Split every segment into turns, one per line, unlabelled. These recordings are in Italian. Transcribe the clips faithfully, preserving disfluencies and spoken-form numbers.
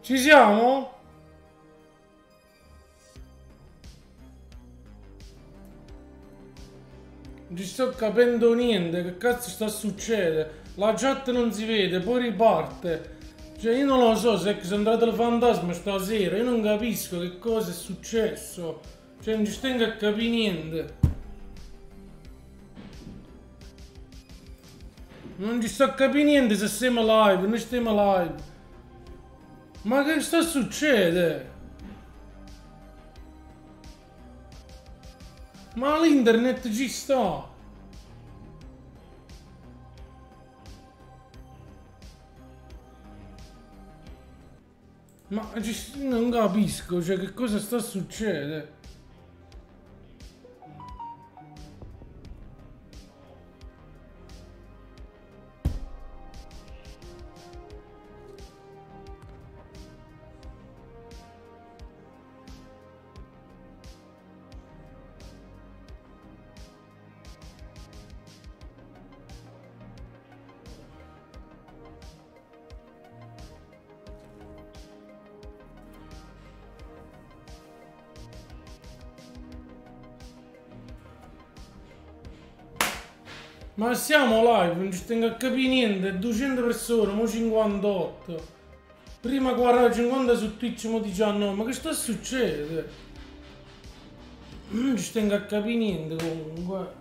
Ci siamo? Non ci sto capendo niente, che cazzo sta succedendo? La chat non si vede, poi riparte. Cioè io non lo so se sono andato al fantasma stasera, io non capisco che cosa è successo. Cioè non ci sto a capire niente. Non ci sto a capire niente se siamo live, noi stiamo live. Ma che sta succedendo? Ma l'internet ci sta. Ma ci, non capisco, cioè che cosa sta succedendo? Ma siamo live, non ci stengo a capire niente, duecento persone, mo cinquantotto. Prima quaranta cinquanta su Twitch, mo diciannove, ma che sta succedendo? Non ci stengo a capire niente comunque.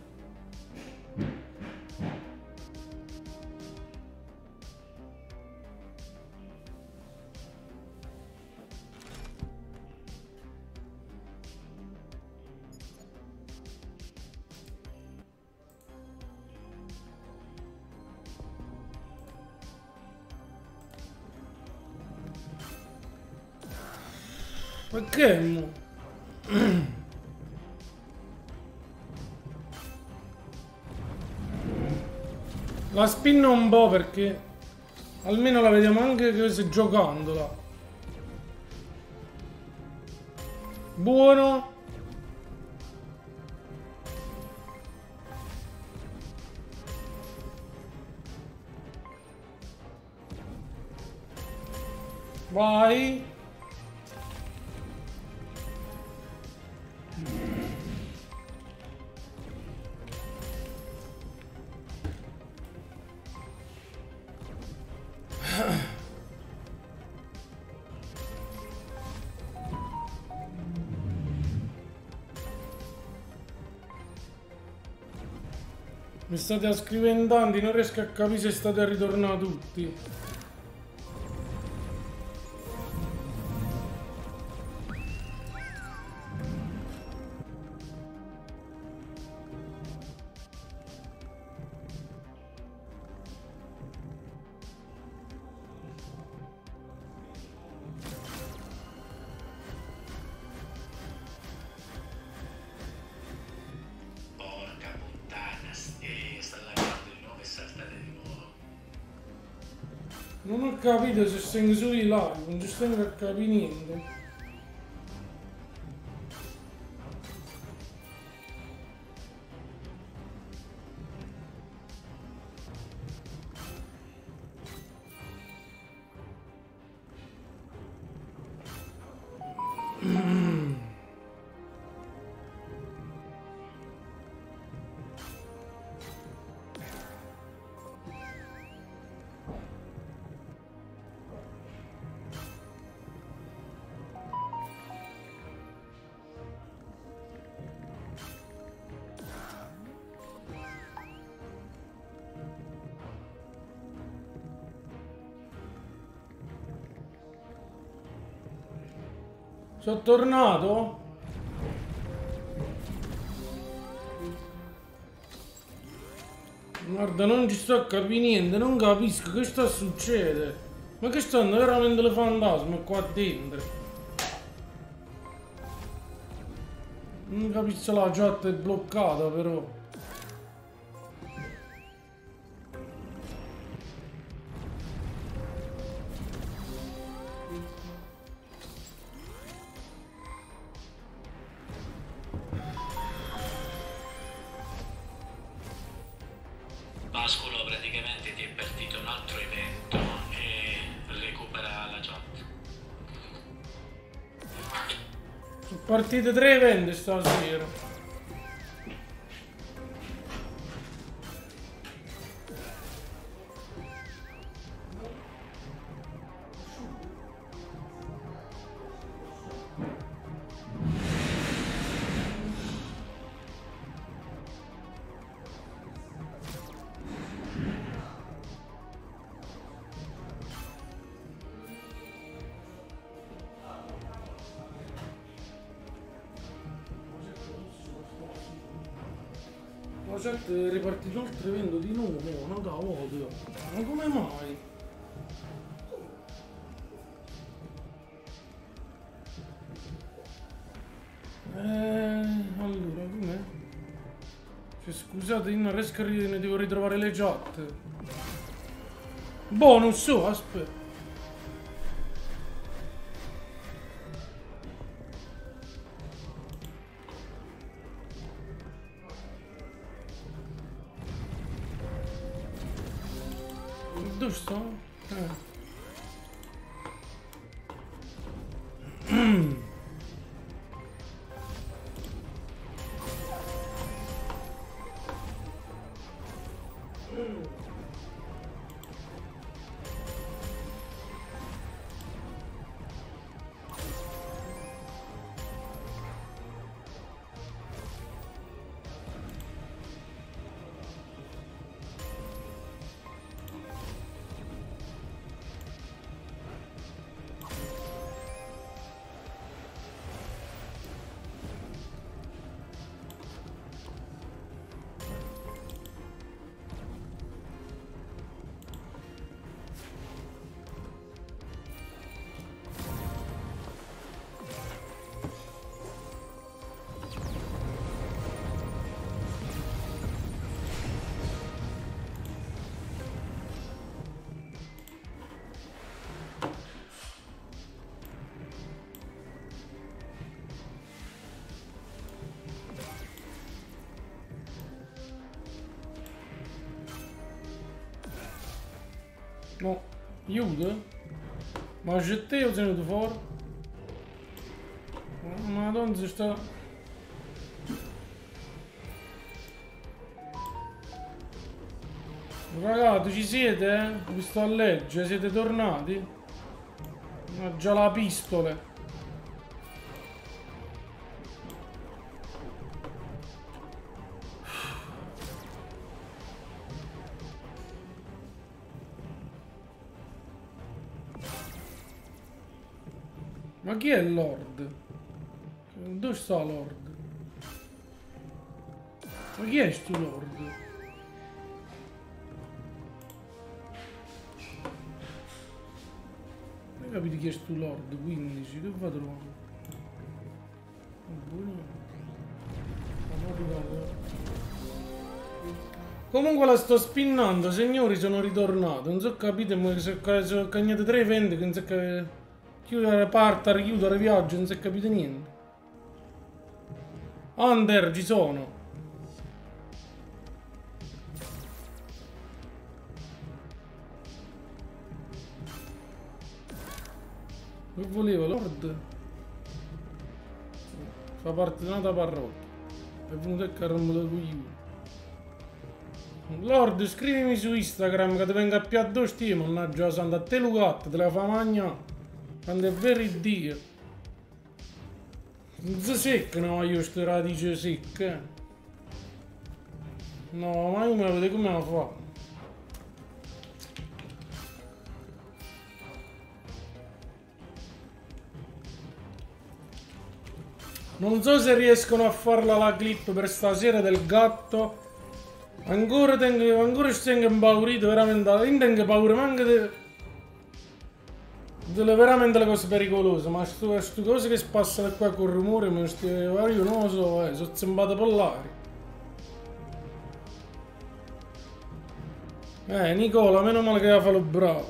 Perché mo? La spinno un po' perché almeno la vediamo anche che sto giocandola. Buono. Vai. Mi state a scrivere in tanti, non riesco a capire se state a ritornare tutti. Non ho capito se sono solo i live, non ci sto a capire niente. Sono tornato? Guarda, non ci sto a capire niente, non capisco che sta succedendo. Ma che stanno veramente le fantasmi qua dentro? Non capisco, la chat è bloccata però.
Pascolo praticamente ti è partito un altro evento e recupera la chat.
Partite tre vende stasera. Ma certo è ripartito oltre vendo di nuovo, non da voto. Ma come mai? Eh, allora, com'è? Cioè, scusate, io non riesco a ri- ne devo ritrovare le chat. Boh, non so, aspetta. Dove sto? Eh. No, aiuto? Ma c'è te o sei venuto fuori? Madonna, si sta... Ragazzi, ci siete? Eh? Vi sto a leggere, siete tornati? Ma già la pistola. Ma chi è Lord? Dove sta Lord? Ma chi è sto Lord? Non capite chi è sto Lord? quindici, che va trovare? Comunque la sto spinnando, signori, sono ritornato. Non so capite, ma sono cagnate tre eventi che non so capire. Chiudere parte, richiudere viaggio, non si è capito niente. Under, ci sono. Che voleva Lord? Fa parte di un'altra parrocchia. È venuto a caramba da qui. Lord, scrivimi su Instagram che ti venga più addosso io, mannaggia la santa, a te Lucatta, te la fa magna. Quando è vero Dio. Non si seccano io sto radice secca. No, ma io me la vedo come la fa. Non so se riescono a farla la clip per stasera del gatto. Ancora tengo, ancora tengo impaurito veramente. Io tengo paura anche di... delle veramente le cose pericolose, ma queste cose che passano qua con il rumore, ma sti, io non lo so, eh, sono zimbate per l'aria. Eh, Nicola, meno male che fa lo bravo.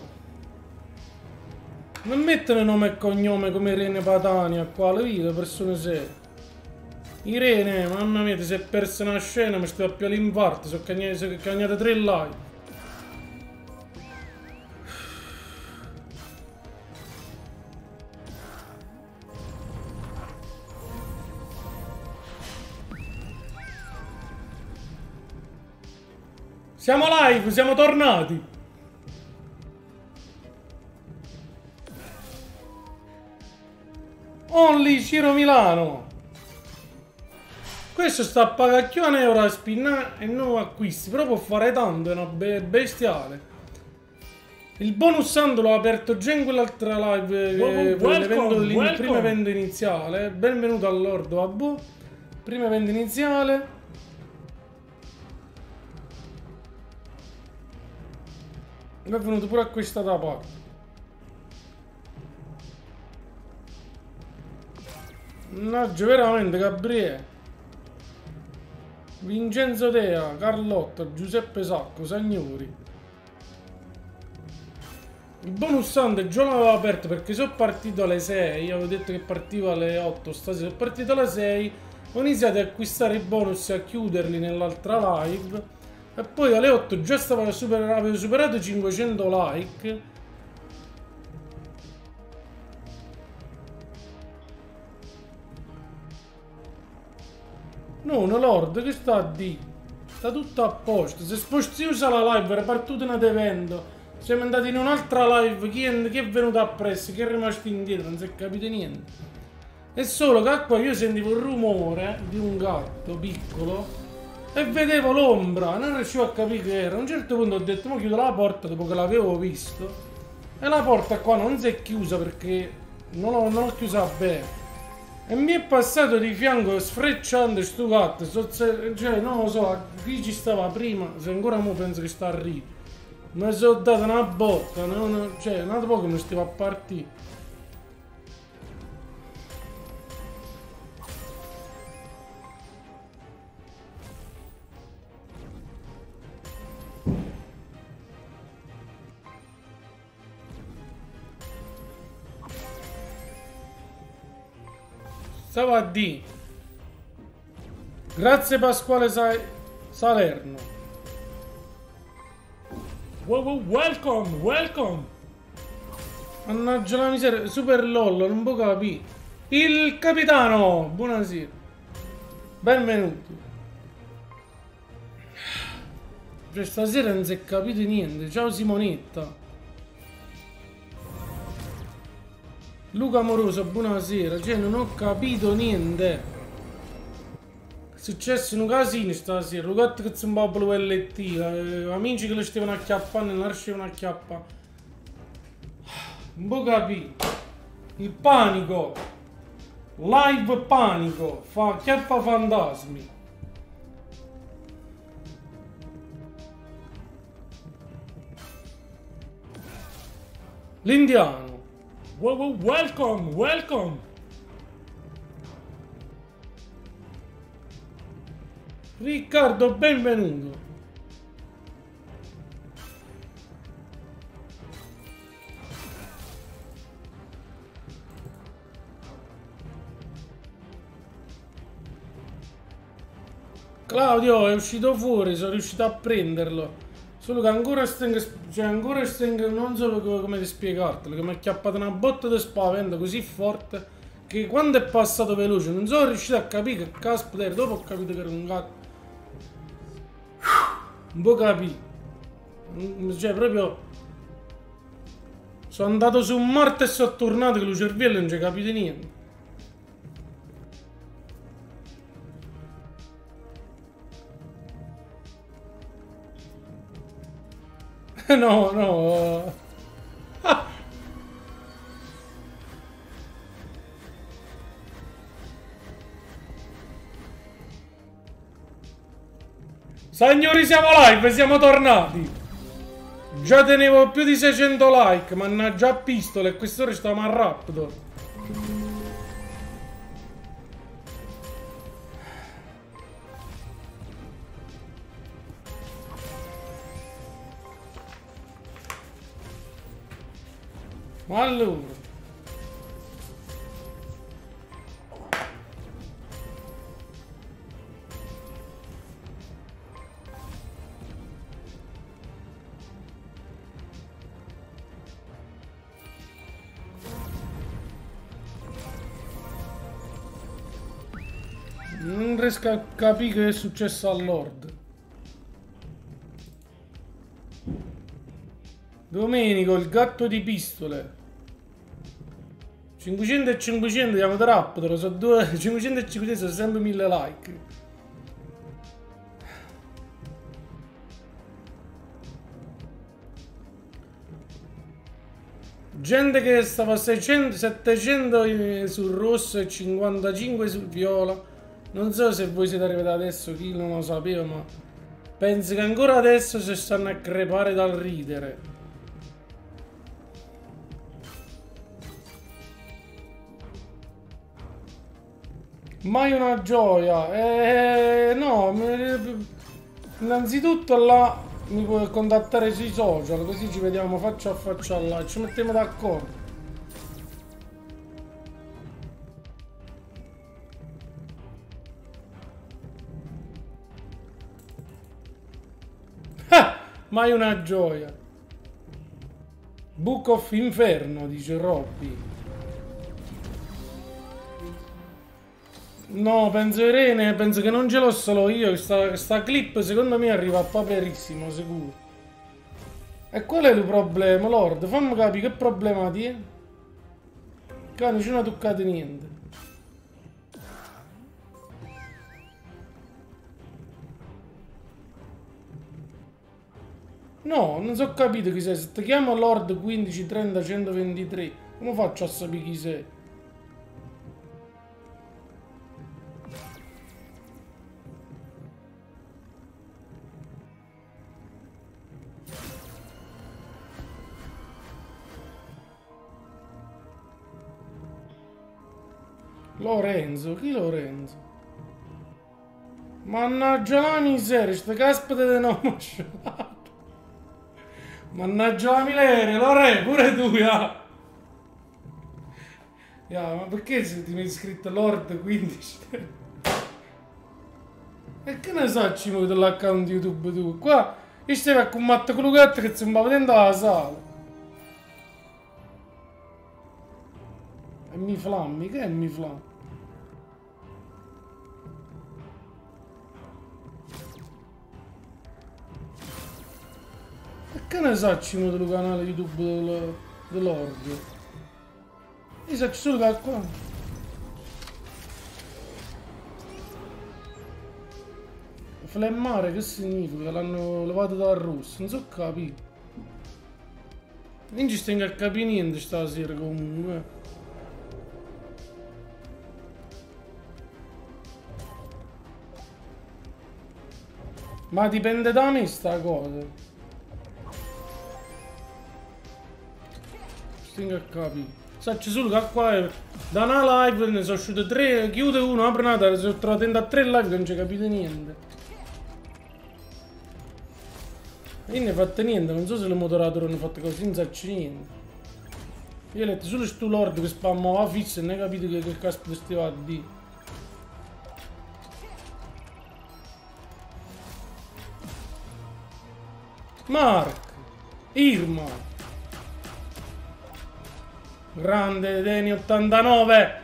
Non mettono nome e cognome come Irene Patania qua, le vite, persone serie. Irene, mamma mia, ti sei persa una scena, mi stai a più all'infarto, sono cagnate, cagnate tre live. Siamo live, siamo tornati. Only Ciro Milano. Questo sta a pagare più un euro a spinnare e non acquisti. Però può fare tanto, è una be bestiale. Il bonus Ando l'ho aperto già in quell'altra live, eh, il primo evento iniziale. Benvenuto al Lord Abu. Primo evento iniziale. È venuto pure a questa da parte. Mannaggia, veramente, Gabriele. Vincenzo Dea, Carlotta, Giuseppe Sacco, Sagnori. Il bonus Ando già l'avevo aperto perché sono partito alle sei. Avevo detto che partivo alle otto. Stasera sono partito alle sei. Ho iniziato ad acquistare i bonus e a chiuderli nell'altra live. E poi alle otto già stavo super, avevo superato cinquecento like. No, un Lord, che sta a dire? Sta tutto a posto. Se sposti usa la live, era partito un evento. Siamo andati in un'altra live. Chi è, chi è venuto appresso? Chi è rimasto indietro? Non si è capito niente. È solo che qua io sentivo il rumore di un gatto piccolo e vedevo l'ombra. Non riuscivo a capire che era. A un certo punto ho detto: ma chiudo la porta dopo che l'avevo visto. E la porta qua non si è chiusa perché non l'ho chiusa bene. E mi è passato di fianco sfrecciando sto gatto. Cioè, non lo so, chi ci stava prima. Se ancora mo penso che sta a ridere. Mi sono dato una botta, non, cioè un altro poco mi stavo a partire. Stava a di. Grazie Pasquale Sa Salerno.
Wow, wow, welcome, welcome.
Mannaggia la miseria, super lollo, non può capire. Il capitano, buonasera. Benvenuti. Cioè stasera non si è capito niente. Ciao Simonetta. Luca Amoroso, buonasera. Cioè non ho capito niente. È successo un casino stasera. Luca che si un po' L T, eh, amici che lo stavano acchiappando e non riuscivano a acchiappare. Non può capire. Il panico. Live panico. Fa chiappa fantasmi. L'indiano.
Wow, wow, welcome, welcome.
Riccardo, benvenuto. Claudio è uscito fuori, sono riuscito a prenderlo. Solo che ancora stengo, cioè ancora stengo, non so come ti spiegartelo, che mi è chiappata una botta di spavento così forte che quando è passato veloce non sono riuscito a capire che caspita era. Dopo ho capito che era un gatto. Non può capire. Cioè proprio sono andato su Marte e sono tornato che lo cervello non ci capite niente. No, no. Signori, siamo live, siamo tornati. Già tenevo più di seicento like, mannaggia a pistole, e quest'ora stiamo a Raptor. Ma allora non riesco a capire che è successo al Lord. Domenico, il gatto di pistole. cinquecento e cinquecento diamo trap, te lo so due. cinquecento e cinquecento sono sempre mille like. Gente che stava a seicento, settecento sul rosso e cinquantacinque sul viola. Non so se voi siete arrivati adesso, chi non lo sapeva, ma penso che ancora adesso si stanno a crepare dal ridere. Mai una gioia. Eh, no, innanzitutto là mi puoi contattare sui social, così ci vediamo faccia a faccia là e ci mettiamo d'accordo. Ah, mai una gioia. Book of Inferno, dice Robby. No, penso Irene, penso che non ce l'ho solo io, questa, sta clip secondo me arriva a paperissimo, sicuro. E qual è il problema, Lord? Fammi capire che problema ti è. Cane, ci non ha toccato niente. No, non so capito chi sei, se ti chiamo Lord quindici trenta centoventitré, come faccio a sapere chi sei? Lorenzo, chi Lorenzo? Mannaggia la miseria, sta caspita di nome sciolato. Mannaggia la miseria, Lore, pure tu, ya. Ya, ma perché se ti mi hai scritto Lord quindici? E che ne so, ci muovi dell'account YouTube tu? Qua, io stavo a combattere con un gatto che si muove dentro la sala. E mi flammi, che è mi flammi? E che ne so, ci muovi del canale YouTube dell'Ordio? Io so solo che qua. Flemmare che significa? L'hanno levato dal rosso, non so capire. Non ci stengo a capire niente stasera comunque. Ma dipende da me sta cosa. Stingo a capire. Sacci solo che qua è da una live ne sono uscite tre, chiude uno, apre un'altra, sono trovato a tre live che non ci capite niente. Io ne ho fatto niente, non so se le moderatori hanno fatto così, non sacci niente. Io ho letto solo sto Lord che spammava fissa e non ho capito che, che caspita stiva a dire. Mark, Irma, grande Deni ottantanove.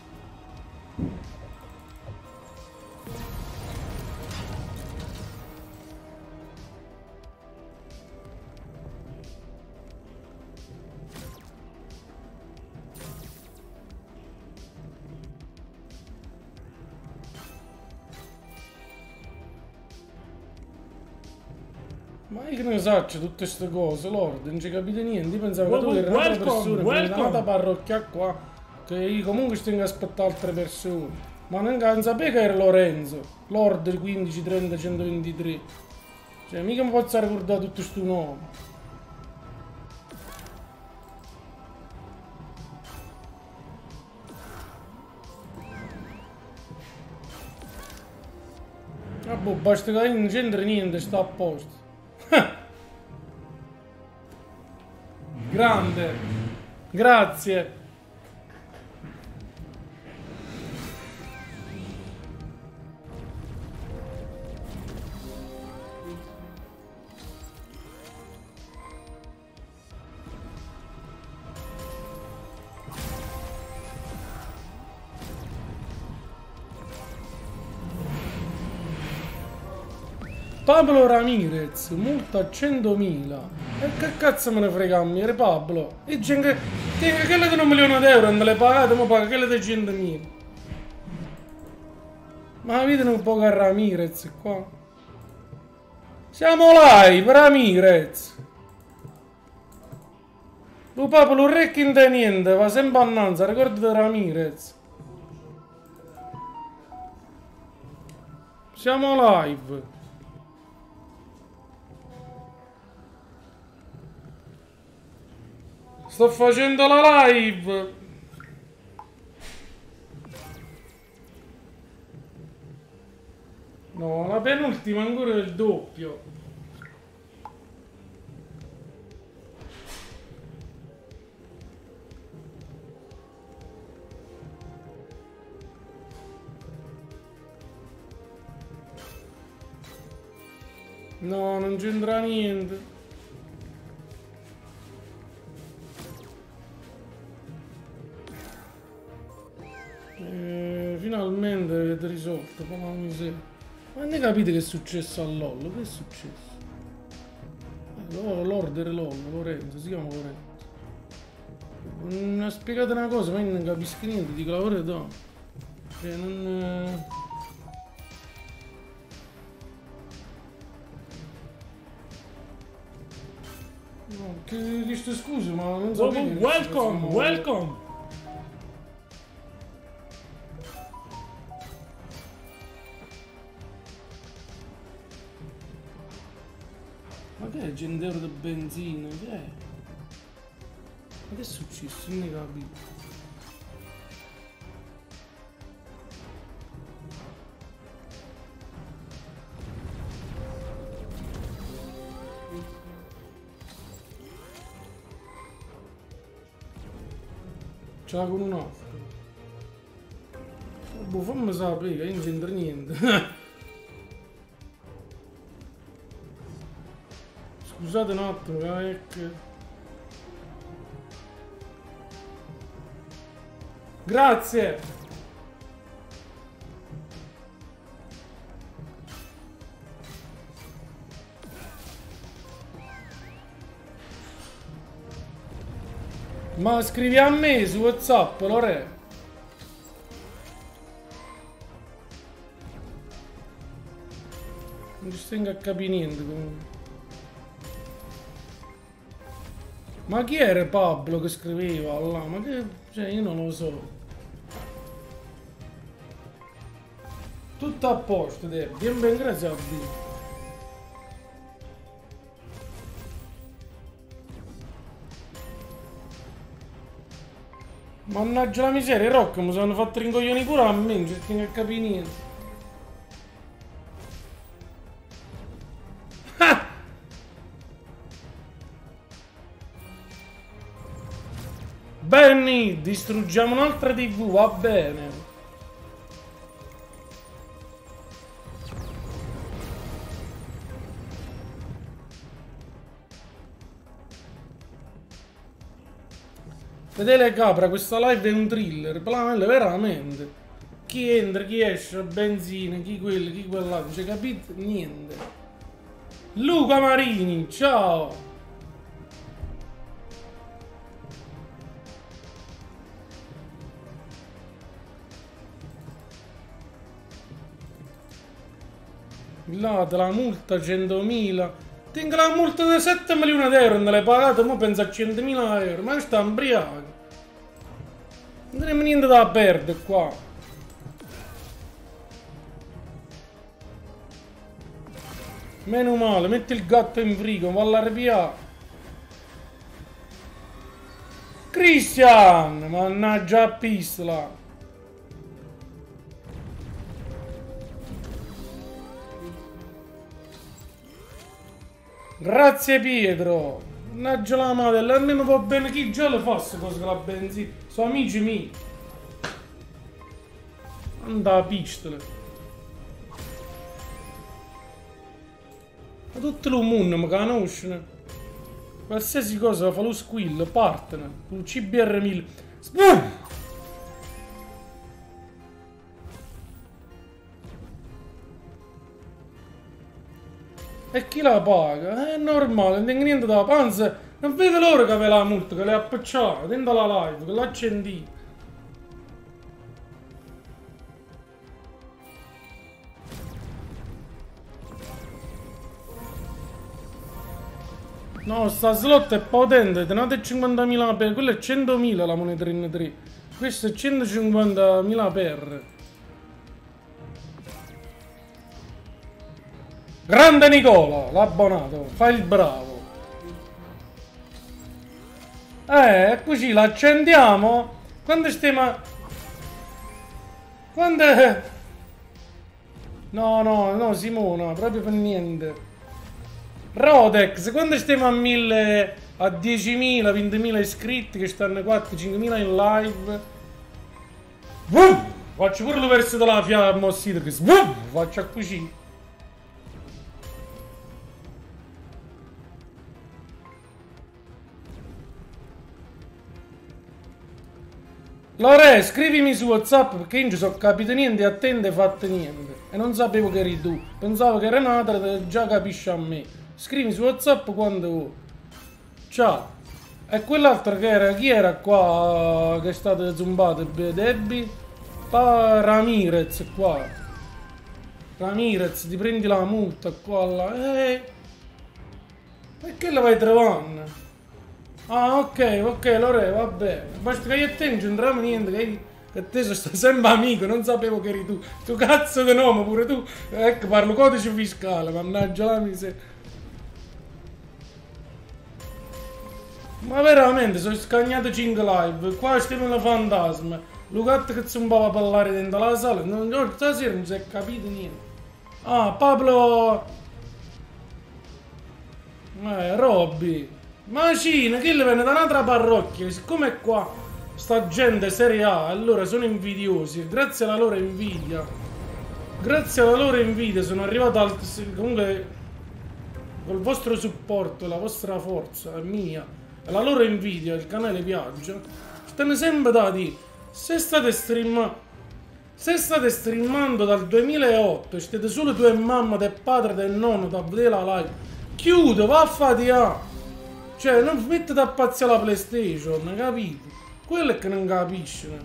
Ma io che ne so, tutte queste cose, Lord, non ci capite niente. Io pensavo che tu eri un'altra persona, che un'altra parrocchia qua, che io comunque sto a aspettare altre persone. Ma non, non sapevo che era Lorenzo, Lord quindici trenta centoventitré. Cioè, mica mi posso ricordare tutto questo nome. Ah boh, basta che non c'entra niente, sta a posto. Grande, grazie. Pablo Ramirez, multa a centomila. E che cazzo me ne frega a me, Pablo? E gente che quelle di un milione di euro non le pagate, ma paga quelle di centomila. Ma la vita non può che Ramirez qua. Siamo live, Ramirez. Lo papà lo recchi non niente, va sempre annanza, ricordate Ramirez. Siamo live. Sto facendo la live. No, la penultima ancora del doppio. No, non c'entra niente. Eh, finalmente avete risolto, ma non mi sembra. Ma ne capite che è successo a LOL? Che è successo? Eh, L'order LOL, Lorenzo, si chiama Lorenzo. Non ha spiegato una cosa, ma io non capisco niente, dico la verità. Cioè, non... No, che chiesto scusa, ma non so.
Welcome, welcome.
Ma che è gendero di benzina? Che è? Ma che è successo? Non ne capito. Ce l'ha con un altro. Boh, fammi sapere che io non c'entra niente. Scusate un attimo, è che... Grazie! Ma scrivi a me su WhatsApp, Lore. Non ci stengo a capire niente comunque. Ma chi era Pablo che scriveva là? Ma che... cioè io non lo so. Tutto a posto, Deb. Bien ben, grazie a Dio. Mannaggia la miseria, Rocco, mi sono fatto rincoglioni pure a me, non c'è che capire niente. Ah! Benny, distruggiamo un'altra tivù, va bene. Vedete capra, questa live è un thriller, veramente. Chi entra, chi esce, benzina, chi quello, chi quell'altro, non c'è capito niente. Luca Marini, ciao! Là, la multa centomila. Tengo la multa di sette milioni di euro, non le pagate, ma penso a centomila euro. Ma sta imbriaco. Non abbiamo niente da perdere qua. Meno male, metti il gatto in frigo, va all'arrabbiare. Christian, mannaggia a pistola. Grazie Pietro. Mannaggia la madre, a me mi va bene chi già le fosse cose con la benzina. Sono amici miei. Anda a pistola. Ma tutto il mondo mi conoscono. Qualsiasi cosa fa lo squill, partner. Un C B R mille. Spum! E chi la paga? È normale, non tengo niente da panza. Non vede loro che aveva la multa, che le ha appicciate dentro la live, che l'ha accendita. No, sta slot è potente, tenete cinquantamila per, quello è centomila la moneta in tre. Questo è centocinquantamila per. Grande Nicola, l'abbonato, fai il bravo. Eh, eccoci, l'accendiamo. Quando stiamo... Quando... No, no, no, Simona, proprio per niente. Rodex, quando stiamo a mille, a diecimila, ventimila iscritti, che stanno quattro cinquemila in live. Vuh! Faccio pure lo verso della fiamma Citrix. Vuh! Faccio così. Lore, scrivimi su WhatsApp perché io non ci sono capito niente, a te non hai fatto niente. E non sapevo che eri tu. Pensavo che Renata già capisce a me. Scrivi su WhatsApp quando vuoi. Ciao. E quell'altro che era, chi era qua che è stato zumbato? Debbie? Pa Ramirez qua. Ramirez, ti prendi la multa qua là. Eh. Perché la vai trovando? Ah, ok, ok, Lore, va bene. Basta che io e te non c'entriamo niente, che, che te sono sempre amico, non sapevo che eri tu. Tu cazzo di nome, pure tu. Ecco, parlo codice fiscale, mannaggia la miseria. Ma veramente, sono scagnato cinque live. Qua stiamo nella fantasma. Lucat che zumbava a parlare dentro la sala. Non, no, stasera non si è capito niente. Ah, Pablo... Eh, Robby. Ma Cina, che le viene da un'altra parrocchia, siccome qua sta gente serie A, allora sono invidiosi, grazie alla loro invidia, grazie alla loro invidia sono arrivato al... comunque, col vostro supporto, la vostra forza, è mia, e la loro invidia, il canale viaggia, stanno sempre da dire, se state streamando, se state streamando dal duemilaotto e siete solo tu e mamma, del padre, del nonno, da vedere la live, chiudo, va a faticare. Cioè, non mettete a pazziare la PlayStation, capite? Quello è che non capiscono.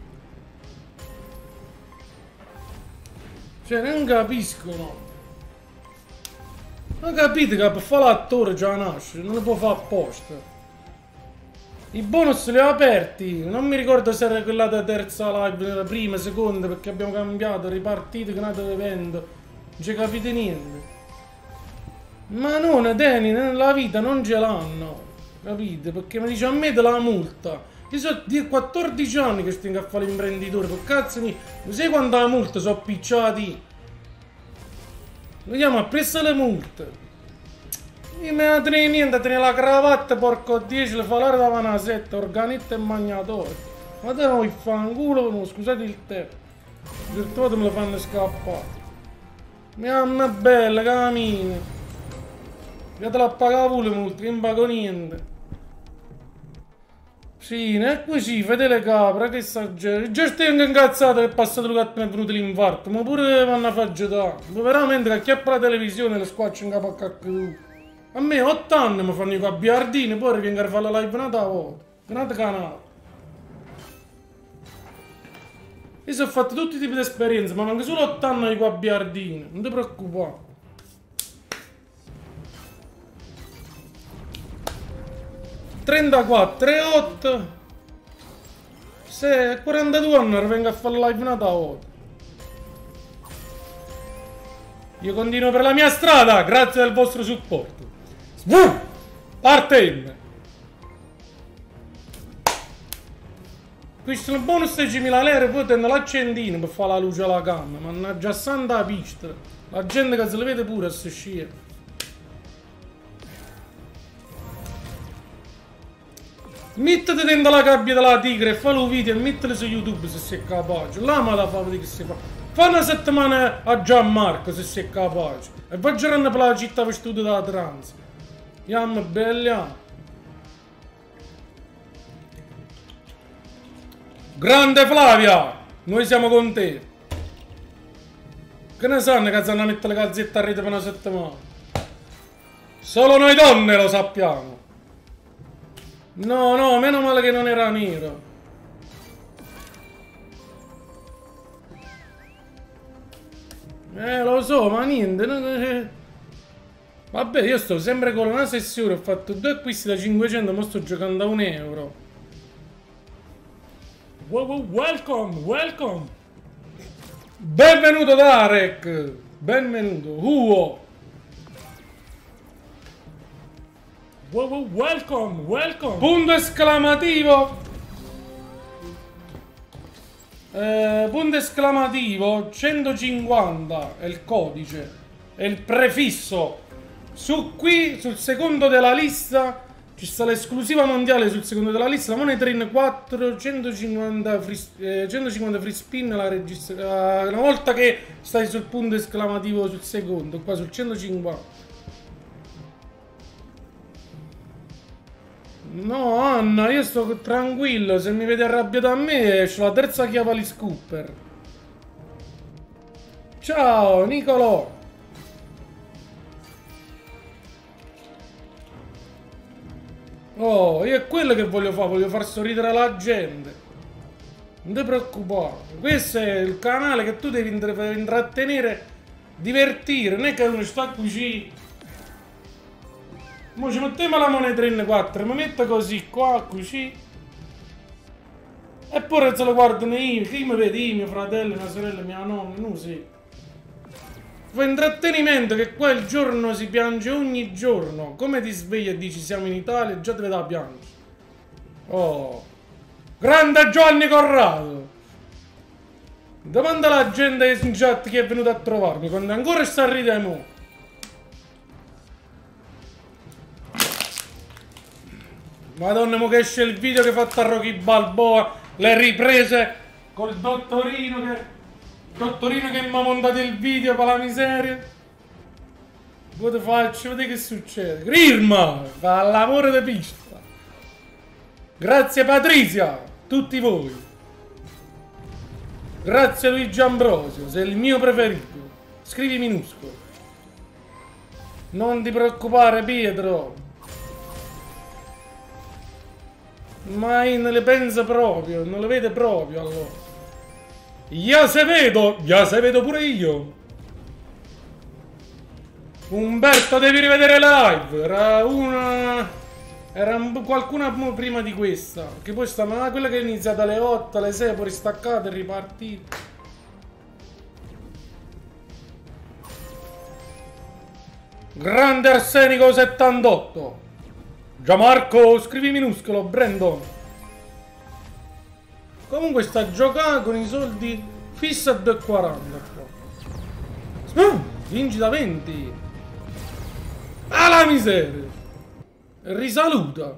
Cioè, non capiscono. Non capite che per fare l'attore già nasce, non lo può fare apposta. I bonus li ho aperti, non mi ricordo se era quella da terza live, nella prima, seconda, perché abbiamo cambiato, ripartito, creato l'evento. Non ci capite niente. Ma non, Dani, nella vita non ce l'hanno, capite? Perché mi dice a me della multa. Io sono quattordici anni che sto a fare l'imprenditore, per cazzo mi... sai quanta la multa sono picciati? Vediamo, a preso le multe. Io me la tenere niente, a tenere la cravatta, porco dieci, le falare da una setta, organetto e magnatore. Ma te non fanculo, no, scusate il te. Virtuoso me lo fanno scappare. Mia mamma bella, cammina. Io te la pagavo pure molto, che non pago niente. Sì, non è così, fate capre, che esagero. Già stai incazzato che è passato lui che mi è venuto l'infarto, ma pure vanno a faggiare. Veramente che acchiappa la televisione e le squaccia in capo a cacchio. A me otto anni mi fanno i gabbiardini, poi vengo a fare la live un'altra volta. Un'altra canale. Io sono fatto tutti i tipi di esperienze, ma manca solo otto anni di gabbiardini, non ti preoccupare. trentaquattro e otto se quarantadue anni vengo a fare live un'altra volta. Io continuo per la mia strada grazie al vostro supporto. Svum! Parte! Questo è un bonus diecimila lire, poi tengo l'accendino per fare la luce alla canna. Mannaggia santa pista. La gente che se le vede pure a se scia. Mettete dentro la gabbia della tigre e fai un video e mettili su YouTube se sei capace. Là me la fa vedere che si fa. Fa una settimana a Gianmarco se sei capace. E vai girando per la città per studio della trans. Andiamo belli. Grande Flavia! Noi siamo con te. Che ne sanno che sanno a mettere le calzette a rete per una settimana? Solo noi donne lo sappiamo. No, no, meno male che non era nero. Eh, lo so, ma niente. No, eh. Vabbè, io sto sempre con una sessione, ho fatto due acquisti da cinquecento, ma sto giocando a un euro.
Welcome, welcome.
Benvenuto Darek. Benvenuto. Uo.
Welcome, welcome.
Punto esclamativo. Eh, punto esclamativo centocinquanta è il codice, è il prefisso. Su qui, sul secondo della lista, ci sta l'esclusiva mondiale sul secondo della lista, la Money Train quattro, centocinquanta free, eh, centocinquanta free spin, la registra una volta che stai sul punto esclamativo sul secondo, qua sul centocinquanta. No, Anna, io sto tranquillo, se mi vede arrabbiato a me, c'ho la terza chiave agli scooper. Ciao, Nicolò. Oh, io è quello che voglio fare, voglio far sorridere la gente. Non ti preoccupare, questo è il canale che tu devi intrattenere, divertire, non è che uno sta qui. Mo ci mettiamo la Money Train quattro, mi metto così qua, così. E poi se lo guardano io, chi mi vede, io, mio fratello, mia sorella, mia nonna, non sì. Fa intrattenimento che qua il giorno si piange ogni giorno. Come ti svegli e dici siamo in Italia, già ti vedo a piangere. Oh. Grande Giovanni Corrado. Domanda alla gente in chat che è venuta a trovarmi, quando ancora sta a ridere mo. Madonna, mo che esce il video che ha fatto a Rocky Balboa, le riprese col dottorino che... Dottorino che mi ha montato il video per la miseria. Poi ti faccio vedere che succede. Irma, fa l'amore di pista. Grazie Patrizia, tutti voi. Grazie Luigi Ambrosio, sei il mio preferito. Scrivi minuscolo. Non ti preoccupare Pietro. Ma non le pensa proprio, non le vede proprio allora. Ya se vedo, ya se vedo pure io. Umberto, devi rivedere live. Era una... Era qualcuna prima di questa. Che poi sta, ma quella che è iniziata alle otto, alle sei, poi ristaccata e ripartita. Grande Arsenico settantotto. Gianmarco, scrivi minuscolo, Brandon. Comunque sta giocando con i soldi fissa a due e quaranta qua. Uh, vinci da venti. Alla miseria. Risaluta.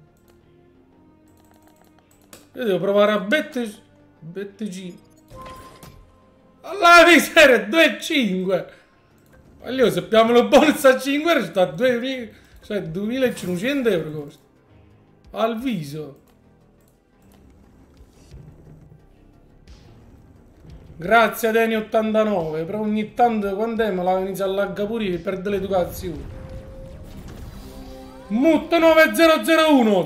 Io devo provare a bette... Bette alla miseria, due e cinque. Allora se abbiamo lo bonus a cinque sta a duemila, cioè duemilacinquecento euro costa. Al viso. Grazie a Deni ottantanove, però ogni tanto quando è me la inizia a laggare pure io, perde l'educazione. Mut novemilauno.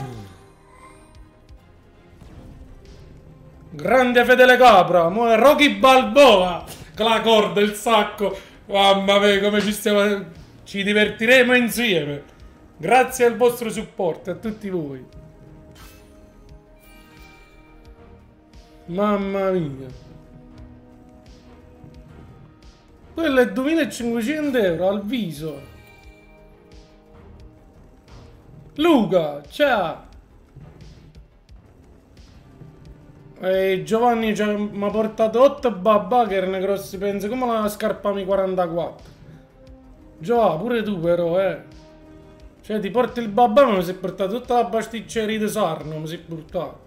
Grande Fedele Capra, mo è Rocky Balboa, con la corda, il sacco. Mamma mia, come ci stiamo, ci divertiremo insieme. Grazie al vostro supporto, a tutti voi. Mamma mia. Quello è duemilacinquecento euro al viso. Luca, ciao. E Giovanni mi ha portato otto babà che erano grossi, penso, come la scarpami quarantaquattro. Giova, pure tu però, eh. Cioè ti porti il babà, ma mi si è portato tutta la pasticceria di Sarno, mi si è portato.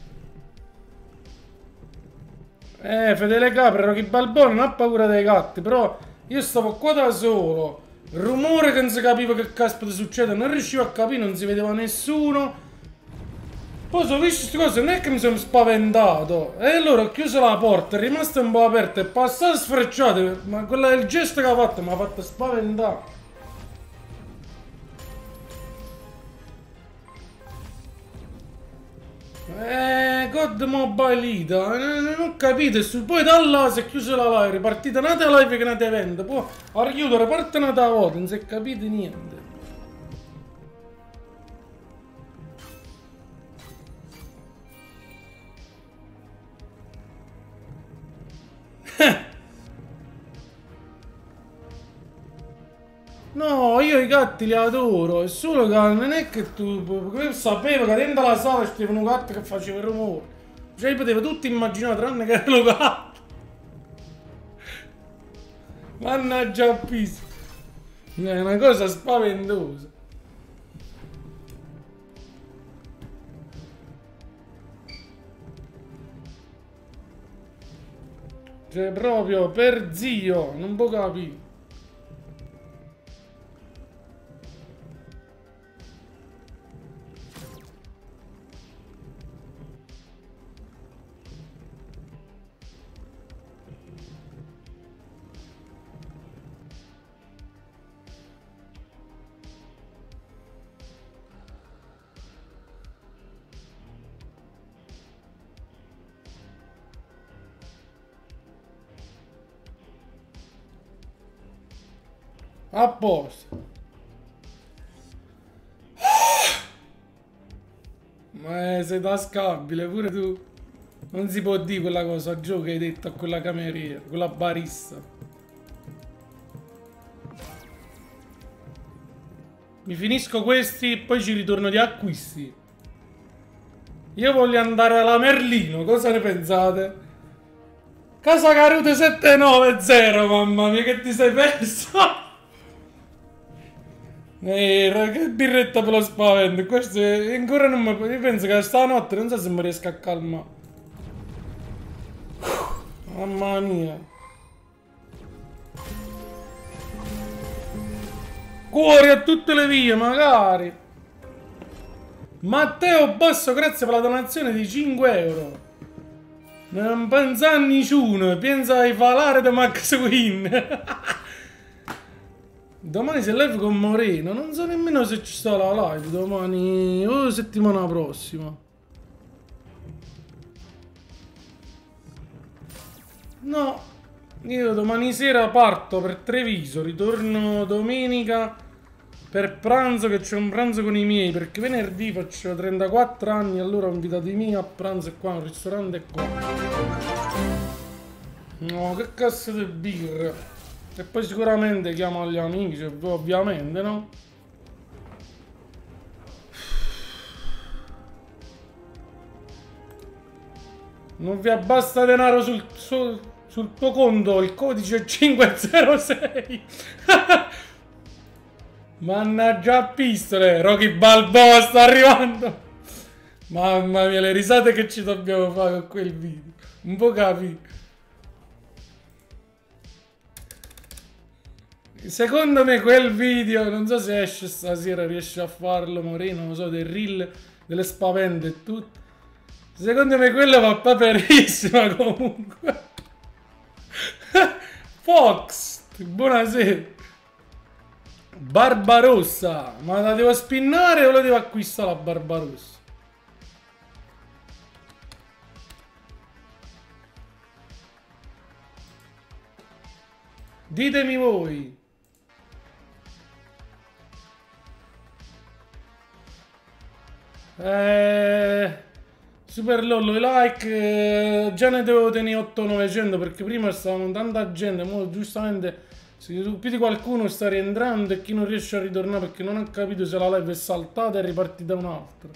Eh, Fedele Capra, Rocky Balboa non ha paura dei gatti, però io stavo qua da solo. Il rumore che non si capiva che caspita succede, non riuscivo a capire, non si vedeva nessuno. Poi ho visto queste cose, non è che mi sono spaventato. E allora ho chiuso la porta, è rimasta un po' aperta, è passato sfrecciato, ma quello è il gesto che ha fatto mi ha fatto spaventare. Eh, God Mobile Ita, eh, non ho capito, su- poi da là si è chiusa la live, ripartita un'altra live che un'altra evento, poi a chiudere parte un'altra volta, non si è capito niente. No, io i gatti li adoro, è solo che non è che tu... Io sapevo che dentro la sala c'erano un gatto che faceva rumore. Cioè, io potevo tutto immaginare, tranne che era lo gatto. Mannaggia a pizza. È una cosa spaventosa. Cioè, proprio per zio, non può capire. A posto. Ma sei tascabile pure tu. Non si può dire quella cosa a Gio che hai detto a quella cameriera, quella barista. Mi finisco questi e poi ci ritorno di acquisti. Io voglio andare alla Merlino, cosa ne pensate? Casa Carute settecentonovanta, mamma mia, che ti sei perso? Eh, che birretta per lo spavento. Questo è, ancora non mi... Io penso che stanotte non so se mi riesco a calmare. Mamma mia. Cuori a tutte le vie, magari. Matteo Basso, grazie per la donazione di cinque euro. Non pensa a nessuno, pensa ai falare di Max Win. Domani si live con Moreno, non so nemmeno se ci sta la live domani o settimana prossima. No, io domani sera parto per Treviso, ritorno domenica per pranzo, che c'è un pranzo con i miei, perché venerdì faccio trentaquattro anni, allora ho invitato i miei a pranzo qua, un ristorante qua. No, che cazzo di birra. E poi sicuramente chiamo gli amici, ovviamente, no? Non vi abbasta denaro sul, sul, sul tuo conto, il codice cinquecentosei. Mannaggia a pistole, Rocky Balboa sta arrivando. Mamma mia, le risate che ci dobbiamo fare con quel video. Un po' capi. Secondo me quel video, non so se esce stasera, riesce a farlo Moreno, non so, del reel, delle spavente e tutto. Secondo me quello va paperissima comunque. Fox, buonasera. Barbarossa, ma la devo spinnare o la devo acquistare la Barbarossa? Ditemi voi. Eh, Super Lollo, i like eh, già ne devo tenere otto novecento perché prima stavano tanta gente, mo giustamente più di qualcuno sta rientrando e chi non riesce a ritornare perché non ha capito se la live è saltata e è ripartita un'altra.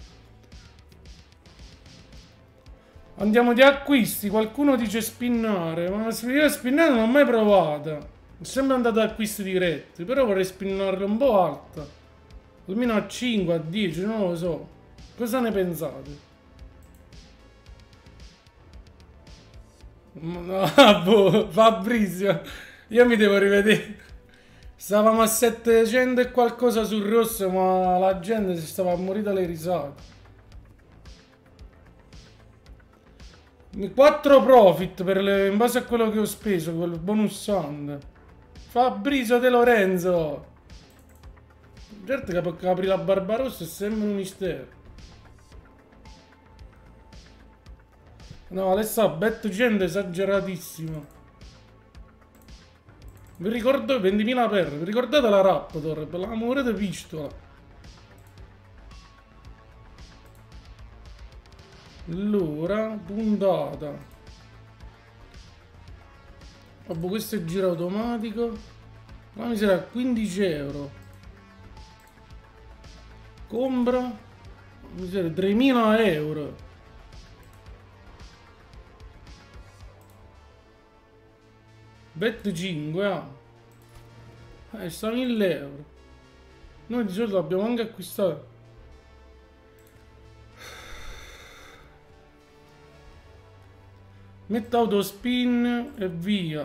Andiamo di acquisti, qualcuno dice spinnare, ma io spinnare non l'ho mai provata. È sempre andato ad acquisti diretti, però vorrei spinnarlo un po' alta. Almeno a cinque, a dieci, non lo so. Cosa ne pensate? No, boh, Fabrizio, io mi devo rivedere. Stavamo a settecento e qualcosa sul rosso, ma la gente si stava a morire dalle risate. quattro profit per le, in base a quello che ho speso, quel bonus sound. Fabrizio De Lorenzo. Certo che apri la Barbarossa è sempre un mistero. No, adesso bet cento esageratissimo. Vi ricordo ventimila per. Vi ricordate la Raptor? Per l'amore di pistola. Allora, puntata. Vabbè, questo è giro automatico. La miseria, quindici euro. Compra. Miseria, tremila euro. Bet cinque, ah. Eh, sta mille euro. Noi di solito l'abbiamo anche acquistato. Metto autospin e via.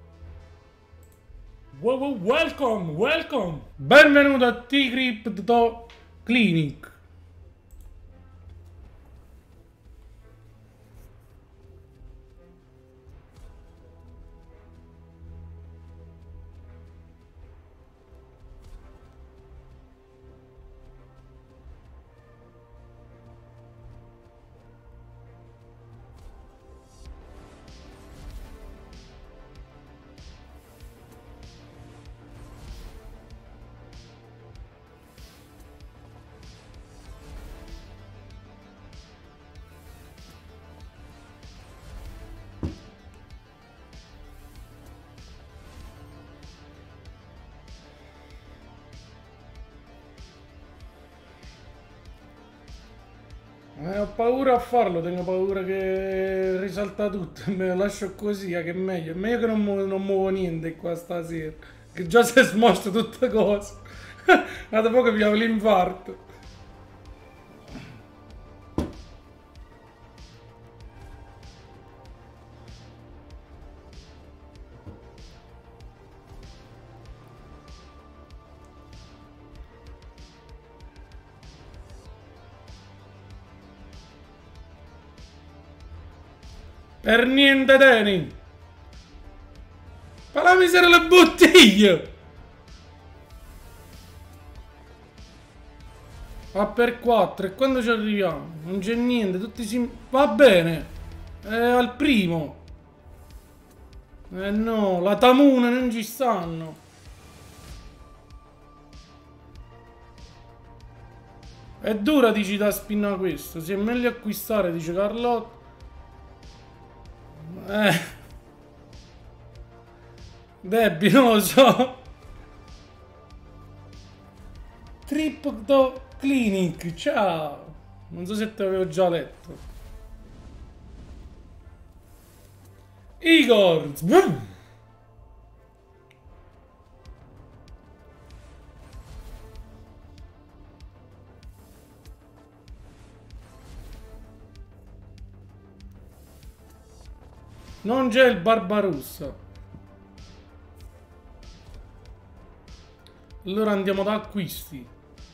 Wow, wow, welcome, welcome.
Benvenuto a T-Crypto Clinic. Eh, ho paura a farlo, tengo paura che risalta tutto. Me lo lascio così, eh, che è meglio. È meglio che non muovo, non muovo niente qua stasera. Che già si è smosso tutte cose. Ma da poco abbiamo l'infarto. Per niente, Dani. Ma la miseria le bottiglie. A per quattro. E quando ci arriviamo? Non c'è niente. Tutti si... Va bene. È al primo. Eh no, la Tamuna non ci stanno. È dura, dici, da spinna questo. Si è meglio acquistare, dice Carlotta. Eh. Debbie, non lo so. Crypto Clinic, ciao. Non so se te l'avevo già letto. Igor. Zvum. Non c'è il Barbarossa. Allora andiamo da acquisti.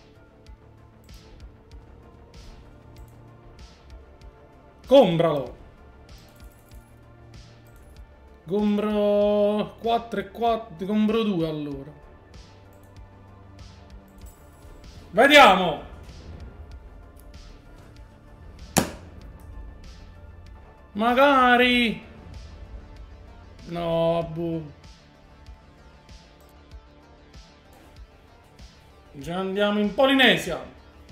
Compralo. Compro quattro e quattro. Compro due allora. Vediamo. Magari. No, boh. Ci andiamo in Polinesia.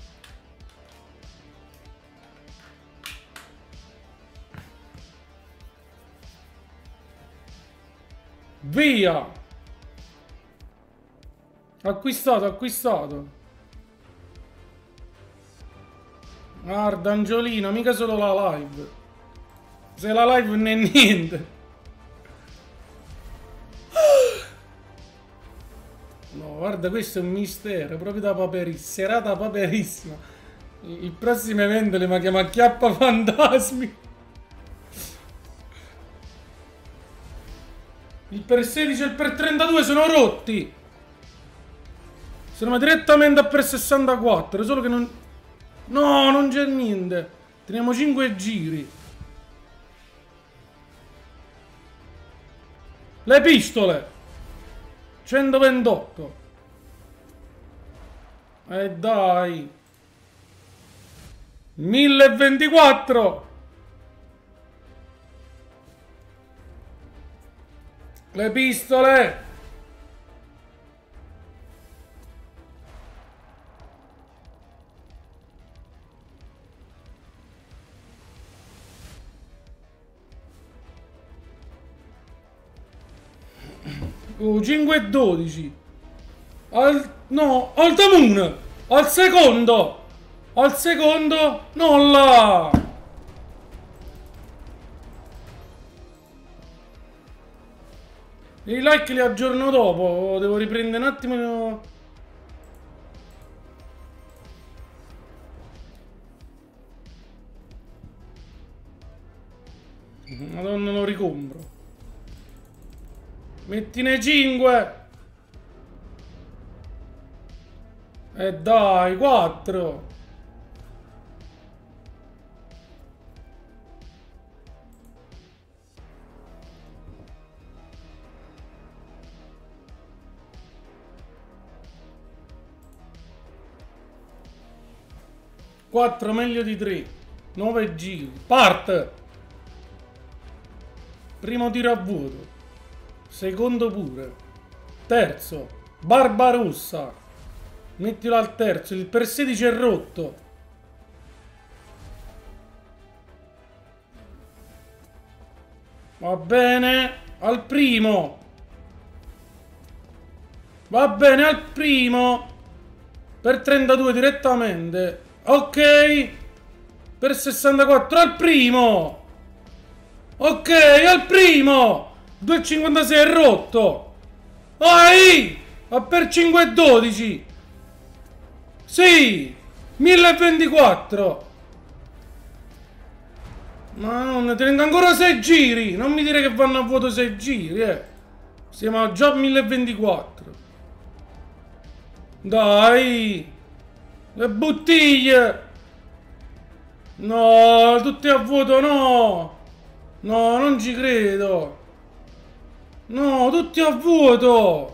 Via. Acquistato, acquistato. Guarda, Angiolino, mica solo la live. Se la live non è niente. No, guarda, questo è un mistero, proprio da paperissima, serata paperissima. Il prossimo evento le mi chiama Chiappa Fantasmi. Il per sedici e il per trentadue sono rotti. Sono direttamente a per sessantaquattro, solo che non... No, non c'è niente. Teniamo cinque giri. Le pistole. centoventotto. E eh dai. mille e ventiquattro. Le pistole! Oh, cinque e dodici. Al... No, al Tamun! Al secondo! Al secondo! Non là! I like li aggiorno dopo. Devo riprendere un attimo. Madonna, lo ricompro. Mettine cinque. E dai, quattro. quattro meglio di tre. nove giri. Part. Primo tiro a vuoto. Secondo pure. Terzo. Barbarossa. Mettilo al terzo. Il per sedici è rotto. Va bene. Al primo. Va bene al primo. Per trentadue direttamente. Ok. Per sessantaquattro al primo. Ok, al primo. due e cinquantasei è rotto. Vai. Ma per cinque e dodici. Sì. mille e ventiquattro. Ma non tenendo ancora sei giri. Non mi dire che vanno a vuoto sei giri, eh. Siamo già a mille e ventiquattro. Dai. Le bottiglie. No, tutte a vuoto, no. No, non ci credo. No, tutti a vuoto.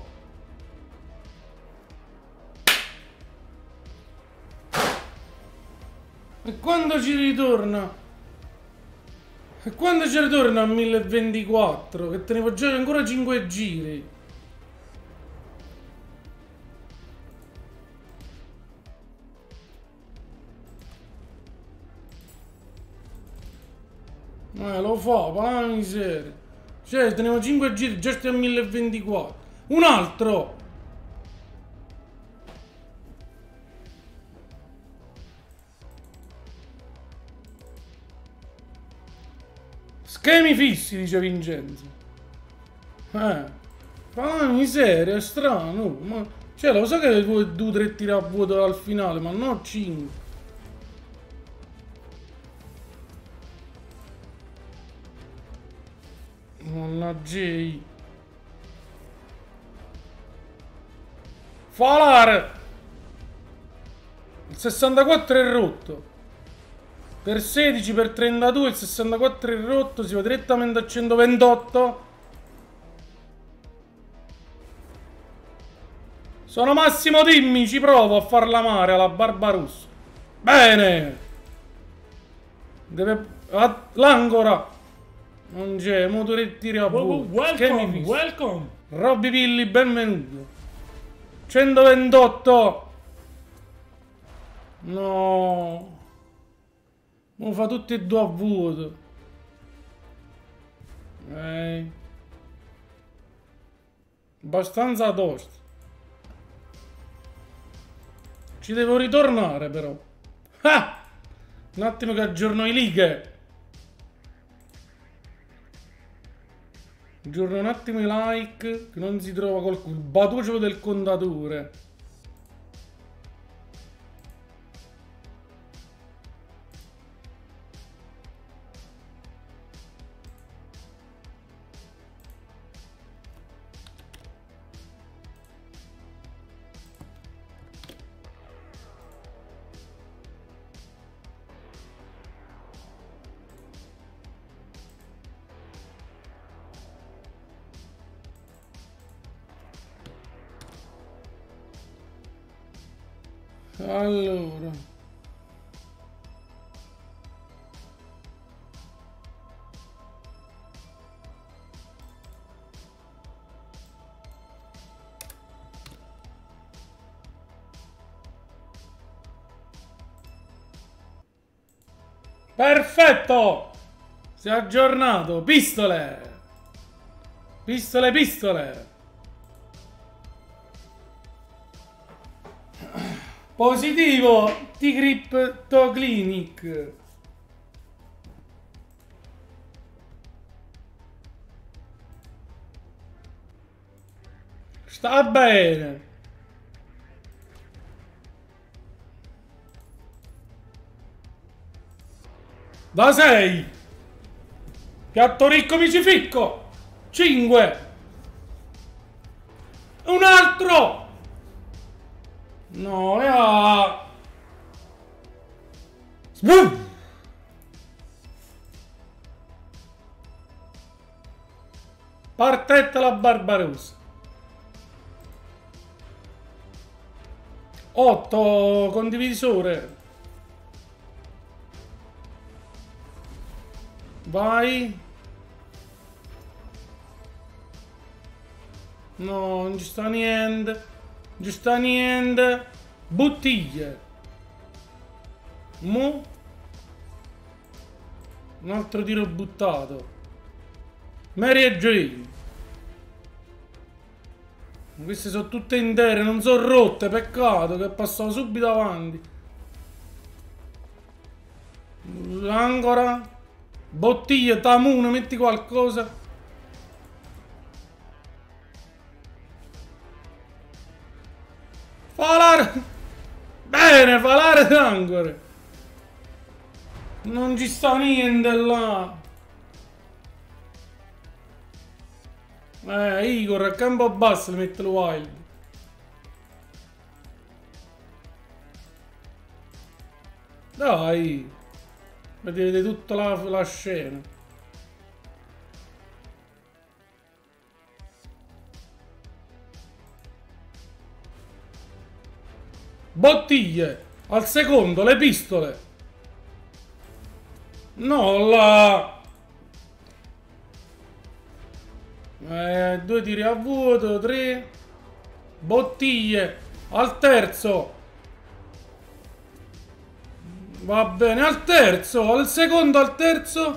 E quando ci ritorna? E quando ci ritorna a mille e ventiquattro? Che tenevo già ancora cinque giri. Eh, lo fa, pa' la miseria. Cioè, tenevo cinque giri, già stiamo a mille e ventiquattro. Un altro! Schemi fissi, dice Vincenzo. Eh, fa la miseria, è strano. Ma, cioè, lo so che due, due, tre tiri a vuoto al finale, ma no cinque. Mannaggia. Falare. Il sessantaquattro è rotto. Per sedici, per trentadue, il sessantaquattro è rotto. Si va direttamente a centoventotto. Sono Massimo, dimmi, ci provo a farla mare alla Barbarossa. Bene. Deve... L'ancora. Non c'è, motore tiri a vuoto.
Welcome, welcome.
Robby Pilli, benvenuto. centoventotto. No. Mo fa tutti e due a vuoto. Eh. Abbastanza tosto. Ci devo ritornare però. Ah! Un attimo che aggiorno i righe. Aggiorno un attimo i like. Che non si trova col batucio del contatore. Allora, Perfetto! Si è aggiornato. Pistole! Pistole, pistole! Positivo! T-Cryptoclinic. Sta bene. Da sei. Piatto ricco micificco. cinque. Un altro. No, ya. Sbum. Partetta la Barbarossa. otto condivisore. Vai. No, non ci sta niente. Non ci sta niente. Bottiglie. Mo. Un altro tiro buttato. Mary e Jane. Queste sono tutte intere, non sono rotte, peccato che passavo subito avanti. Ancora. Bottiglie, tamune, metti qualcosa. Falare. Bene, falare d'ancore. Non ci sta niente là. Eh, Igor, a campo basso le mette il wild. Dai. Vedete tutta la, la scena. Bottiglie. Al secondo, le pistole. No, là. Eh, due tiri a vuoto, tre. Bottiglie. Al terzo. Va bene, al terzo. Al secondo, al terzo.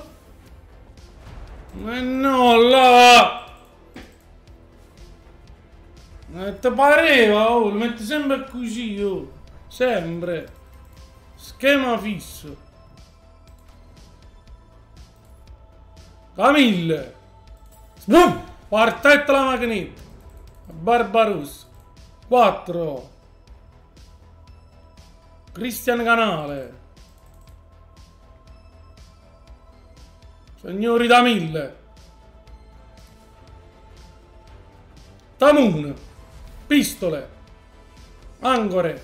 Eh no, là. Eh, te pareva, oh, lo metti sempre così, oh. Sempre. Schema fisso. Camille. Boom! Partetta la magnetta. Barbarossa. quattro. Cristian Canale. Signori da mille. Tamune. Pistole. Ancore.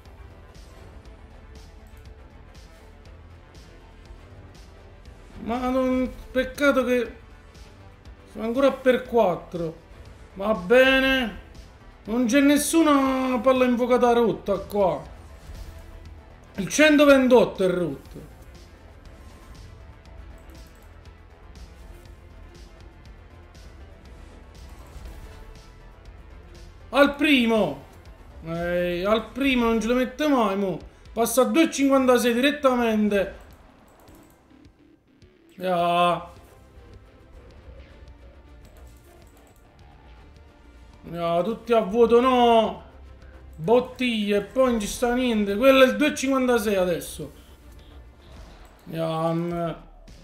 Ma non... Peccato che... Sono ancora per quattro. Va bene. Non c'è nessuna palla invocata rotta qua. Il centoventotto è rotto. Al primo. Eh, al primo non ce lo mette mai, mo. Passa a due e cinquantasei direttamente. Yeah. No, tutti a vuoto, no. Bottiglie, poi non ci sta niente. Quello è il due e cinquantasei adesso. Yam.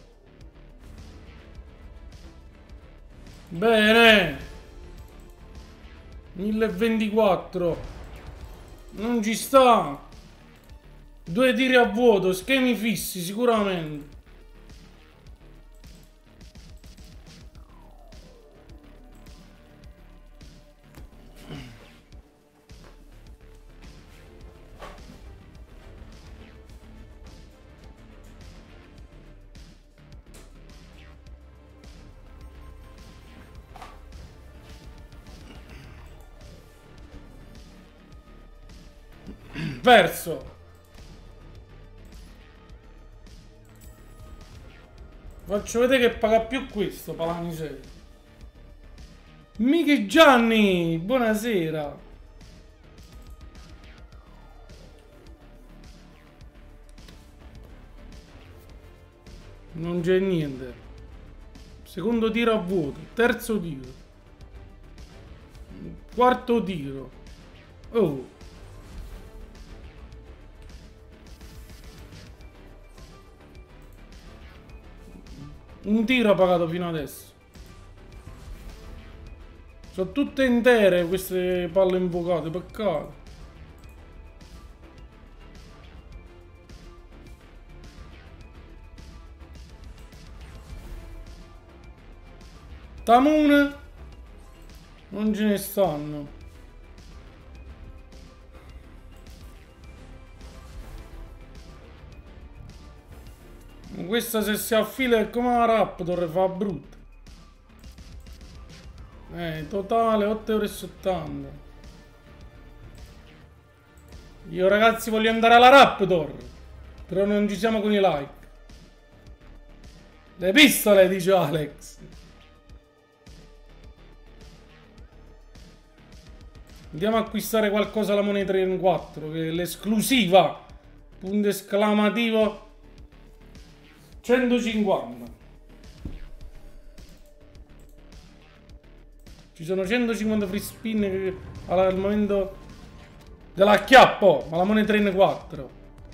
Bene. mille e ventiquattro. Non ci sta. Due tiri a vuoto, schemi fissi sicuramente. Verso. Faccio vedere che paga più questo, Palanicelli. Michi Gianni, buonasera. Non c'è niente. Secondo tiro a vuoto. Terzo tiro. Quarto tiro. Oh. Un tiro ha pagato fino adesso. Sono tutte intere queste palle invocate, peccato. Tamune non ce ne stanno. Questa se si affila è come una Raptor, fa brutta. Eh, totale otto e settanta euro. Io ragazzi voglio andare alla Raptor, però non ci siamo con i like. Le pistole, dice Alex. Andiamo a acquistare qualcosa alla moneta in quattro, che è l'esclusiva. Punto esclamativo centocinquanta. Ci sono centocinquanta free spin che al momento dell'acchiappo, ma la moneta in quattro.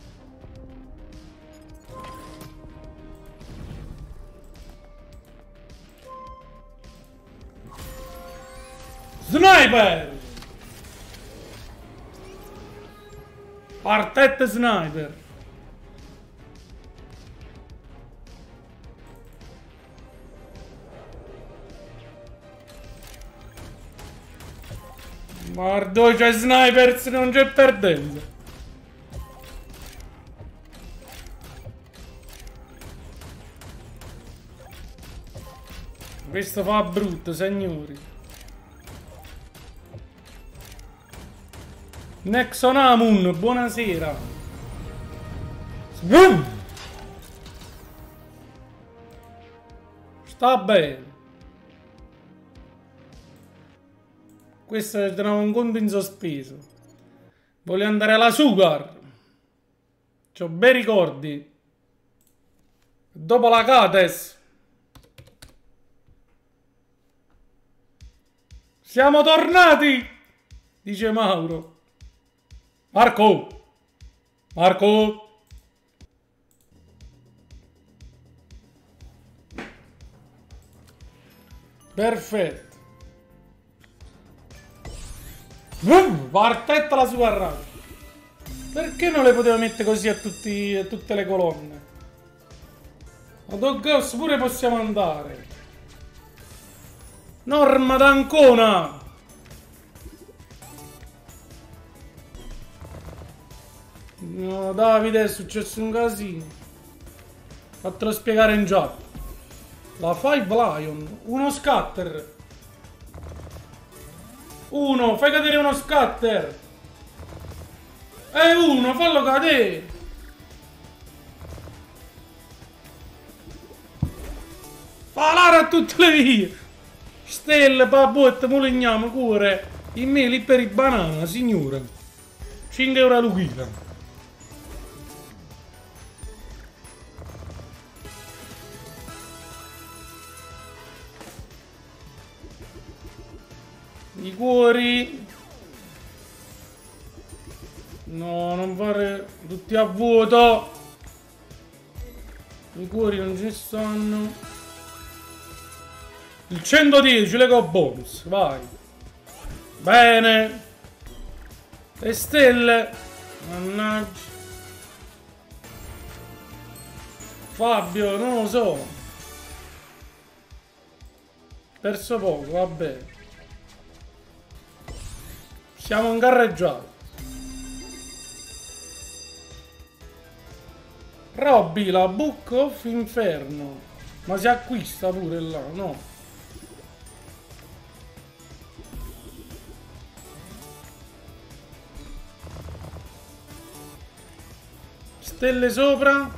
Sniper! Partette sniper. Guarda, c'è snipers, non c'è perdenza. Questo fa brutto, signori. Nexonamun, buonasera. Svum! Sta bene. Questo è un conto in sospeso. Voglio andare alla Sugar. C'ho bei ricordi. Dopo la Cates. Siamo tornati, dice Mauro. Marco! Marco! Perfetto. Uh, partetta la sua radio. Perché non le potevo mettere così a, tutti, a tutte le colonne? A Doghouse pure possiamo andare. Norma d'Ancona! No, Davide, è successo un casino. Fatelo spiegare in chat. La Five Lion. Uno scatter. Uno, fai cadere uno scatter. E uno, fallo cadere. Falare a tutte le vie. Stelle, pabotte, muligniamo, cuore. In me liberi banana, signore. cinque euro l'ughina. I cuori. No, non fare tutti a vuoto. I cuori non ci stanno. Il centodieci, Lego bonus, vai. Bene. Le stelle. Mannaggia. Fabio, non lo so. Perso poco, vabbè. Siamo ingarreggiati. Robby, la Book of Inferno. Ma si acquista pure là, no? Stelle sopra.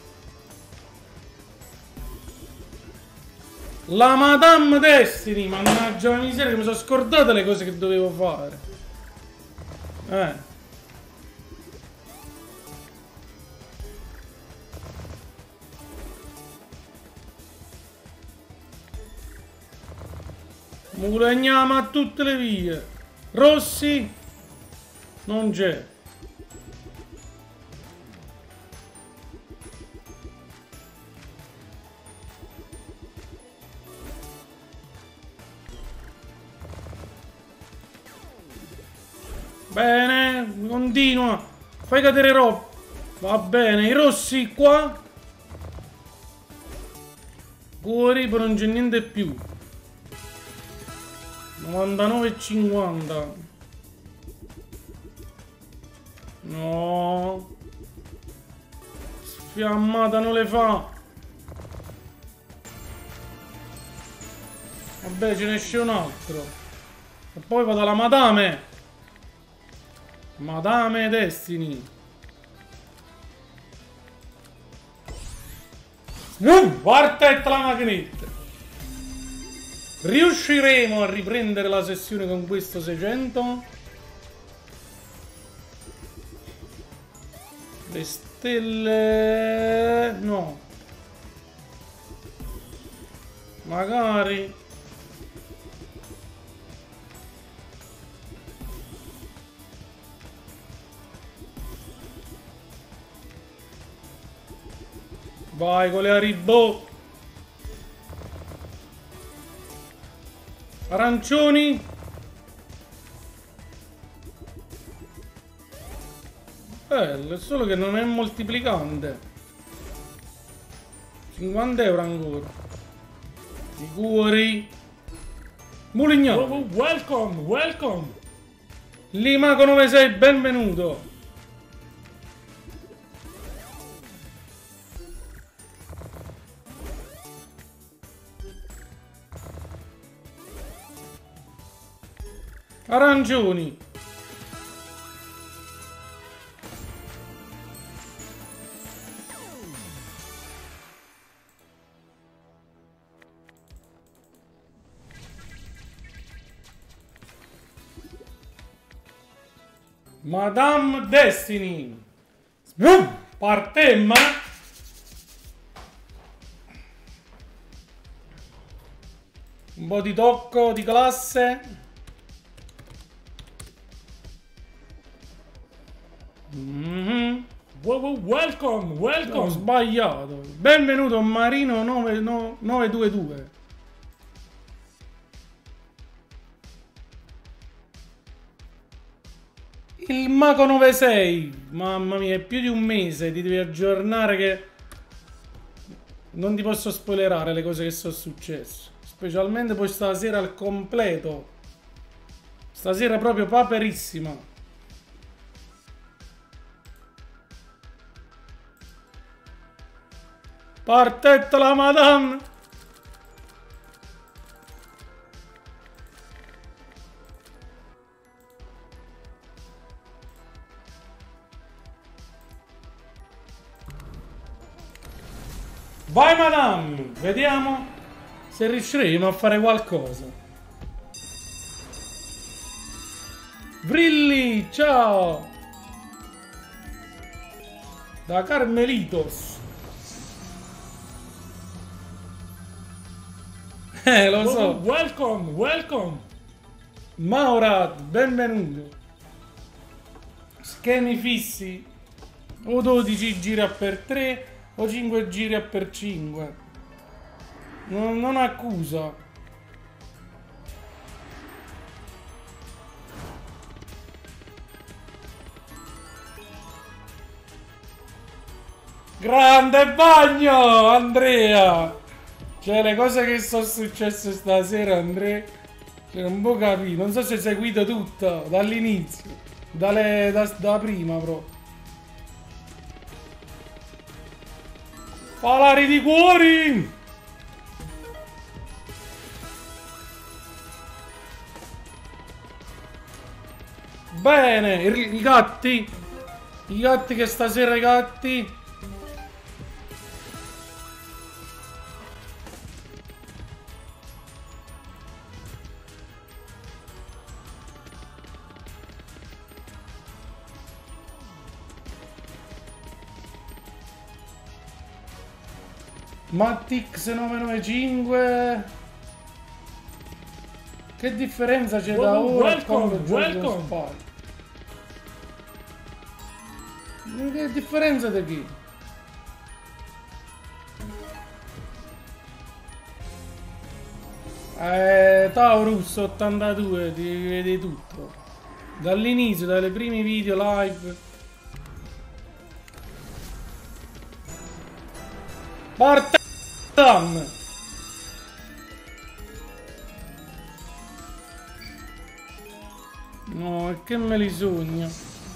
La Madame Destiny. Mannaggia la miseria, mi sono scordate le cose che dovevo fare. Eh. Guadagniamo a tutte le vie. Rossi non c'è. Bene, continua. Fai cadere Rob. Va bene, i rossi qua. Fuori, poi non c'è niente più. novantanove e cinquanta. No. Sfiammata non le fa. Vabbè, ce ne esce un altro. E poi vado alla Madame. Madame Destiny. Uh, guarda la macchinetta. Riusciremo a riprendere la sessione con questo seicento? Le stelle... no. Magari... vai con le Haribo. Arancioni. Bello, è solo che non è moltiplicante. cinquanta euro ancora. Sicuri. Mulignano.
Oh, welcome, welcome.
Limaco novantasei, benvenuto. Arancioni. Madame Destiny. Boom! Partemma. Un po' di tocco di classe. Mm-hmm.
Welcome, welcome.
Ho sbagliato. Benvenuto Marino nove, no, nove due due. Il Mago novantasei. Mamma mia, è più di un mese. Ti devi aggiornare che non ti posso spoilerare le cose che sono successe. Specialmente poi stasera al completo. Stasera proprio paperissima. Partetta la Madame. Vai Madame. Vediamo se riusciremo a fare qualcosa. Brilli, ciao. Da Carmelitos. Eh, lo so.
Welcome, welcome.
Maurat, benvenuto. Schemi fissi. O dodici giri a per tre o cinque giri a per cinque. Non, non accusa. Grande bagno, Andrea. Cioè, le cose che sono successe stasera, Andrea, cioè, non può capire. Non so se hai seguito tutto dall'inizio, dalle, da, da prima, però. Palari di cuori! Bene, i, i gatti. I gatti che stasera i gatti. Mattix nove nove cinque. Che differenza c'è
Well,
da ora a
welcome,
quando giochi con
welcome.
Spike? Che differenza di chi? Eh, Taurus ottantadue, ti vedi tutto. Dall'inizio, dalle primi video live. Portam! No, e che me li sogno.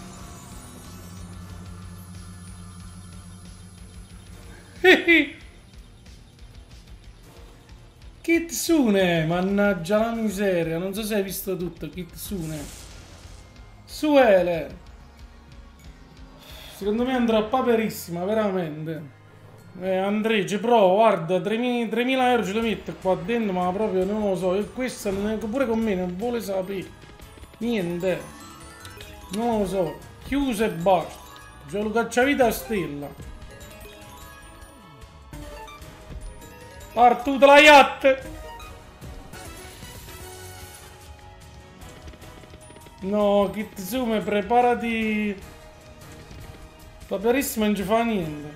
Kitsune, mannaggia la miseria, non so se hai visto tutto, Kitsune. Suele. Secondo me andrà paperissima, veramente. Eh, Andrea, ci provo, guarda, tremila euro ce lo metto qua dentro, ma proprio non lo so. E questo pure con me non vuole sapere. Niente. Non lo so. Chiuso e basta. Gioco cacciavita a stella. Partita la yacht! No, Kitsune, preparati. Paperissimo non ci fa niente.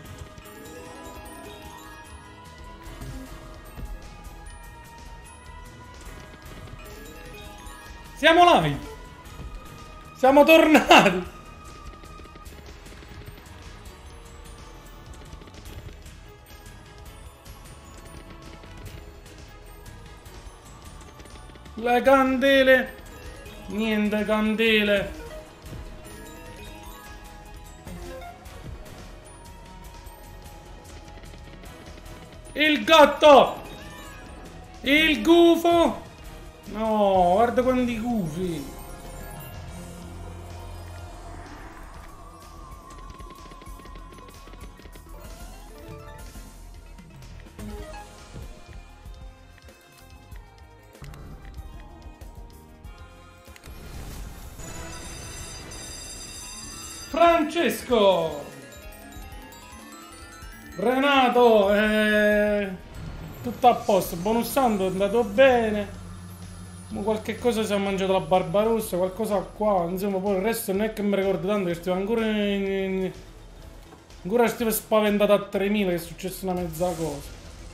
Siamo live! Siamo tornati! Le candele! Niente candele! Il gatto! Il gufo! No, guarda quanti gufi! Francesco! Renato! Eh, tutto a posto, bonusando è andato bene. Ma qualche cosa si è mangiato la Barbarossa, qualcosa qua, insomma, poi il resto non è che mi ricordo tanto, che stiamo ancora in, in, ancora stiamo spaventato a tremila, che è successa una mezza cosa.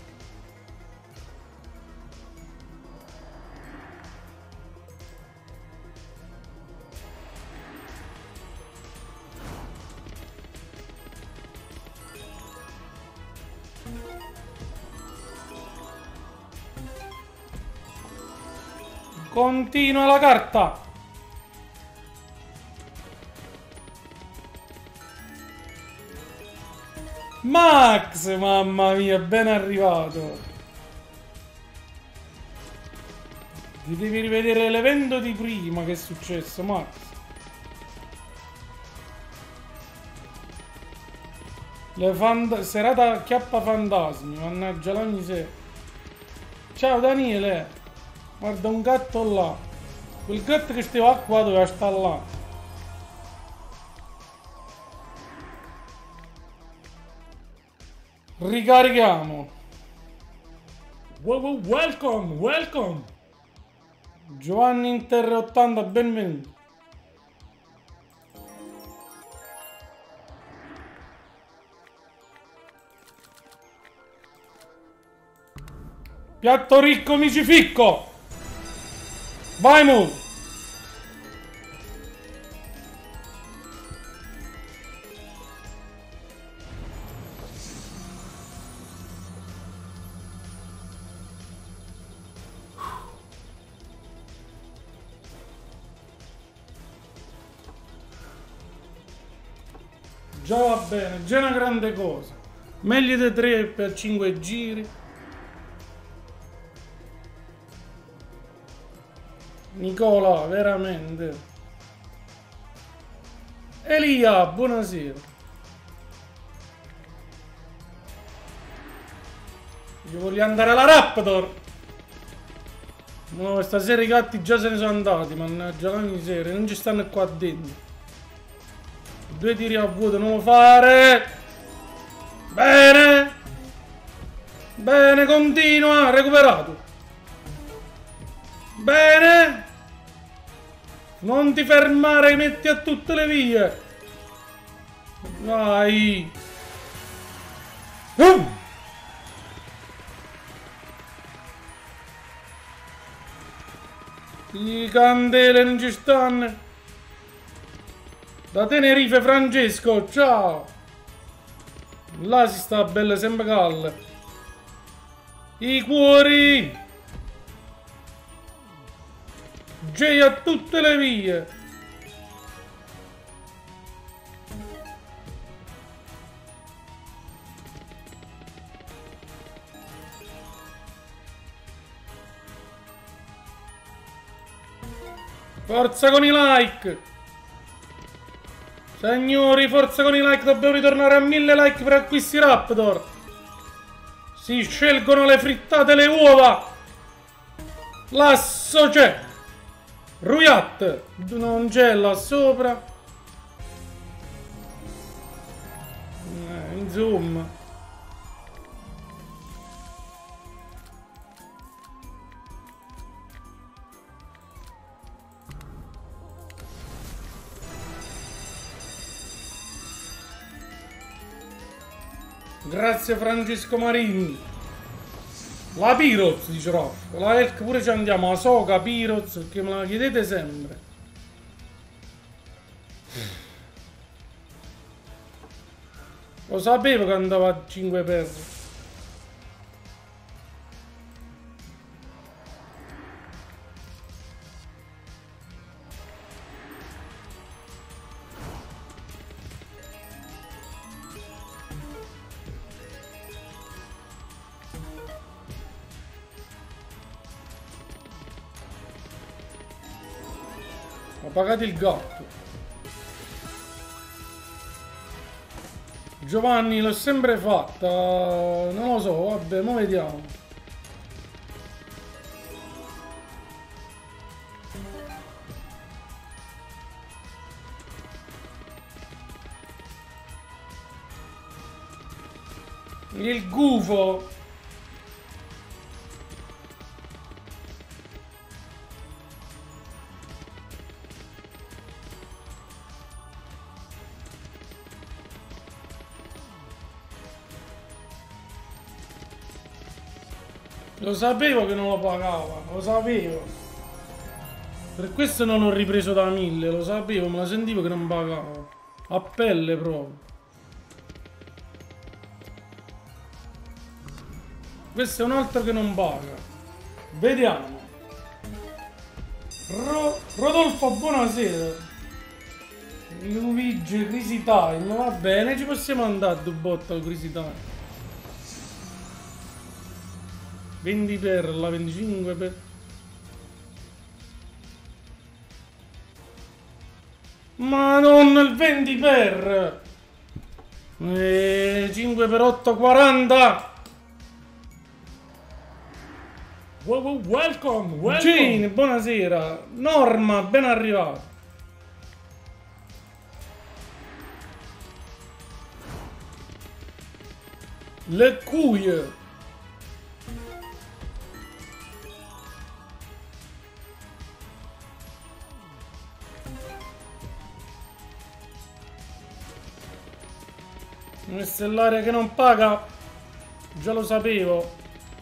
Continua la carta. Max, mamma mia, ben arrivato. Ti devi rivedere l'evento di prima che è successo, Max. Le fant- serata chiappa fantasmi, mannaggia la miseria. Ciao Daniele. Guarda un gatto là. Quel gatto che stava qua doveva stare là. Ricarichiamo.
Welcome, welcome.
Giovanni Inter ottanta, benvenuto. Piatto ricco, micificco. Vai mu! Già va bene, già è una grande cosa. Meglio di tre per cinque giri. Nicola, veramente. Elia, buonasera. Io voglio andare alla Raptor. No, stasera i gatti già se ne sono andati, mannaggia la miseria, non ci stanno qua dentro. Due tiri a vuoto, non lo fare. Bene. Bene, continua, recuperato. Bene. Non ti fermare, metti a tutte le vie. Vai. Uh. I candele non ci stanno. Da Tenerife Francesco, ciao. Là si sta bella sempre calda. I cuori. J a tutte le vie. Forza con i like. Signori, forza con i like, dobbiamo ritornare a mille like per acquisti Raptor. Si scelgono le frittate e le uova. Lasso c'è. Ruyat non c'è là sopra. Eh, insomma. Grazie Francesco Marini. La Piroz, dice Rolf. La Elk pure ci andiamo. La Soca, Piroz, perché me la chiedete sempre. Lo sapevo che andava a cinque perri. Ho pagato il gatto. Giovanni, l'ho sempre fatta. Non lo so, vabbè, mo vediamo. Il gufo. Lo sapevo che non lo pagava, lo sapevo. Per questo non ho ripreso da mille, lo sapevo, me la sentivo che non pagava. A pelle proprio. Questo è un altro che non paga. Vediamo. Ro Rodolfo, buonasera. Luigi, Crazy Time, va bene, ci possiamo andare a Dubotta con Crazy Time. venti per la venticinque per. Madonna, il venti per. E cinque per otto, quaranta.
Welcome, welcome.
Gene, buonasera. Norma, ben arrivato. Le cuie. Un stellare che non paga. Già lo sapevo.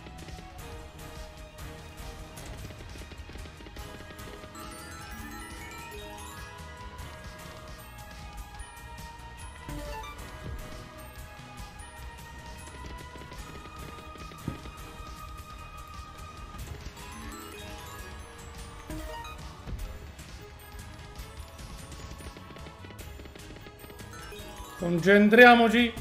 Concentriamoci.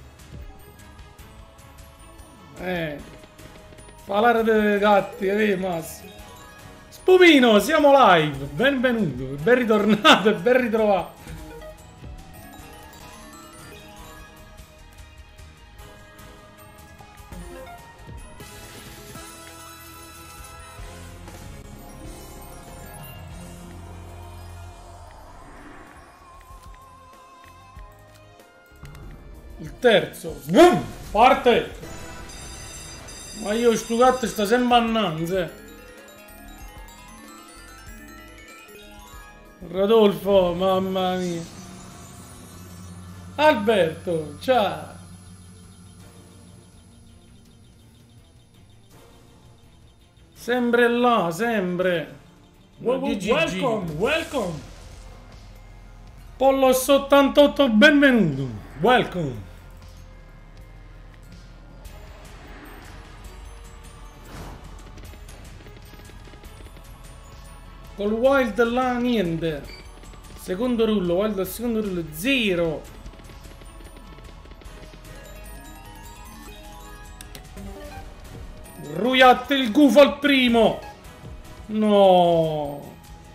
Eh. Parlare dei gatti, eh, Massimo. Spumino, siamo live. Benvenuto, ben ritornato e ben ritrovato. Il terzo. Svum! Parte! Ma io sto gatto sta sempre annanze. Rodolfo, mamma mia. Alberto, ciao. Sempre là, sempre.
Welcome, welcome.
Pollos ottantotto, benvenuto. Welcome. Col wild là niente. Secondo rullo, wild al secondo rullo, zero. Ruiate il gufo al primo. No.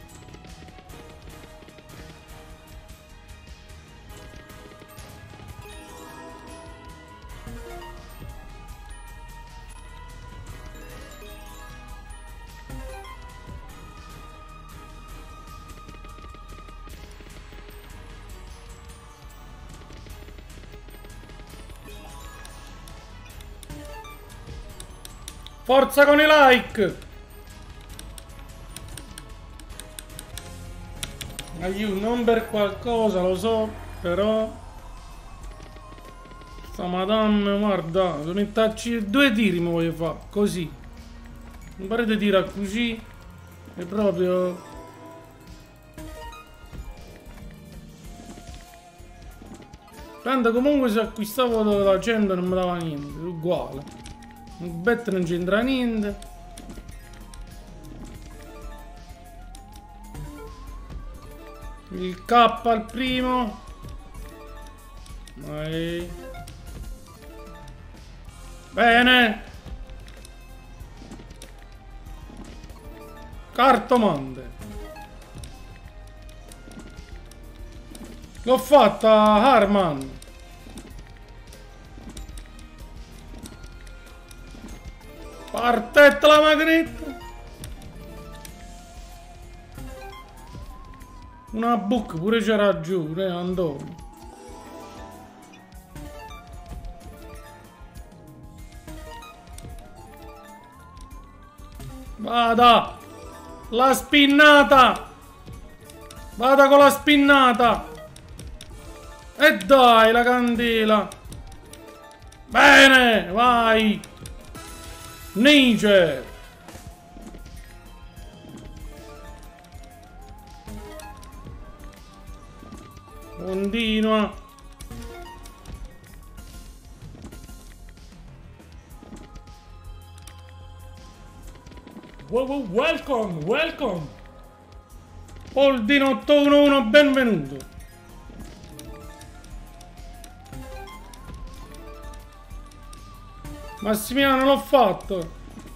Forza con i like! Aiuto, non per qualcosa, lo so, però... Sta madonna, guarda, devo metterci due tiri mi voglio fare, così. Non pare di tirare così, è proprio... Tanto comunque se acquistavo la gente non mi dava niente, uguale. Il bet non c'entra niente. Il K al primo. Vai. Bene. Cartomante. L'ho fatta, Harman. Partetta la macchinetta. Una book pure c'era giù, eh, Antonio. Vada! La spinnata! Vada con la spinnata! E dai, la candela! Bene, vai! Ninja! Continua!
Welcome, welcome!
Poldino otto uno uno, benvenuto! Massimiliano, l'ho fatto!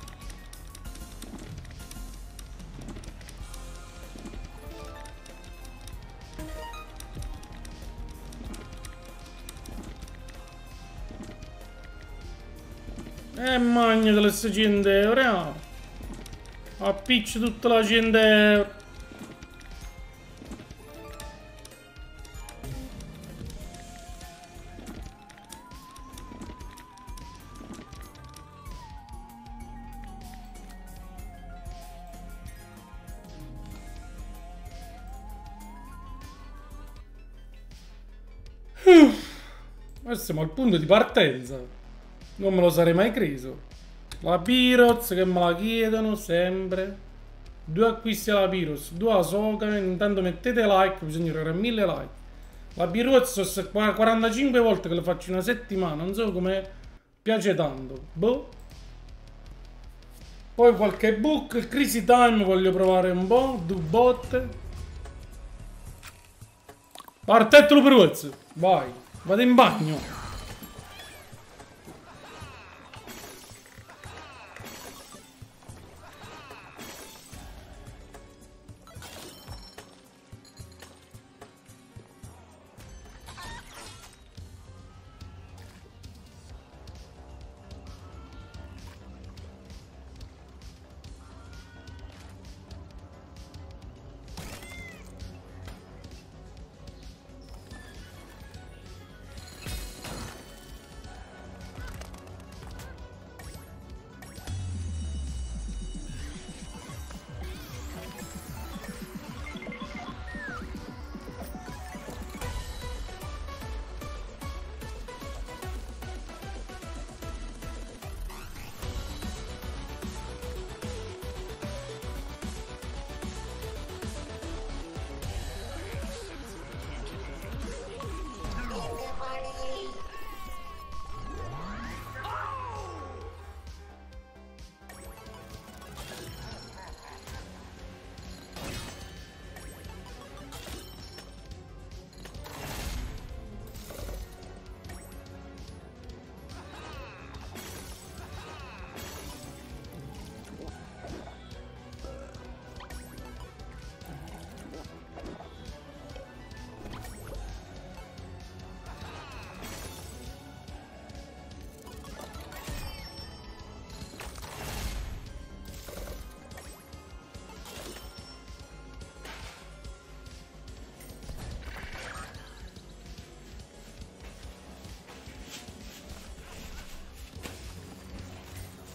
E magna delle seicento euro, eh? Appiccio tutta la cento euro. Ma siamo al punto di partenza. Non me lo sarei mai creso. La Piroz che me la chiedono sempre. Due acquisti alla Piroz, due alla Soca. Intanto mettete like, bisogna arrivare a mille like. La Piroz sono quarantacinque volte che lo faccio in una settimana. Non so come piace tanto. Boh. Poi qualche book. Il Crazy Time voglio provare un po'. Due botte. Partetto la Piroz. Vai. Vado in bagno.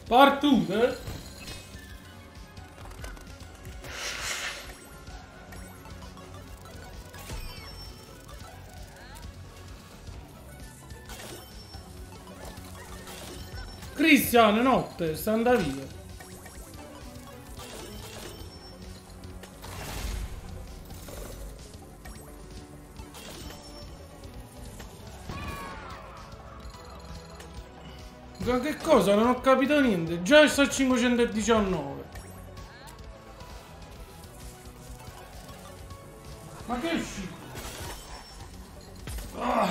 Partute? Cristiano, notte, sta andando via. Ma che cosa? Non ho capito niente. Già sto a cinquecentodiciannove. Ma che è uscito? Ah.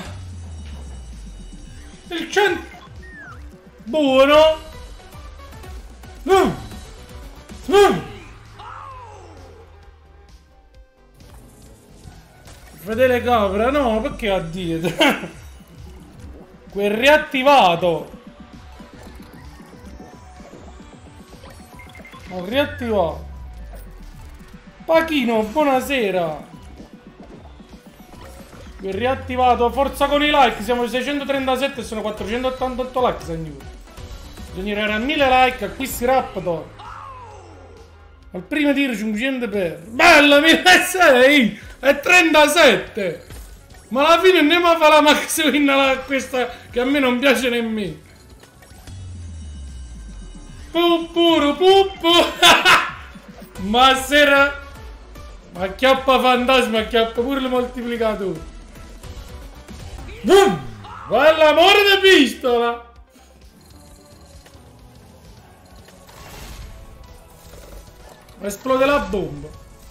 Il cento... Buono! Mm. Mm. Fedele capra, no, perché a dietro? Quel riattivato! Ho riattivato. Pachino, buonasera. Quel riattivato. Forza con i like. Siamo ai seicentotrentasette e sono quattrocentottantotto like, signori. Bisogna arrivare a mille like. Acquisti Raptor. Al primo tiro cinquecento per. Bella, milleseicento e trentasette. Ma alla fine andiamo a fare la max win la, questa che a me non piace nemmeno. Puppuru puppu. Ma sera. Ma acchiappa fantasma, acchiappa pure il moltiplicatore. Boom! Va l'amore di pistola. Esplode la bomba.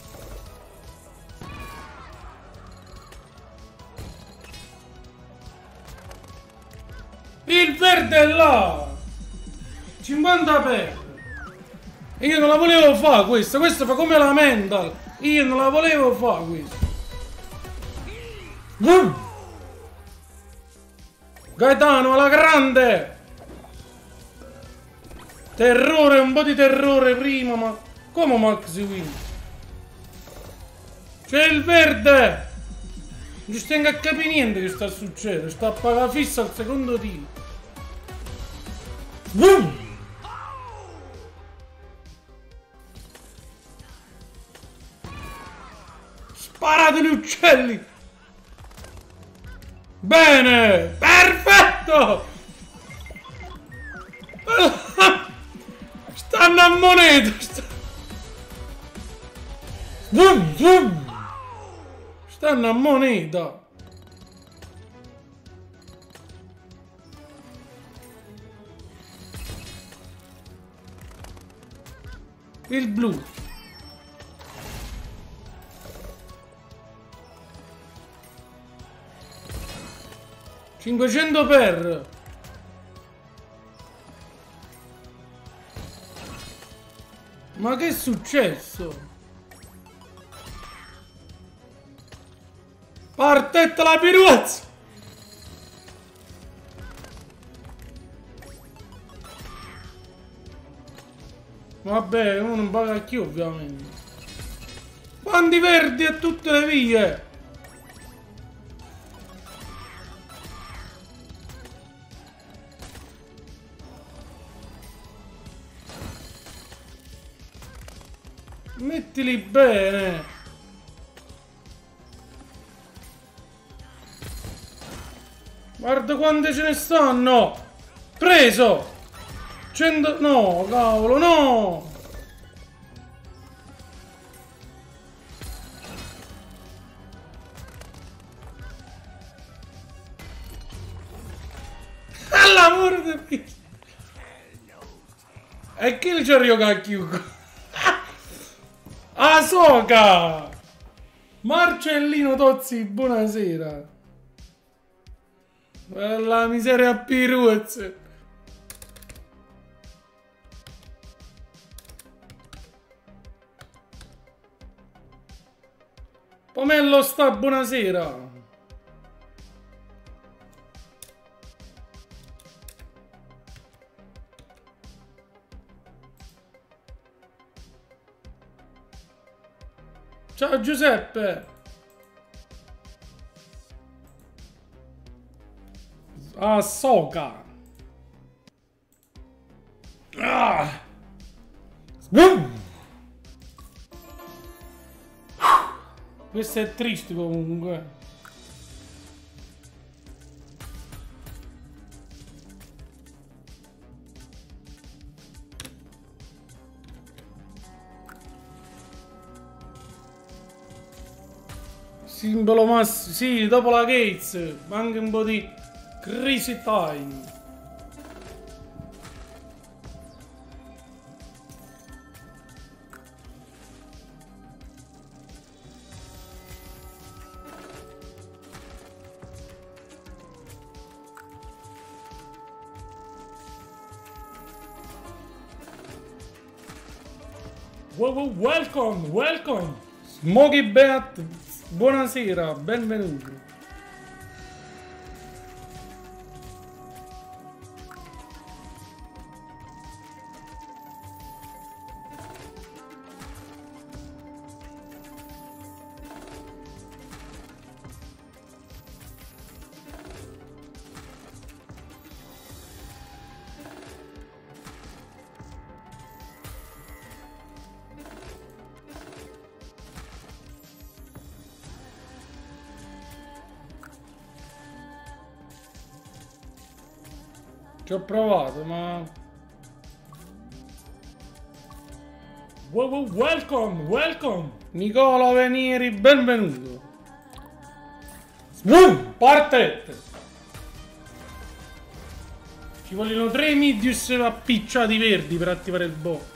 Il verde è là. cinquanta per. E io non la volevo fare questa. Questa fa come la mental. Io non la volevo fare questa. Mm. Gaetano alla grande. Terrore, un po' di terrore prima, ma come Max Win? C'è il verde. Non ci stengo a capire niente che sta succedendo. Sta a pagare fissa al secondo tiro. Mm. Sparate gli uccelli! Bene! Perfetto! Stanno a moneta! St zoom, zoom. Stanno a moneta! Il blu! cinquecento per. Ma che è successo? Partetta la piruazza. Vabbè, uno non paga più ovviamente. Quanti verdi a tutte le vie. Mettili bene. Guarda quante ce ne stanno. Preso. cento. No, cavolo, no. All'amore del Dio. E chi il gioco a chiuso? Asoka! Marcellino Tozzi, buonasera. La miseria a piruzze. Pomello sta, buonasera. Ciao Giuseppe. Ahsoka. Ah! Ah. Uh. Questo è triste comunque. Simbolo massimo, sì, dopo la Gates, anche un po' di Crazy Time.
Welcome, welcome.
Smokey Beat, buonasera, benvenuto. Ci ho provato, ma...
Welcome, welcome.
Nicola Venieri, benvenuto. Boom! Partette! Ci vogliono tre Midius appicciati verdi per attivare il boh.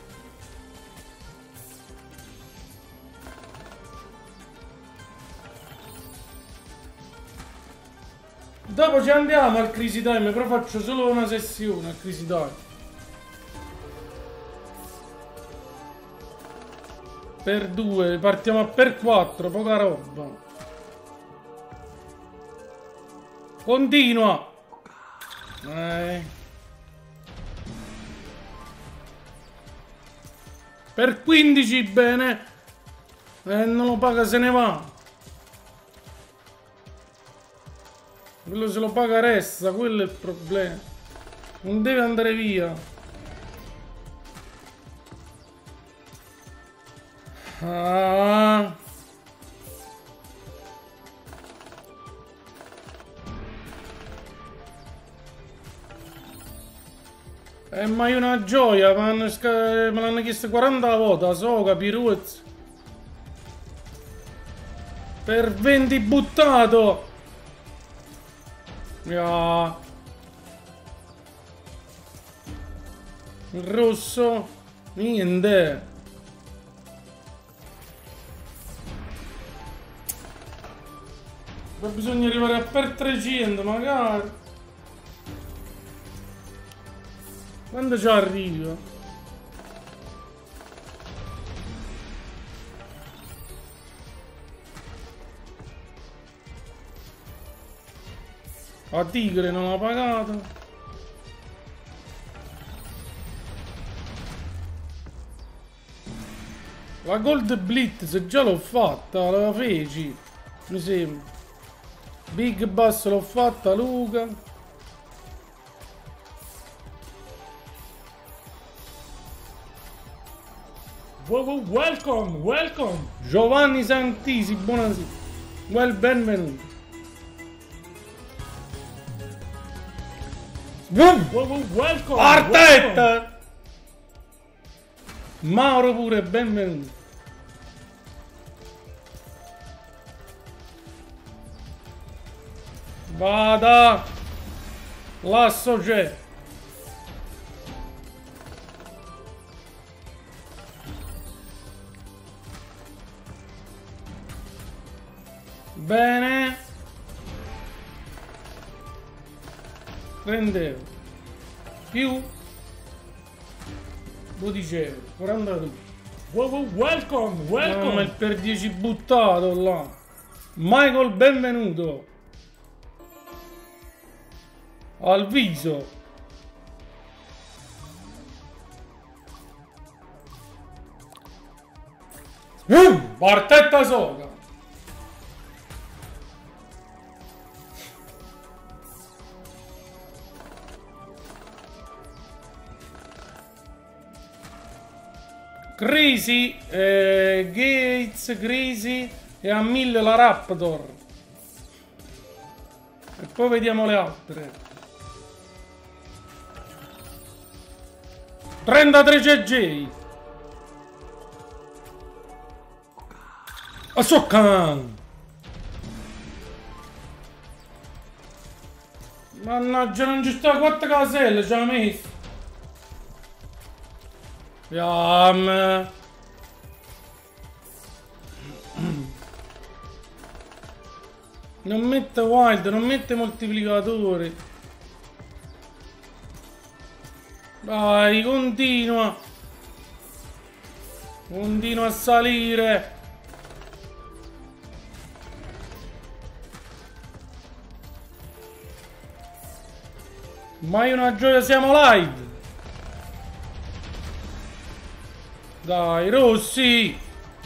Dopo ci andiamo al Crazy Time, però faccio solo una sessione al Crazy Time. Per due, partiamo a per quattro, poca roba. Continua. Eh. Per quindici, bene. Eh, non lo paga, se ne va. Quello se lo paga resta, quello è il problema. Non deve andare via. Ah. Eh, ma è una gioia, me l'hanno chiesto quaranta volte, so, capiruzzo. Per venti buttato. Yeah. Il rosso, niente. Ma bisogna arrivare a per trecento magari. Quando ci arriva? La tigre non ha pagato. La Gold Blitz già l'ho fatta, la feci, mi sembra. Big Bass l'ho fatta, Luca.
Welcome, welcome.
Giovanni Santisi, buonasera. Well, benvenuto.
Welcome.
Artetta! Mauro pure, benvenuto. Vada! Lasso c'è. Bene. Prendevo. Più dodici euro. quarantadue.
Welcome, welcome.
No, il per dieci buttato là. Michael, benvenuto. Al viso. Uh, Bartetta soga. Crazy, eh, Gates, Crazy e a mille la Raptor. E poi vediamo le altre. trentatré J J. Asoccan. Mannaggia, non ci sta quattro caselle, ci ha messo. Yam. Non mette wild, non mette moltiplicatori. Vai, continua. Continua a salire. Mai una gioia, siamo live. Dai, Rossi.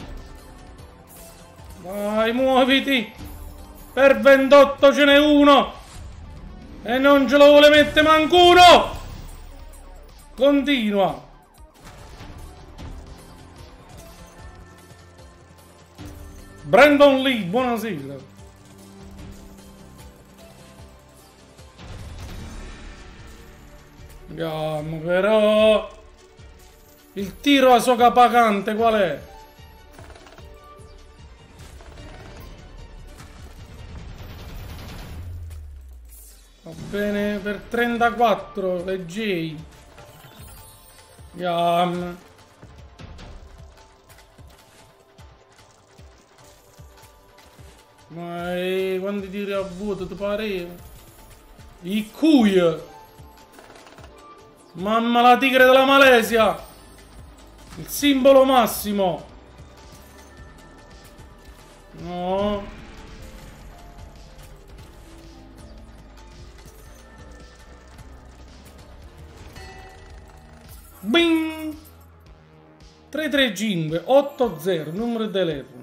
Vai, muoviti. Per ventotto ce n'è uno. E non ce lo vuole mettere manco uno. Continua. Brandon Lee, buonasera. Andiamo, però il tiro a socapacante qual è? Va bene per trentaquattro le J. Andiamo. Ma eh, quando tiri a vuoto ti pareva? I cuia. Mamma, la tigre della Malesia! Il simbolo massimo! No! Bing! tre tre cinque otto zero, numero di telefono.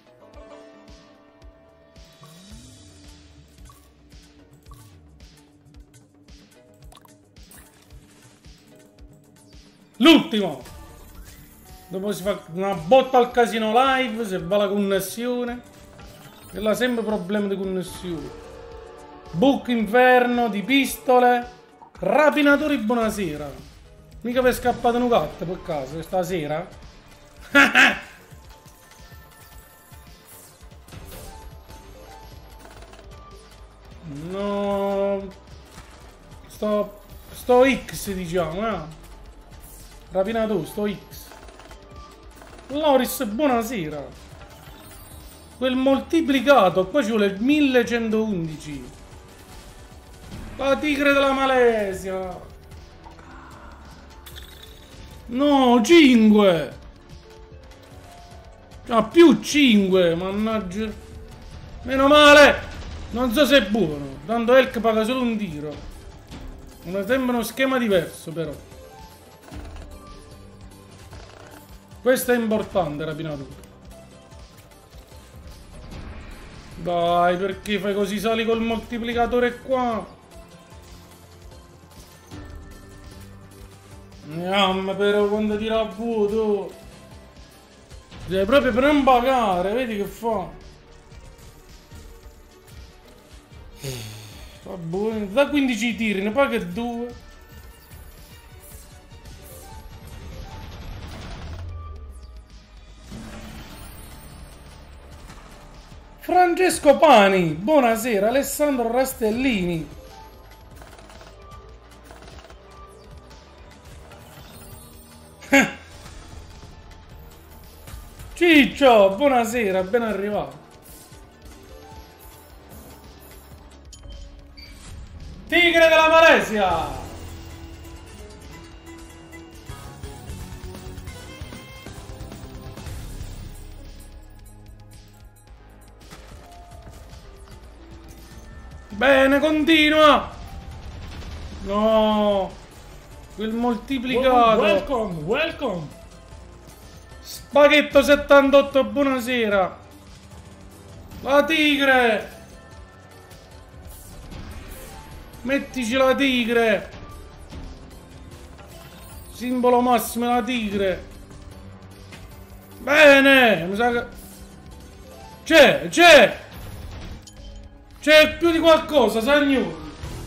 L'ultimo! Dopo si fa una botta al casino live, se va la connessione. E là sempre problemi di connessione. Book inferno, di pistole. Rapinatori, buonasera. Mica per scappare un gatto per caso stasera? No. Sto... Sto X diciamo, eh. Rapinato, sto X. Loris, buonasera. Quel moltiplicato, qua ci vuole il millecentoundici. La tigre della Malesia. No, cinque. Ah, più cinque, mannaggia. Meno male. Non so se è buono. Tanto Elk paga solo un tiro. Mi sembra uno schema diverso, però. Questo è importante, rapinato. Dai, perché fai così? Sali col moltiplicatore qua. Mamma, però quando tira a vuoto. Devi proprio per non pagare, vedi che fa. Va buono. Da quindici tiri, ne paga due. Francesco Pani, buonasera. Alessandro Rastellini. Ciccio, buonasera, ben arrivato. Tigre della Malesia. Bene, continua. No. Quel moltiplicato.
Welcome, welcome.
Spaghetto settantotto, buonasera. La tigre. Mettici la tigre. Simbolo massimo è la tigre. Bene, mi sa che... C'è, c'è! C'è più di qualcosa, signori!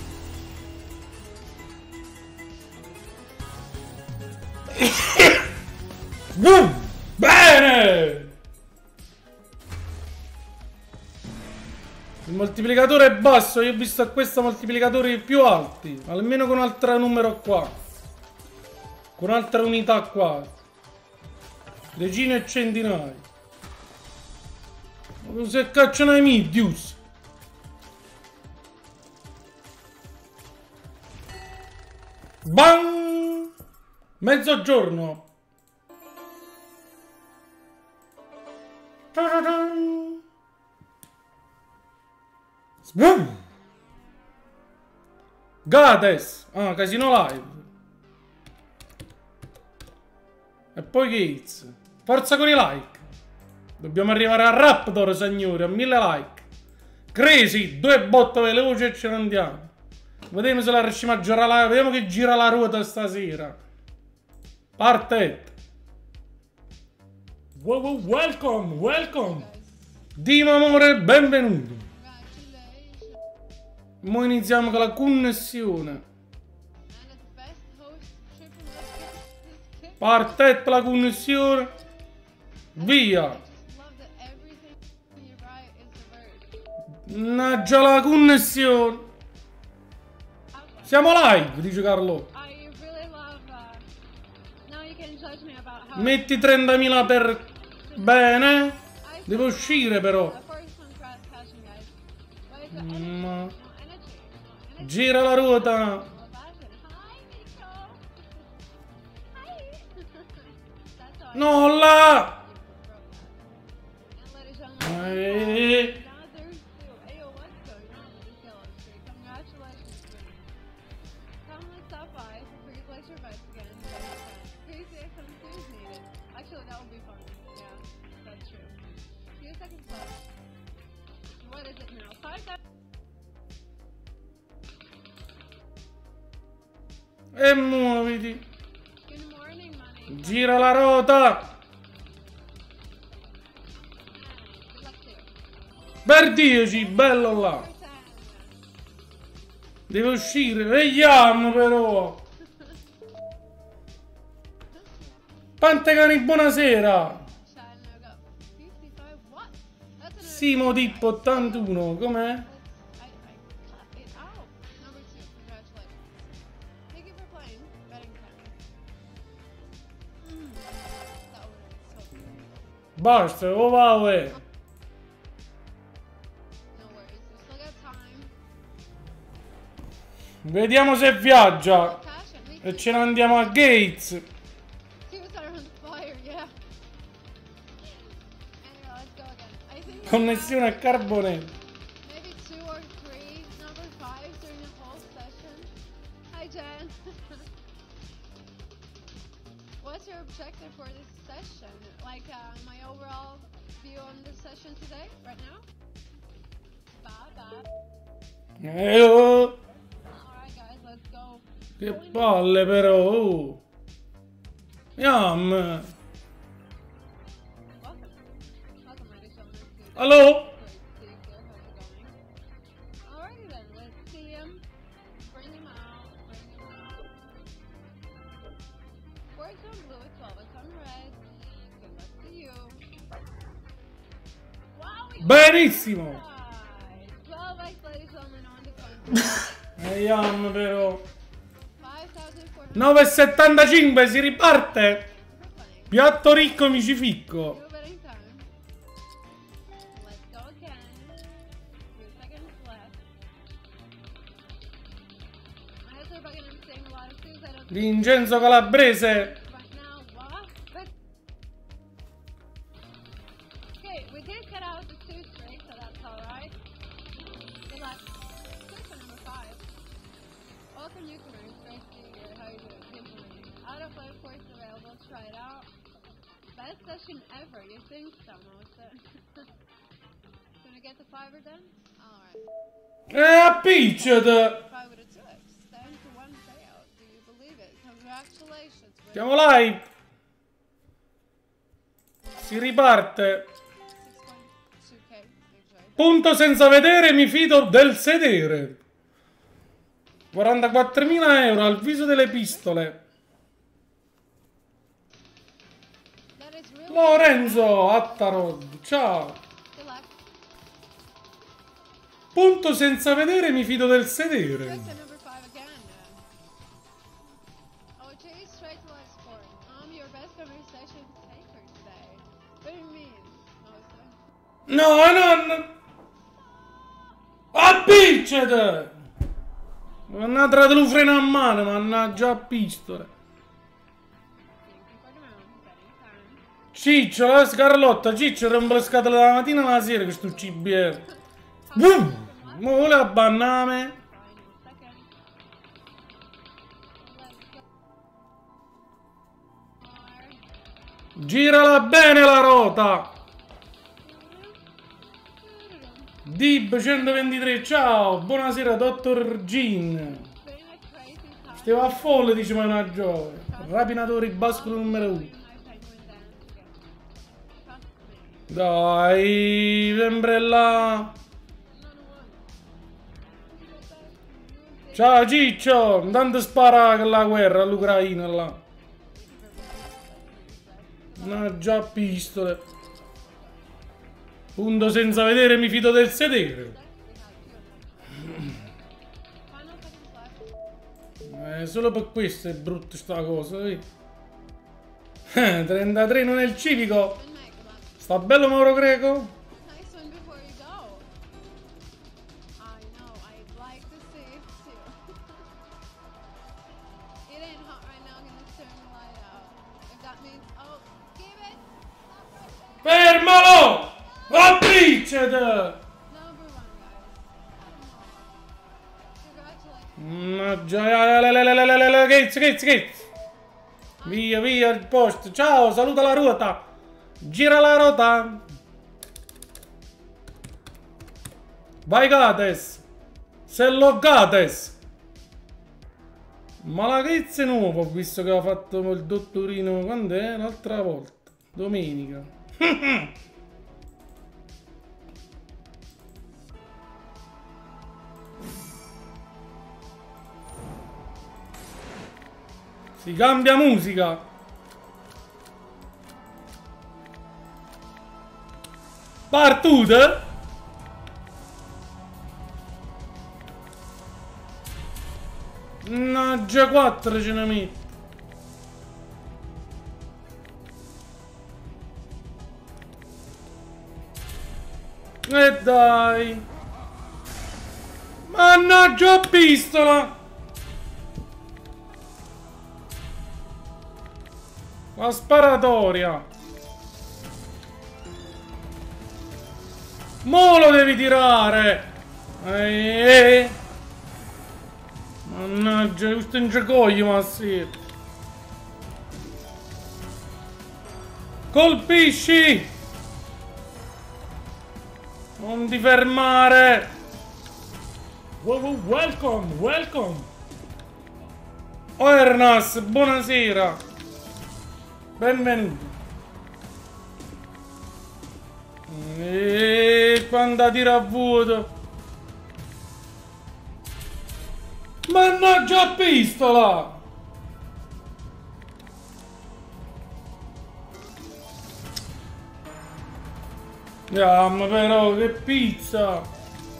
Boom! Bene! Il moltiplicatore è basso, io ho visto a questo moltiplicatore più alti. Almeno con un'altra numero qua. Con un'altra unità qua. Decine e centinaia. Ma se cacciano i Midius. Bang! Mezzogiorno. Sboom! Gades! Ah, Casino Live. E poi Gates. Forza con i like. Dobbiamo arrivare a Raptor, signori, a mille like. Crazy, due botte veloci e ce ne andiamo. Vediamo se la riusciamo a girare la... Vediamo che gira la ruota stasera. Parte.
Wow, wow, welcome, welcome.
Dino amore, benvenuto. Mo iniziamo con la connessione. Parte la connessione. Via. Naggia la connessione. Siamo live, dice Carlo. Metti trentamila per... Bene. Devo uscire però. Ma... Gira la ruota. No, là. Eh. E muoviti. Gira la ruota. Per dieci, bello là. Deve uscire. Vediamo però. Pantegani, buonasera. Simo Dippo ottantuno, com'è? Basta, oh wow, eh. Vediamo se viaggia. E ce ne andiamo a Gates. Connessione a carbone.
What's your objective for this session? Like uh, my overall view on this session today, right now? Bye bye.
Eh, oh.
Alright guys, let's go.
Che palle però. Oh. Yam.
Welcome. Welcome ladies and gentlemen.
Hello?
Great to see you. How's it going? Alrighty then, let's see him. Bring him out. Bring him out. Works on blue, twelve is on red. Good luck to you. Wow, we
Benissimo.
got twelve X ladies and gentlemen on the coin.
E Yam però.
five thousand four hundred.
nove e settantacinque, si riparte. Piatto ricco mi ci ficco.
Two betting time. Let's go again. Two seconds left. Adesso we're gonna be saying a lot of things I don't
Vincenzo Calabrese.
right now. What? But okay, we did get out the two straight, so that's alright. Good luck. Question number five. Welcome newcomers. Great to see you. How are you doing? Implementing. Out of play course available. Try it out. Best session ever. You think so, Melissa? Gonna get the fiver done? Alright.
E appicciata.
Five with a two X. Seven to one payout. Do you believe it? Congratulations.
Siamo live. Si riparte.
six point two K actually.
Punto senza vedere, mi fido del sedere. quarantaquattromila euro al viso delle pistole.
That is really
Lorenzo Attarod, ciao.
good luck.
Punto senza vedere, mi fido del sedere.
Question number five again. Uh, oh, two straight to life sport. Um, your best conversation taker today. What do you mean? Oh, sorry.
No, non... Appiccete! Mannaggia, te lo freno a mano, mannaggia a pistole.
Thank you for the round. Betting time.
Ciccio, la Scarlotta, Ciccio rompe le scatole dalla mattina alla sera che sto C B R. Boom! Mo voleva banname.
Final second. Let's go. More.
Girala bene la rota. Dib centoventitré, ciao. Buonasera, dottor Jean.
Doing a crazy time.
Steva a folle, dice Managgiore. Rapinatori bascolo numero uno.
My penguin dance again. Trust me.
Dai, sempre là. Ciao Ciccio, intanto spara che la guerra all'Ucraina là. No, già pistole. Punto senza vedere, mi fido del sedere.
Final seconds left.
Eh, solo per questo è brutta sta cosa, vedi? Eh, trentatré non è il civico.
Good night, good luck.
Sta bello Mauro Greco?
Nice one before you go. I know, I'd like to see it too. It ain't hot right now, I'm gonna turn the light out. If that means, oh, give it! Stop right there!
Fermalo! Appiccete!
Number one, guys. Congratulations.
Mannaggia, Gates, Gates, Gates. Via, via il posto. Ciao, saluta la ruota. Gira la ruota. Vai Gates. Sello Gates. Ma la Gates è nuovo, ho visto che aveva fatto il dottorino, quando è? L'altra volta. Domenica. Si cambia musica. Partute. No, già quattro ce ne metto. E dai. Mannaggia pistola. La sparatoria. Mo lo devi tirare. Eeeh. Mannaggia, questo è un giacoglio, ma sì. Colpisci. Non ti fermare.
Welcome, welcome.
Oh Ernas, buonasera. Benvenuto. E quando tira a vuoto. Mannaggia a pistola. Ah, ma però che pizza.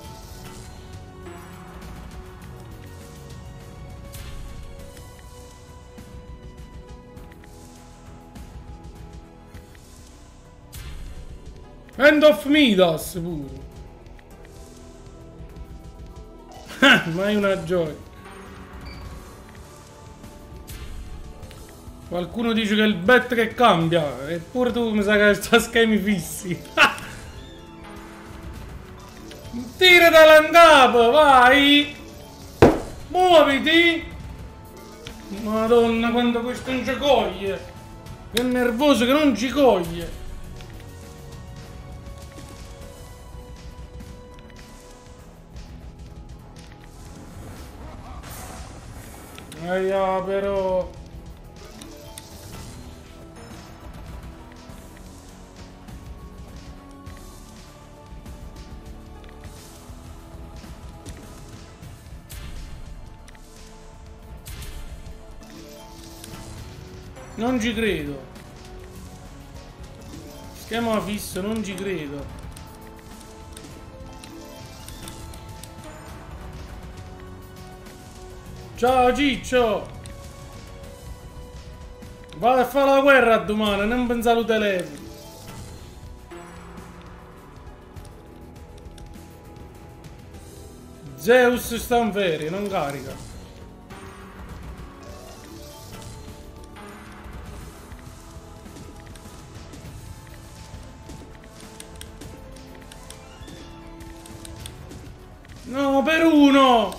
End of Midas pure. Ma è una gioia. Qualcuno dice che è il bet che cambia. Eppure tu mi sa che sta schemi fissi. Tira dall'ancapo, vai. Muoviti. Madonna, quando questo non ci coglie. Che nervoso che non ci coglie. Aia, però. Non ci credo. Schema fisso, non ci credo. Ciao Ciccio. Vado a fare la guerra domani, non pensare al telefono. Zeus sta in ferie, non carica. No, per uno!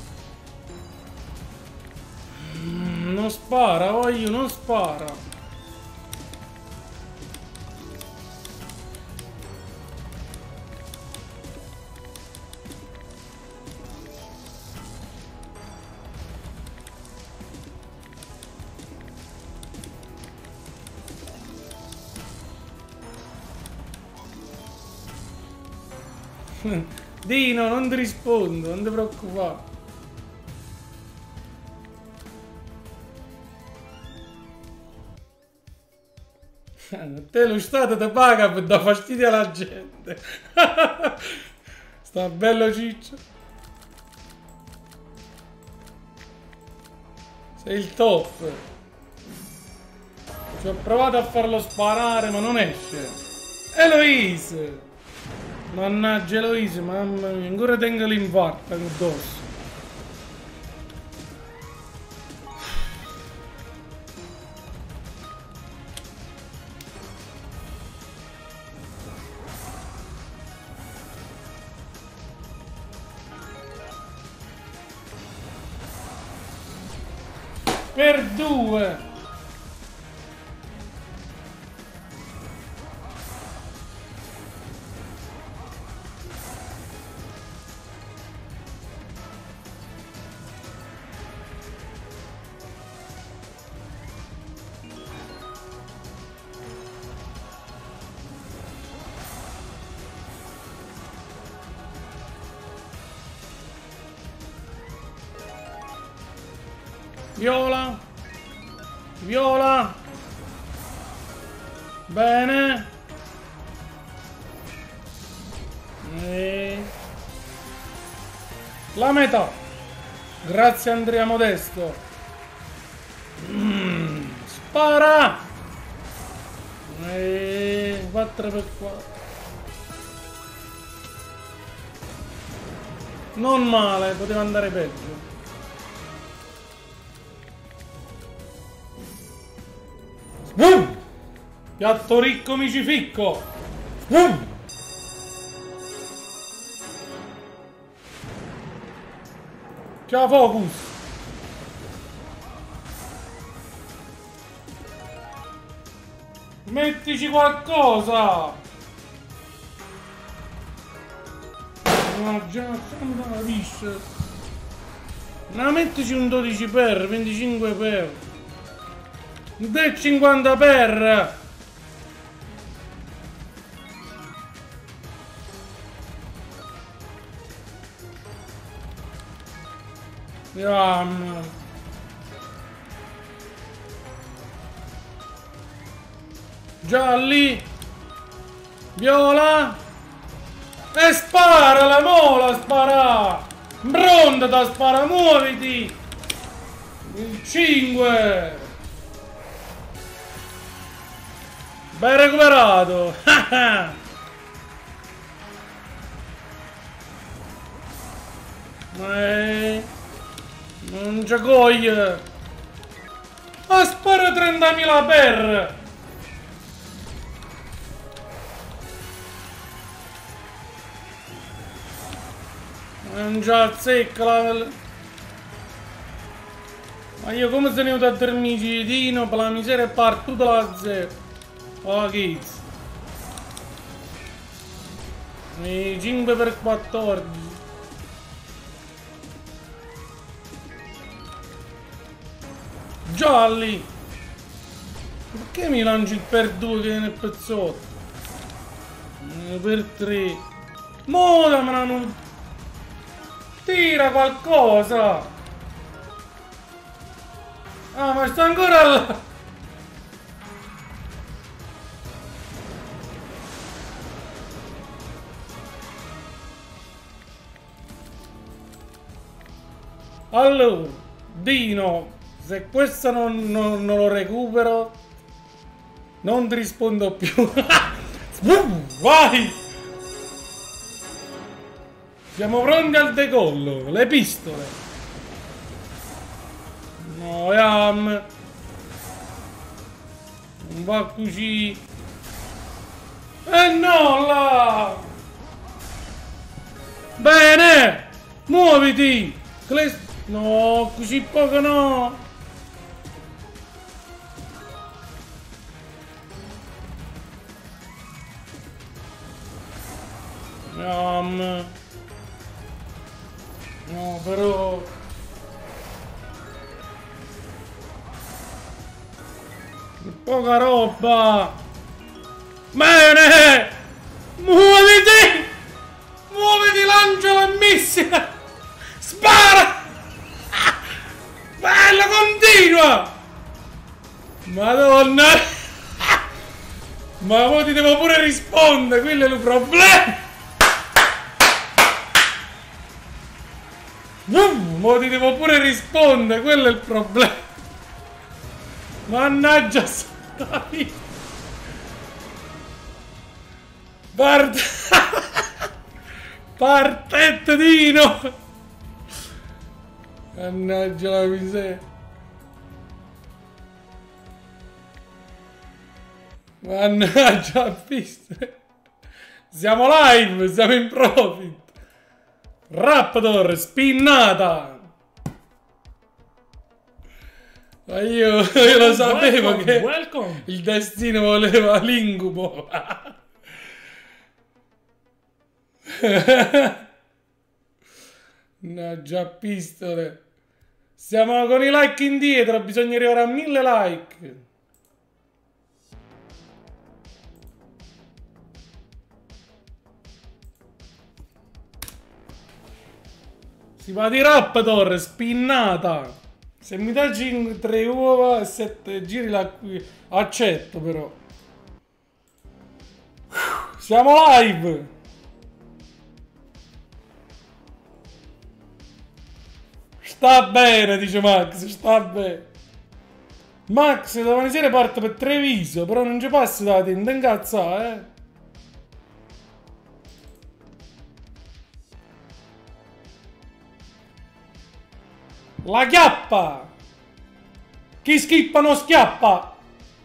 Mm, non spara, voglio, non spara. Dino, non ti rispondo, non ti preoccupare. Te lo Stato ti paga per dare fastidio alla gente. Sta bello Ciccio. Sei il top. Ci ho provato a farlo sparare ma non esce. Eloise! Mannaggia Eloise, mamma mia, ancora tengo l'infarto addosso. Per due! Viola, viola, bene, e... la metà, grazie Andrea Modesto, mm, spara, e... quattro per quattro, non male, poteva andare peggio. Boom! Piatto ricco micificco! Boom! Ciao focus! Mettici qualcosa! No, già, santa la piscia! No, mettici un dodici per, venticinque per! Del cinquanta per! Yam. Gialli, viola e spara la mola, spara pronta da spara, muoviti il cinque. Ben recuperato. eh, non c'è coglie. Ah, spara trentamila per. Non c'è azzecca la... Ma io come se ne ho venuto a dormire Dino per la miseria è partita la zero. Oh kids. E cinque per quattordici. Gialli. Perché mi lanci il per due che è nel pezzotto? E per tre. Moda me l'hanno... Tira qualcosa! Ah, ma sta ancora là! Allora, Dino, se questo non, non- non lo recupero, non ti rispondo più. Vai! Siamo pronti al decollo. Le pistole. No, Yam. Non va così. E no, là! Bene! Muoviti! Cle- No, così poco no! Yam. No, però... Poca roba! Bene! Muoviti! Muoviti, lancia la missile! Spara! Bella, continua! Madonna! Ma ora ti devo pure rispondere, quello è il problema! Mo ti devo pure rispondere, quello è il problema! Mannaggia sta vita! Part... Partettino! Mannaggia la miseria! Mannaggia la pista! Siamo live, siamo in profit! Raptor, spinnata! Ma io, io lo sapevo
Welcome,
che
welcome.
il destino voleva l'incubo. No, già pistole. Siamo con i like indietro, bisogna arrivare a mille like. Si va di Raptor, spinnata. Se mi dai cinque, tre uova e sette giri la qui, accetto però. Siamo live. Sta bene, dice Max, sta bene. Max, domani sera parte per Treviso, però non ci passi da tenda, incazza, eh. La chiappa! Chi schippa non schiappa!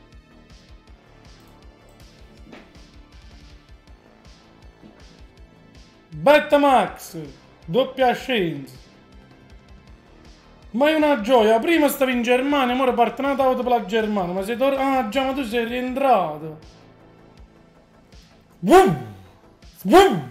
Betta Max! Doppia scienza! Ma è una gioia, prima stavi in Germania, ora parte un'auto per la Germania, ma sei tornato... Ah già, ma tu sei rientrato! Vum! Vum!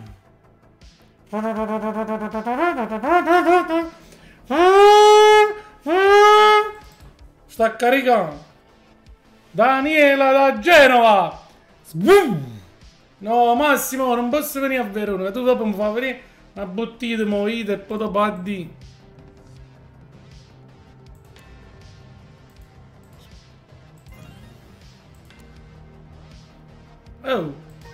Sta caricando. Daniela da Genova. Sbum. No, Massimo, non posso venire a Verona. Tu dopo mi fai venire una bottiglia di mojito e poi dopo addio. Oh.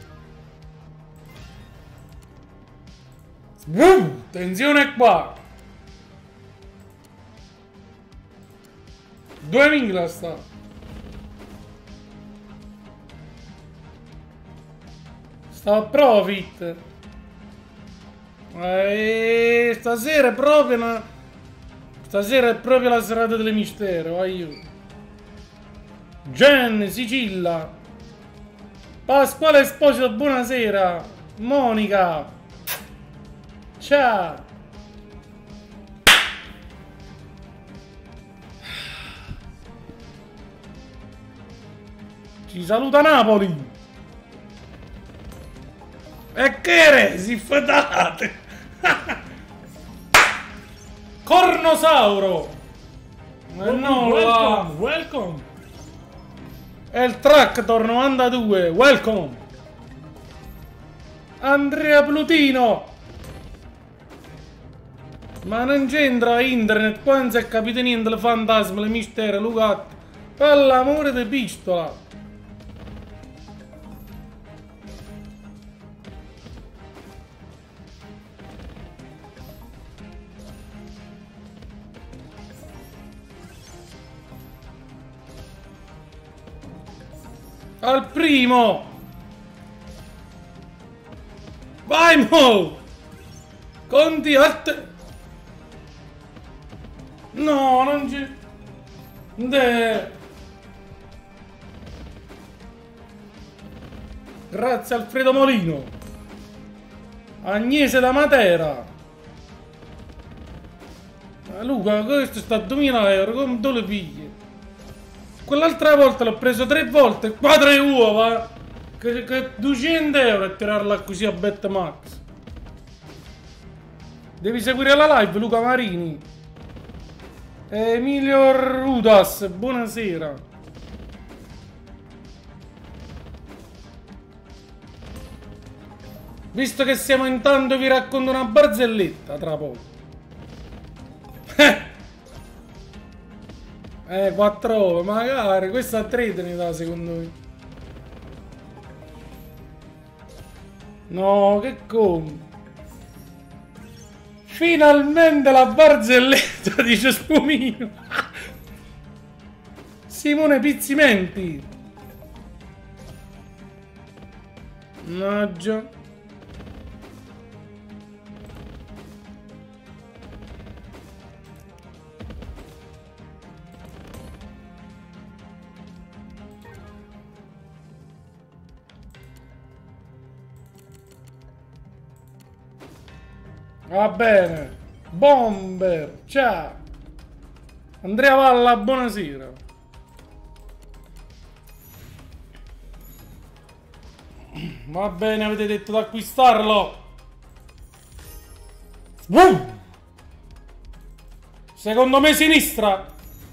Sbum. Tensione qua. duemila sta. Sta a profit. E stasera è proprio una... Stasera è proprio la serata delle mistero, aiuto. Gen, Sicilia. Pasquale Esposito, buonasera. Monica. Ciao. Ci saluta Napoli! E che resi fedate! Cornosauro! E no,
Welcome, welcome.
è il Tractor novantadue, welcome! Andrea Plutino! Ma non c'entra internet, qua non si è capito niente, le fantasmi, le mistere, Lucat. Per l'amore di pistola! Al primo! Vai mo! Conti a te! No, non c'è... De... Grazie Alfredo Molino. Agnese da Matera. Ah, Luca, questo sta a duemila euro, come tu le pigli? Quell'altra volta l'ho preso tre volte, quattro uova, che, che duecento euro a tirarla così a Betmax. Devi seguire la live, Luca Marini. Emilio Rudas, buonasera. Visto che siamo in tanto vi racconto una barzelletta tra poco. Eh, quattro ore, magari, questa a tre te ne dà secondo me. No, che come? Finalmente la barzelletta, dice Spumino. Simone Pizzimenti. Mannaggia. Va bene. Bomber. Ciao. Andrea Valla, buonasera. Va bene, avete detto di acquistarlo. Uh! Secondo me sinistra.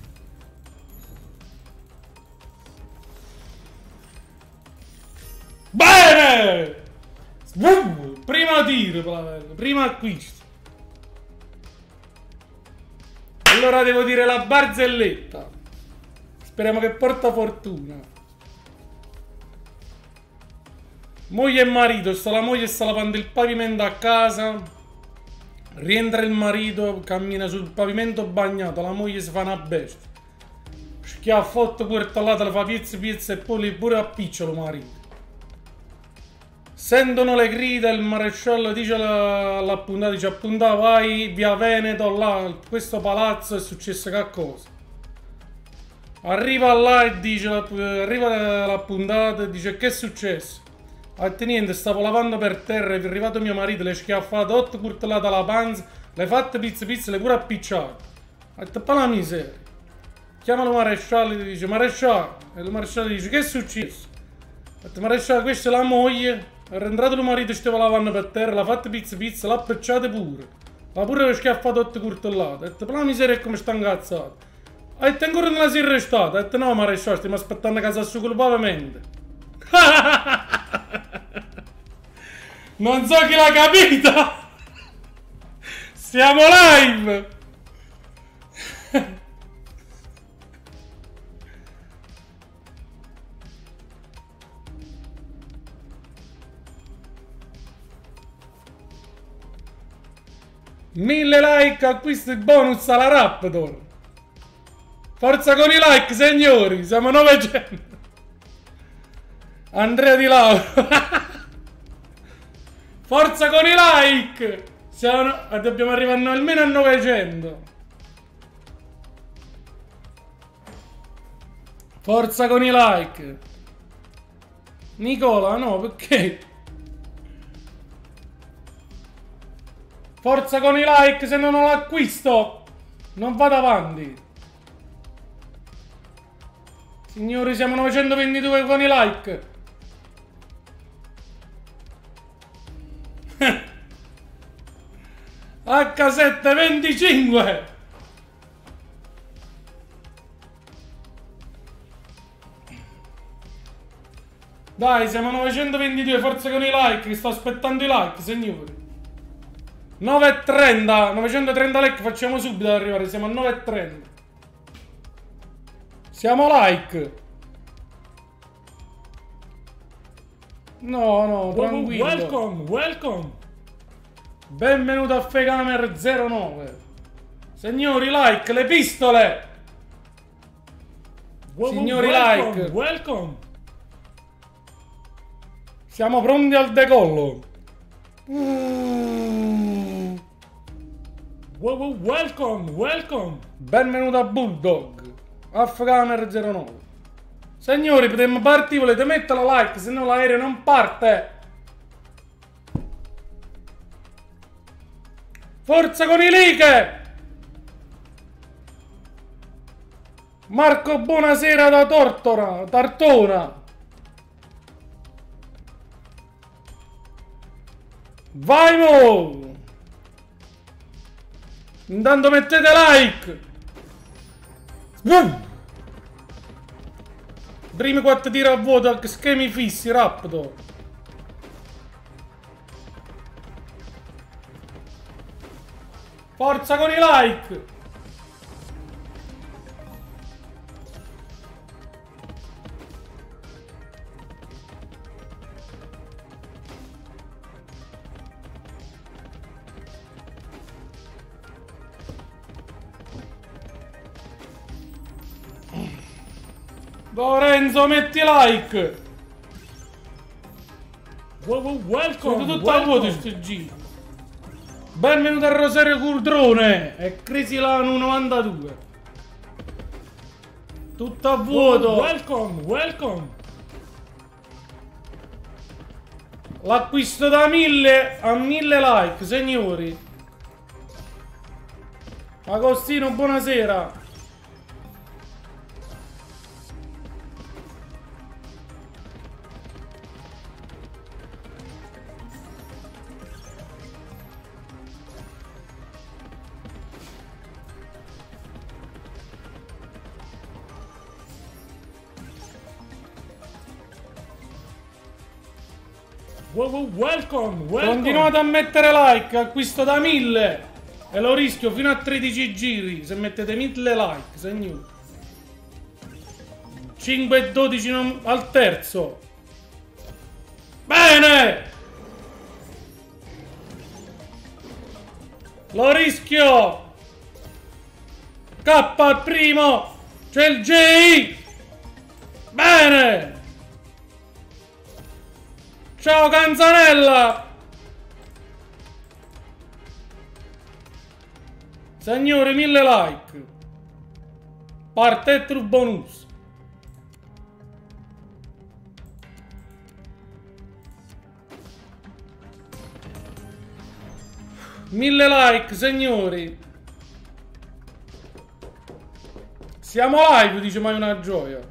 Bene! Uh! Prima tiro, prima acquisto. Allora devo dire la barzelletta. Speriamo che porta fortuna. Moglie e marito, sta la moglie sta lavando il pavimento a casa. Rientra il marito, cammina sul pavimento bagnato, la moglie si fa una bestia. Schiaffotto quartallata, la fa piezza piezza e poi pure appiccia il marito. Sentono le grida, il maresciallo dice all'appuntato, dice appuntato vai via Veneto, là, questo palazzo è successo che cosa. Arriva là e dice, arriva l'appuntato e dice che è successo? Ha detto niente, stavo lavando per terra, è arrivato mio marito, le schiaffate, otto curtellate alla panza, le fatte pizze pizze, le pure appicciate. Ha detto pa la miseria. Chiama il maresciallo e dice maresciallo, e il maresciallo dice che è successo? Ha detto maresciallo, questa è la moglie. Era entrato il marito, stava lavando per terra, l'ha fatta pizza pizza, l'ha appicciata pure. L'ha pure schiaffato otto curtellate. Ha detto, per la miseria è come sta incazzato. Ha detto, ancora non la si è arrestata. Ha detto, no maresciallo, stiamo aspettando a casa sua col pavimento. Non so chi l'ha capita. Siamo live. Mille like, acquisto il bonus alla Raptor. Forza con i like, signori. Siamo novecento. Andrea Di Lauro. Forza con i like. Siamo, dobbiamo arrivare almeno a novecento. Forza con i like. Nicola, no, perché? Forza con i like, se no non l'acquisto. Non vado avanti. Signori, siamo novecentoventidue con i like. acca sette venticinque. Dai, siamo novecentoventidue, forza con i like, che sto aspettando i like, signori. nove e trenta, novecentotrenta like, facciamo subito ad arrivare, siamo a nove e trenta. Siamo like. No, no, tranquillo.
Welcome, welcome.
Benvenuto a Fegamer zero nove. Signori, like, le pistole. Signori,
welcome,
like.
Welcome.
Siamo pronti al decollo. Mm.
Welcome, welcome.
Benvenuto a Bulldog. Afgamer zero nove. Signori, potremmo partire, volete mettere like, se no l'aereo non parte. Forza con i like! Marco, buonasera da Tortora, Tartona. Vai mo! Intanto mettete like! Boom! Primi quattro tiri a vuoto, schemi fissi, rapido! Forza con i like! Lorenzo, metti like!
Welcome!
Sono tutto a vuoto sto giro. Benvenuto a Rosario Culdrone e Crisilano novantadue. Tutto a vuoto.
Welcome, welcome.
L'acquisto da mille a mille like, signori. Agostino, buonasera.
Welcome, welcome.
Continuate a mettere like, acquisto da mille e lo rischio fino a tredici giri se mettete mille like, signori. cinque e dodici non... al terzo. Bene! Lo rischio. K al primo. C'è il J. Bene! Ciao Canzanella! Signori, mille like. Parte il true bonus. Mille like, signori. Siamo live, dice mai una gioia.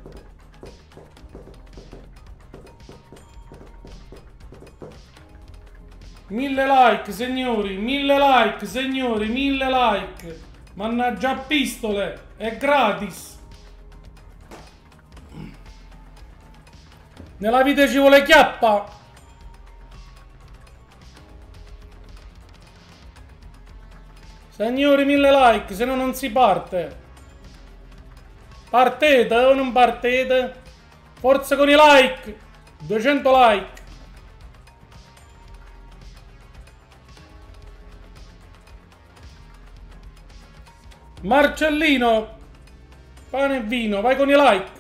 Mille like, signori, mille like, signori, mille like. Mannaggia pistole, è gratis. Nella vita ci vuole chiappa. Signori, mille like, se no non si parte. Partete o non partete? Forza con i like. duecento like. Marcellino, pane e vino, vai con i like.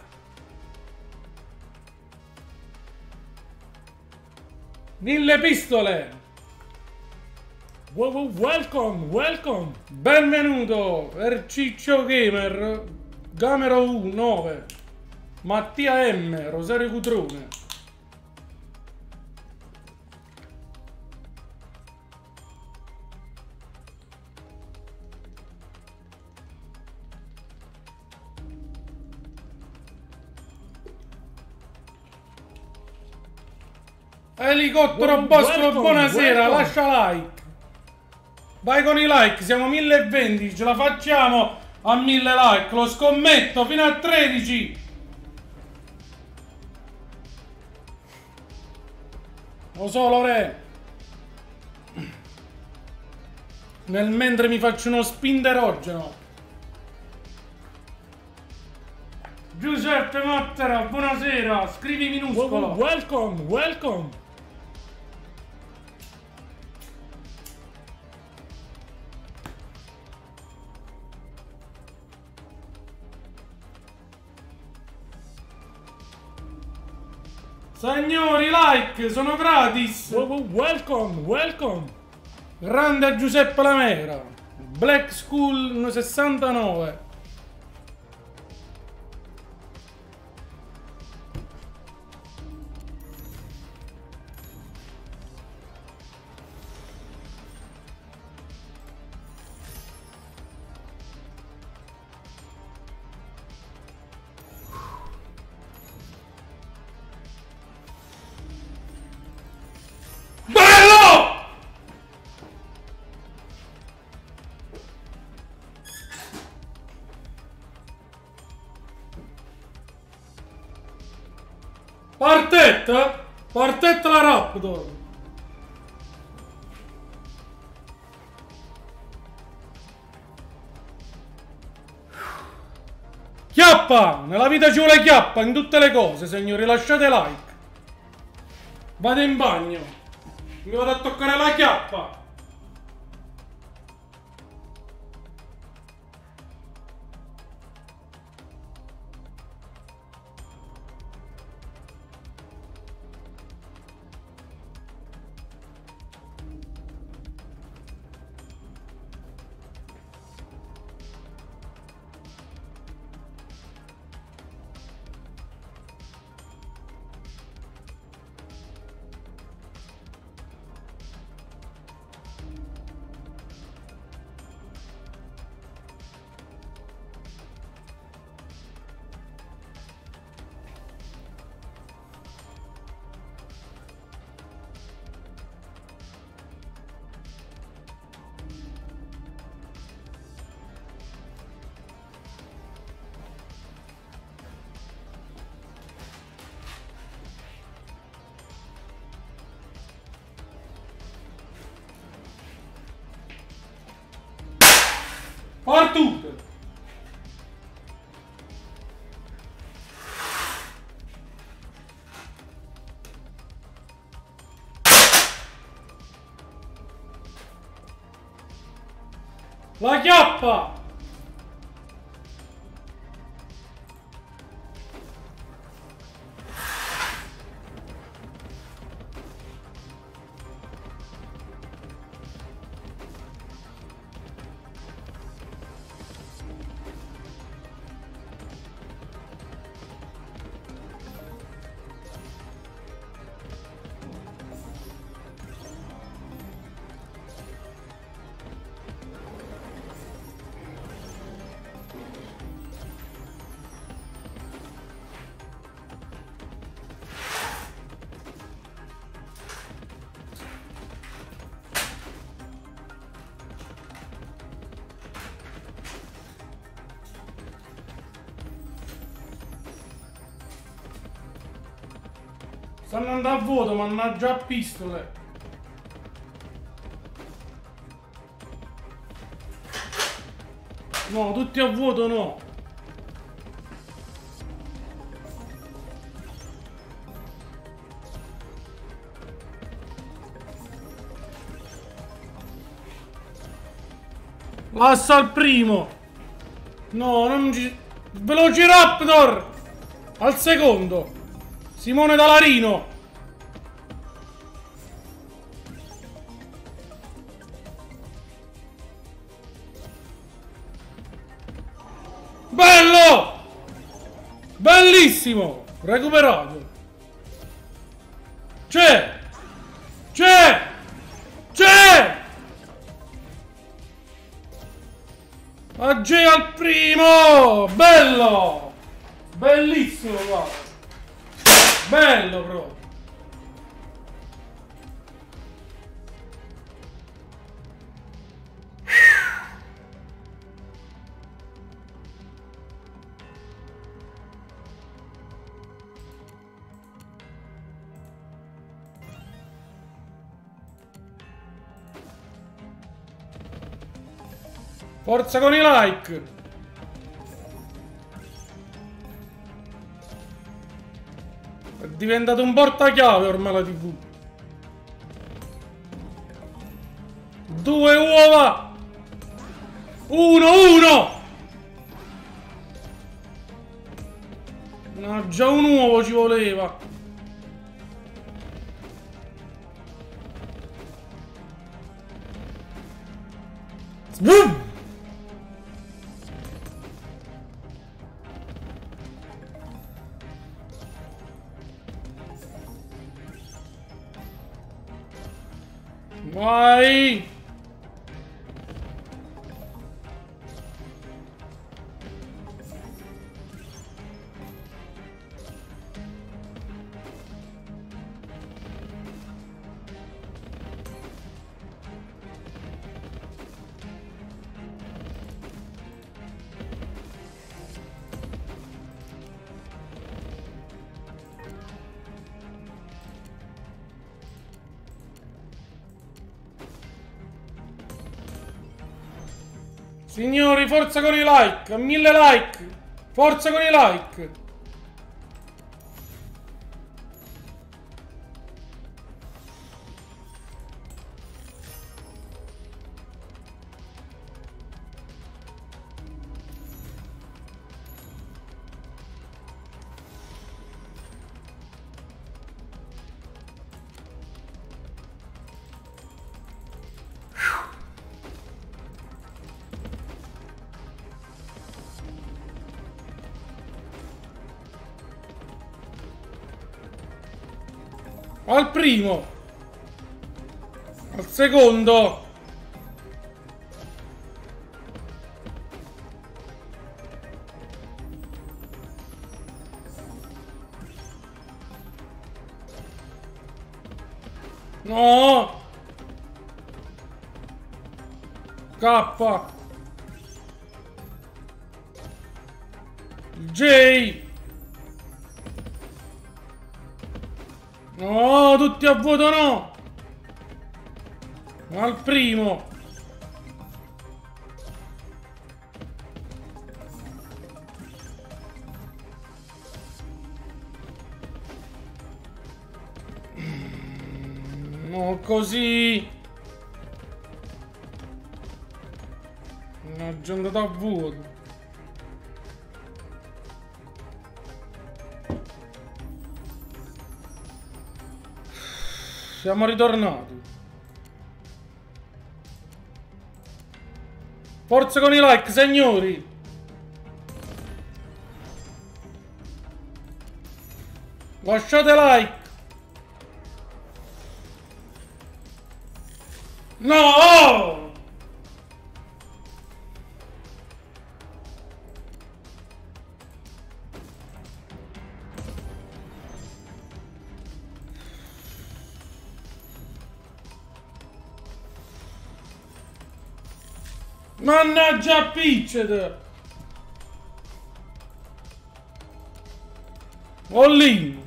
Mille pistole.
Welcome, welcome.
Benvenuto, Erciccio Gamer, Gamero U nove, Mattia M, Rosario Cutrone. Elicottero Bosco, buonasera, welcome. Lascia like. Vai con i like, siamo mille e venti, ce la facciamo a mille like, lo scommetto fino a tredici. Lo so, Lore. Nel mentre mi faccio uno spinderogeno. Giuseppe Mattera, buonasera, scrivi minuscolo.
Welcome, welcome.
Signori, like, sono gratis.
Wo- wo- Welcome, welcome.
Grande a Giuseppe Lamera. Black School sessantanove. Partetta? Partetta la Raptor! Chiappa! Nella vita ci vuole chiappa in tutte le cose, signori, lasciate like. Vado in bagno. Mi vado a toccare la chiappa. Partute! La chiappa! Stanno andando a vuoto, mannaggia a pistole. No, tutti a vuoto no. Passa al primo. No, non ci... Velociraptor! Al secondo. Simone Dalarino. Bello! Bellissimo! Recuperato. C'è! C'è! C'è! A G al primo! Bello! Bellissimo, guarda! Bello proprio! Forza con i like! È diventato un portachiave ormai la tivù. Due uova! Uno, uno! No, già un uovo ci voleva. Boom! Vai! Signori, forza con i like, mille like, forza con i like. Al primo, al secondo, no, K, J. No, tutti a vuoto no! Al primo! No, così! No, già andato a vuoto! Siamo ritornati. Forza con i like, signori. Lasciate like. No! Mannaggia Pitched! All-in!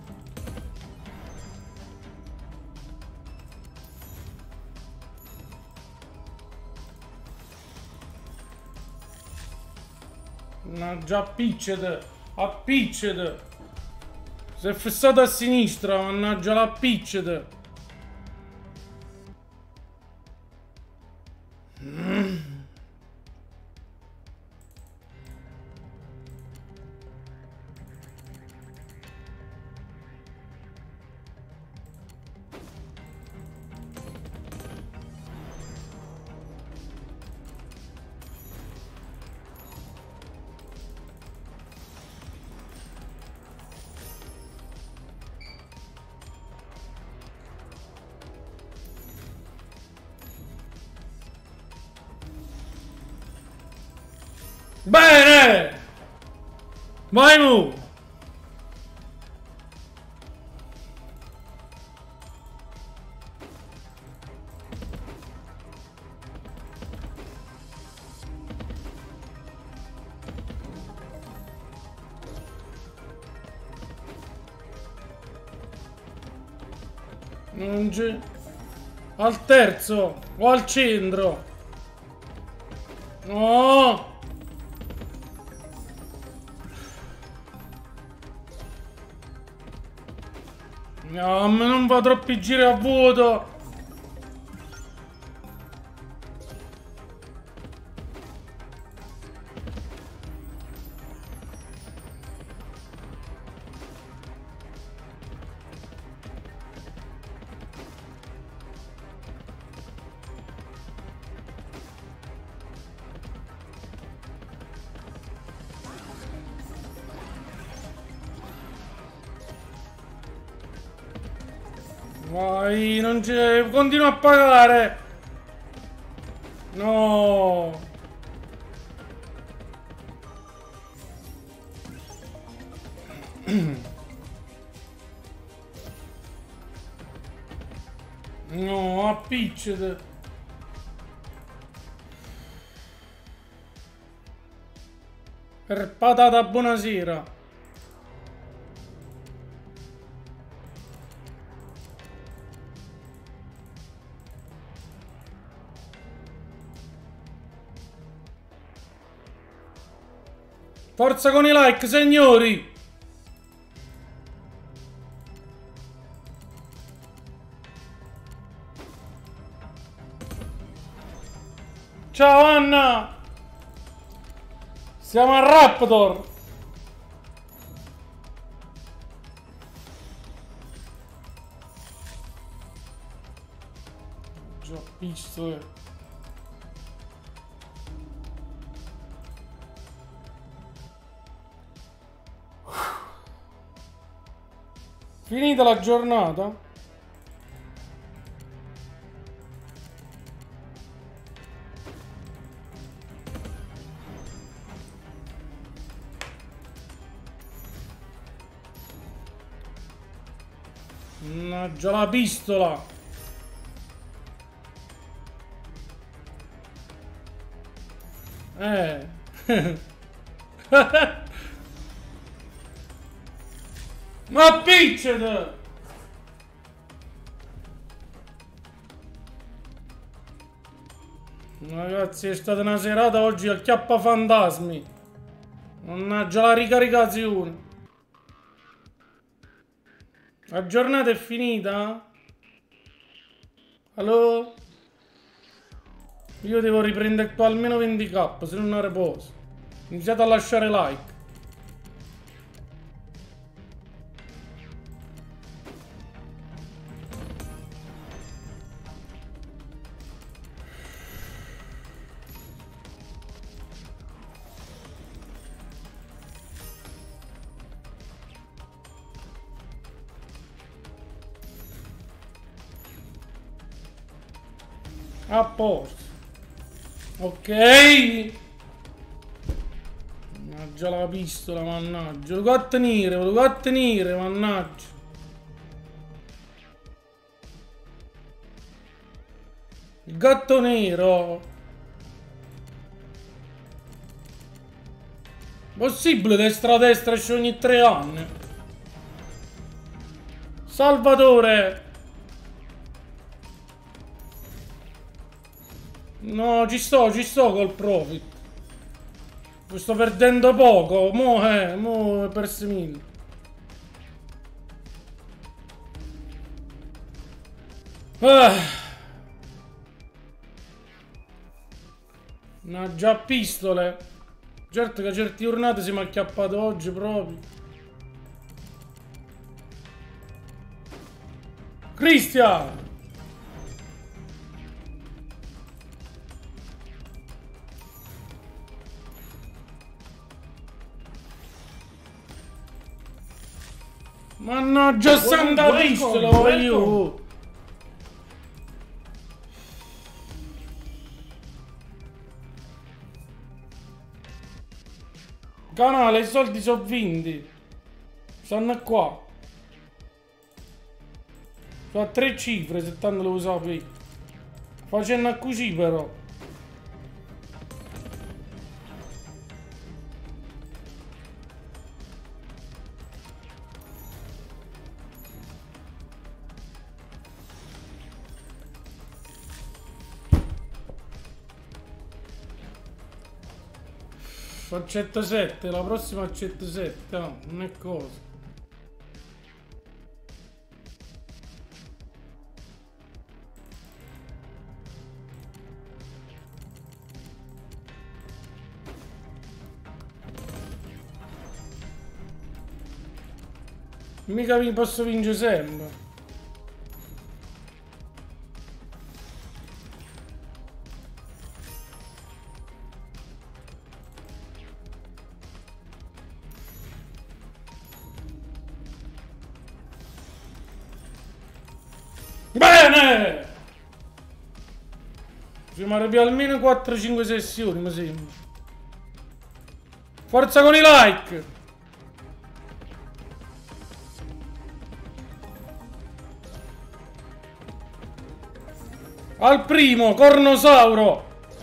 Mannaggia Pitched! A Pitched! Si è fissato a sinistra, mannaggia la Pitched! Mm. Bene! Vai mu! Non c'è... Al terzo! O al centro! No! No, ma non va troppi giri a vuoto! Vai, non c'è. Continua a pagare. No. No, appicciate. Per patata, buonasera. Forza con i like, signori! Ciao Anna! Siamo a Raptor! Già visto, eh. Finita la giornata? Mannaggia la pistola! Eh! Ma piccete! Ragazzi, è stata una serata oggi a chiappa fantasmi. Mannaggia la ricaricazione. La giornata è finita? Allo? Io devo riprendere qua almeno venti k, se non riposo. Iniziate a lasciare like. A posto. Ok. Mannaggia la pistola, mannaggia. Lo devo tenere, lo devo tenere, mannaggia. Il gatto nero. Possibile destra destra esce ogni tre anni. Salvatore. No, ci sto, ci sto col profit. Sto perdendo poco. Mo' eh, mo' è perso mille. Ah. No, già pistole. Certo che certe giornate siamo acchiappati oggi proprio. Cristian! Mannaggia santa pistola, voglio! Canale, i soldi sono vinti. Stanno qua. Sono a tre cifre, se tanto lo sapete. Facendo a così però. Accetta sette, la prossima accetta sette, no, non è cosa. Mica vi posso vincere sempre. Bene! Ci rimarrà almeno quattro cinque sessioni, mi sembra. Forza con i like! Al primo, Cornosauro!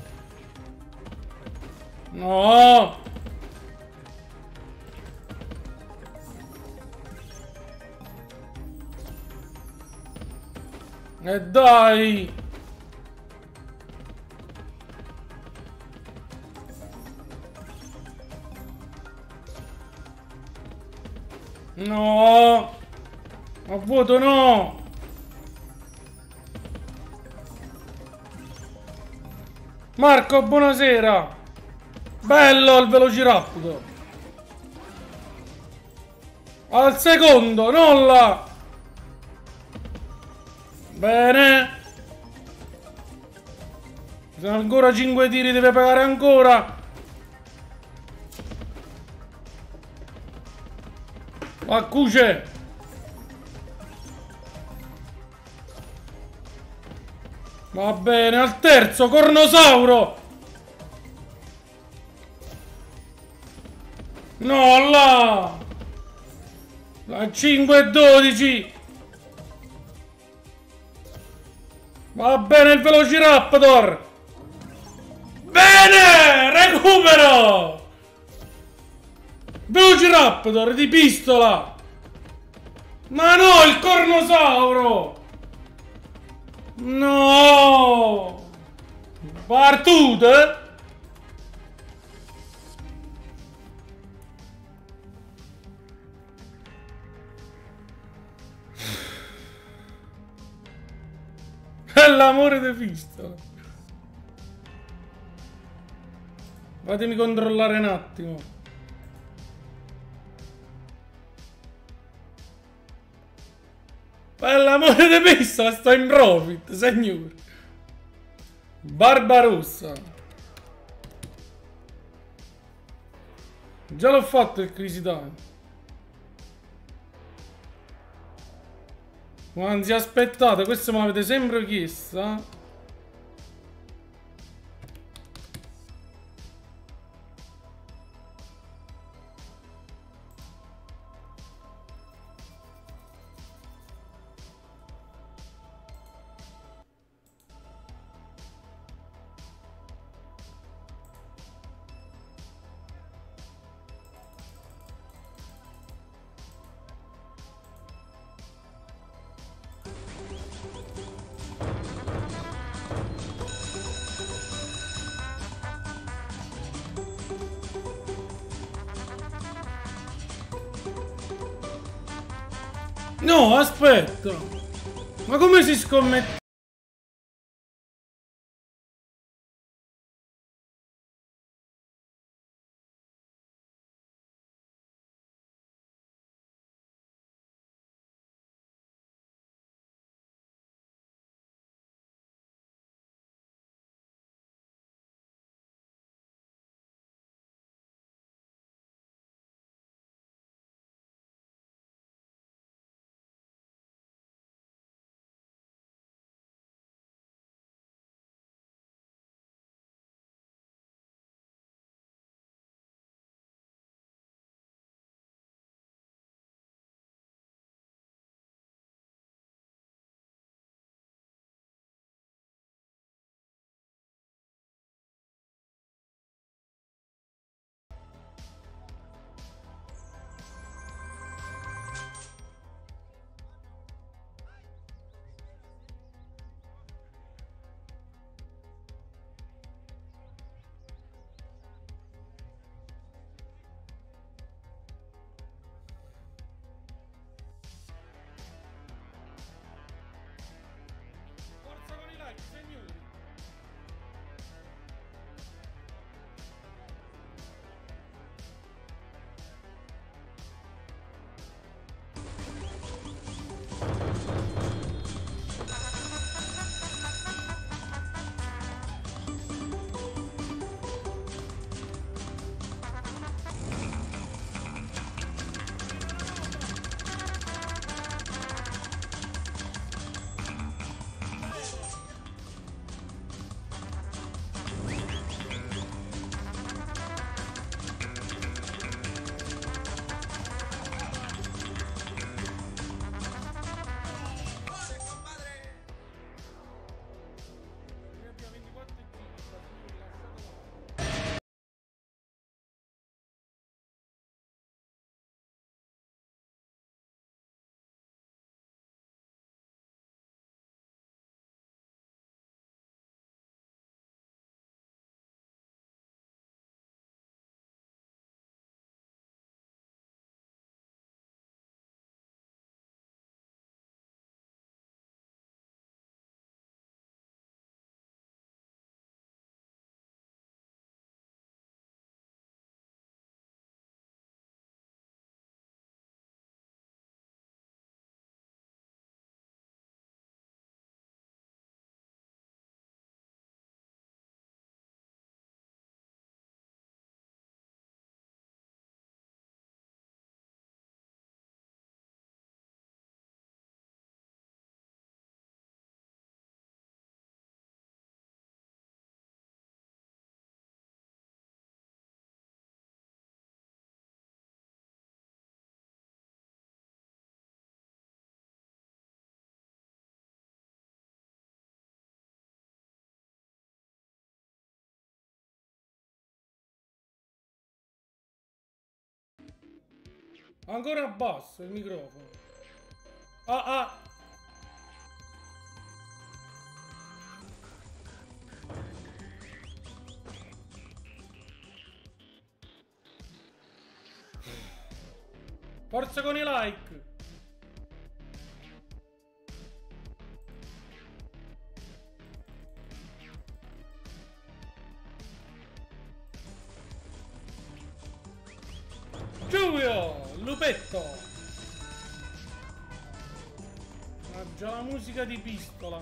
No! E dai! No! A voto no! Marco, buonasera! Bello il Velociraptor! Al secondo, non là! Bene! Ci sono ancora cinque tiri, deve pagare ancora! Accuce! Va bene, al terzo, Cornosauro! No, là! La cinque e dodici! Va bene il Velociraptor! Bene! Recupero! Velociraptor di pistola! Ma no, il Cornosauro! No! Partute? È l'amore di pistola. Fatemi controllare un attimo. Per l'amore di pistola, sto in profit, signore. Barbarossa. Già l'ho fatto il Crazy Time. Anzi, aspettate, questo me l'avete sempre chiesto. No, aspetta. Ma come si scommette? Ancora basso il microfono. Ah ah. Forza con i like. Giulio, lupetto. Ha già la musica di pistola.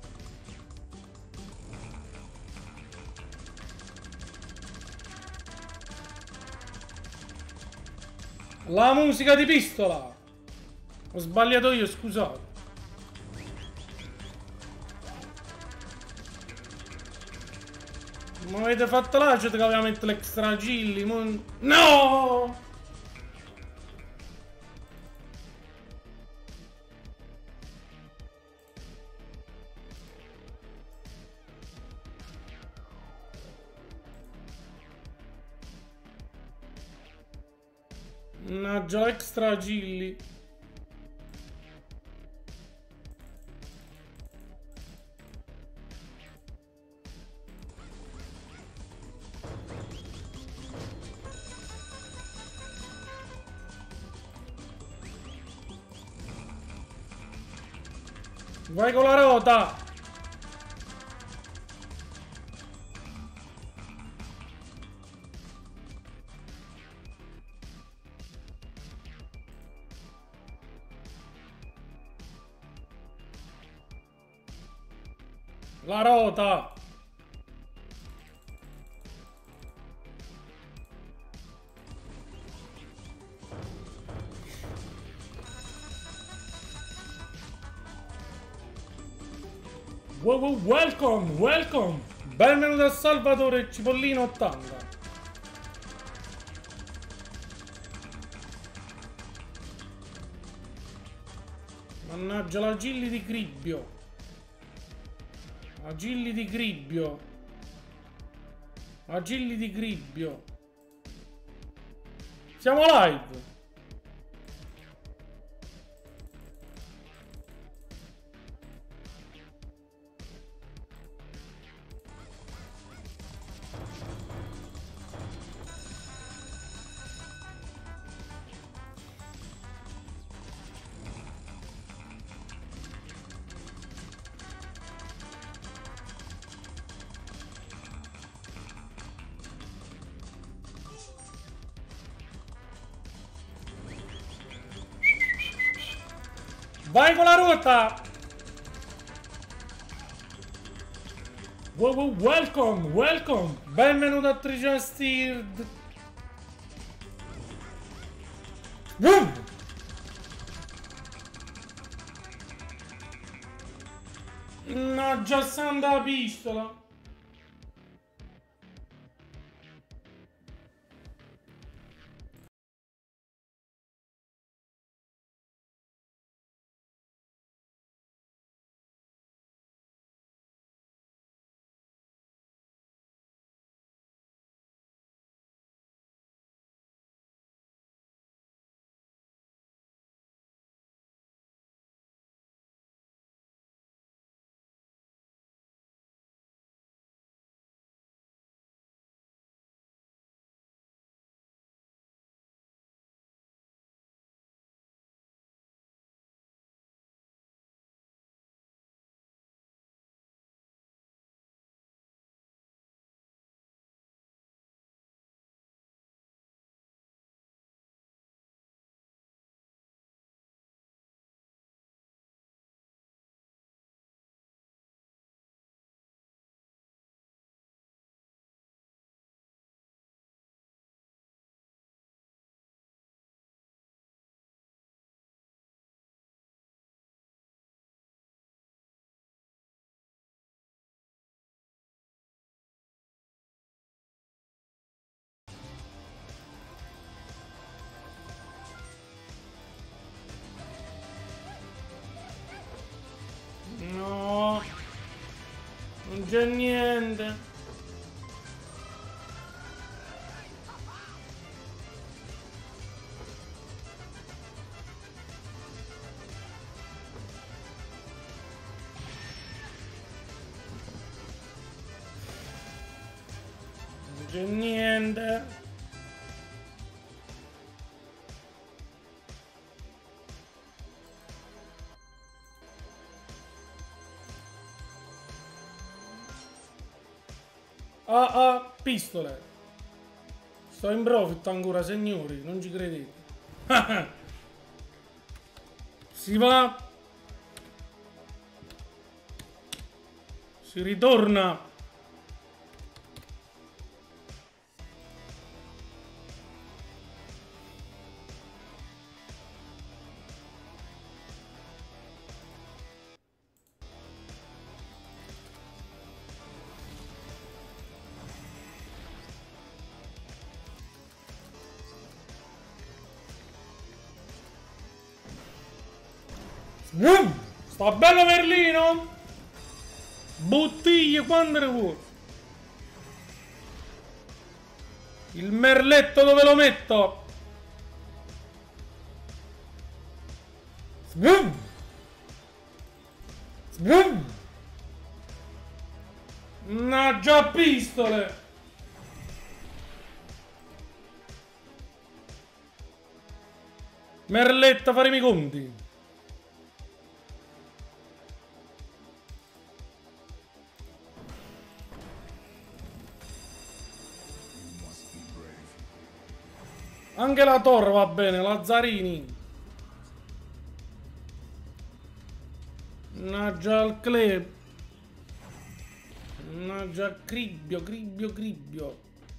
La musica di pistola. Ho sbagliato io, scusate. Ma avete fatto là, c'è che aveva mettere l'extra gilli. Mon... No! Mannaggia, extra gilli. Vai con la rota. La rota.
Wow, wow, welcome, welcome.
Benvenuto a Salvatore Cipollino ottanta. Mannaggia la gilli di Cribbio. La gilli di Cribbio. La gilli di Cribbio. Siamo live. Vai con la ruota!
Wow, wow, welcome, welcome.
Benvenuto a Trigestird. Uh! No, già santa la pistola. No, non c'è niente. c'è niente. Ah ah, pistole. Sto in profit ancora, signori, non ci credete. Si va. Si ritorna. Mm, sta bello Merlino. Bottiglie quando ne vuoi. Il merletto dove lo metto? Svum. Svum. No, già pistole. Merletta, faremo i conti. Anche la torre va bene, Lazzarini. Mannaggia al club. Mannaggia Cribbio, Cribbio, Cribbio.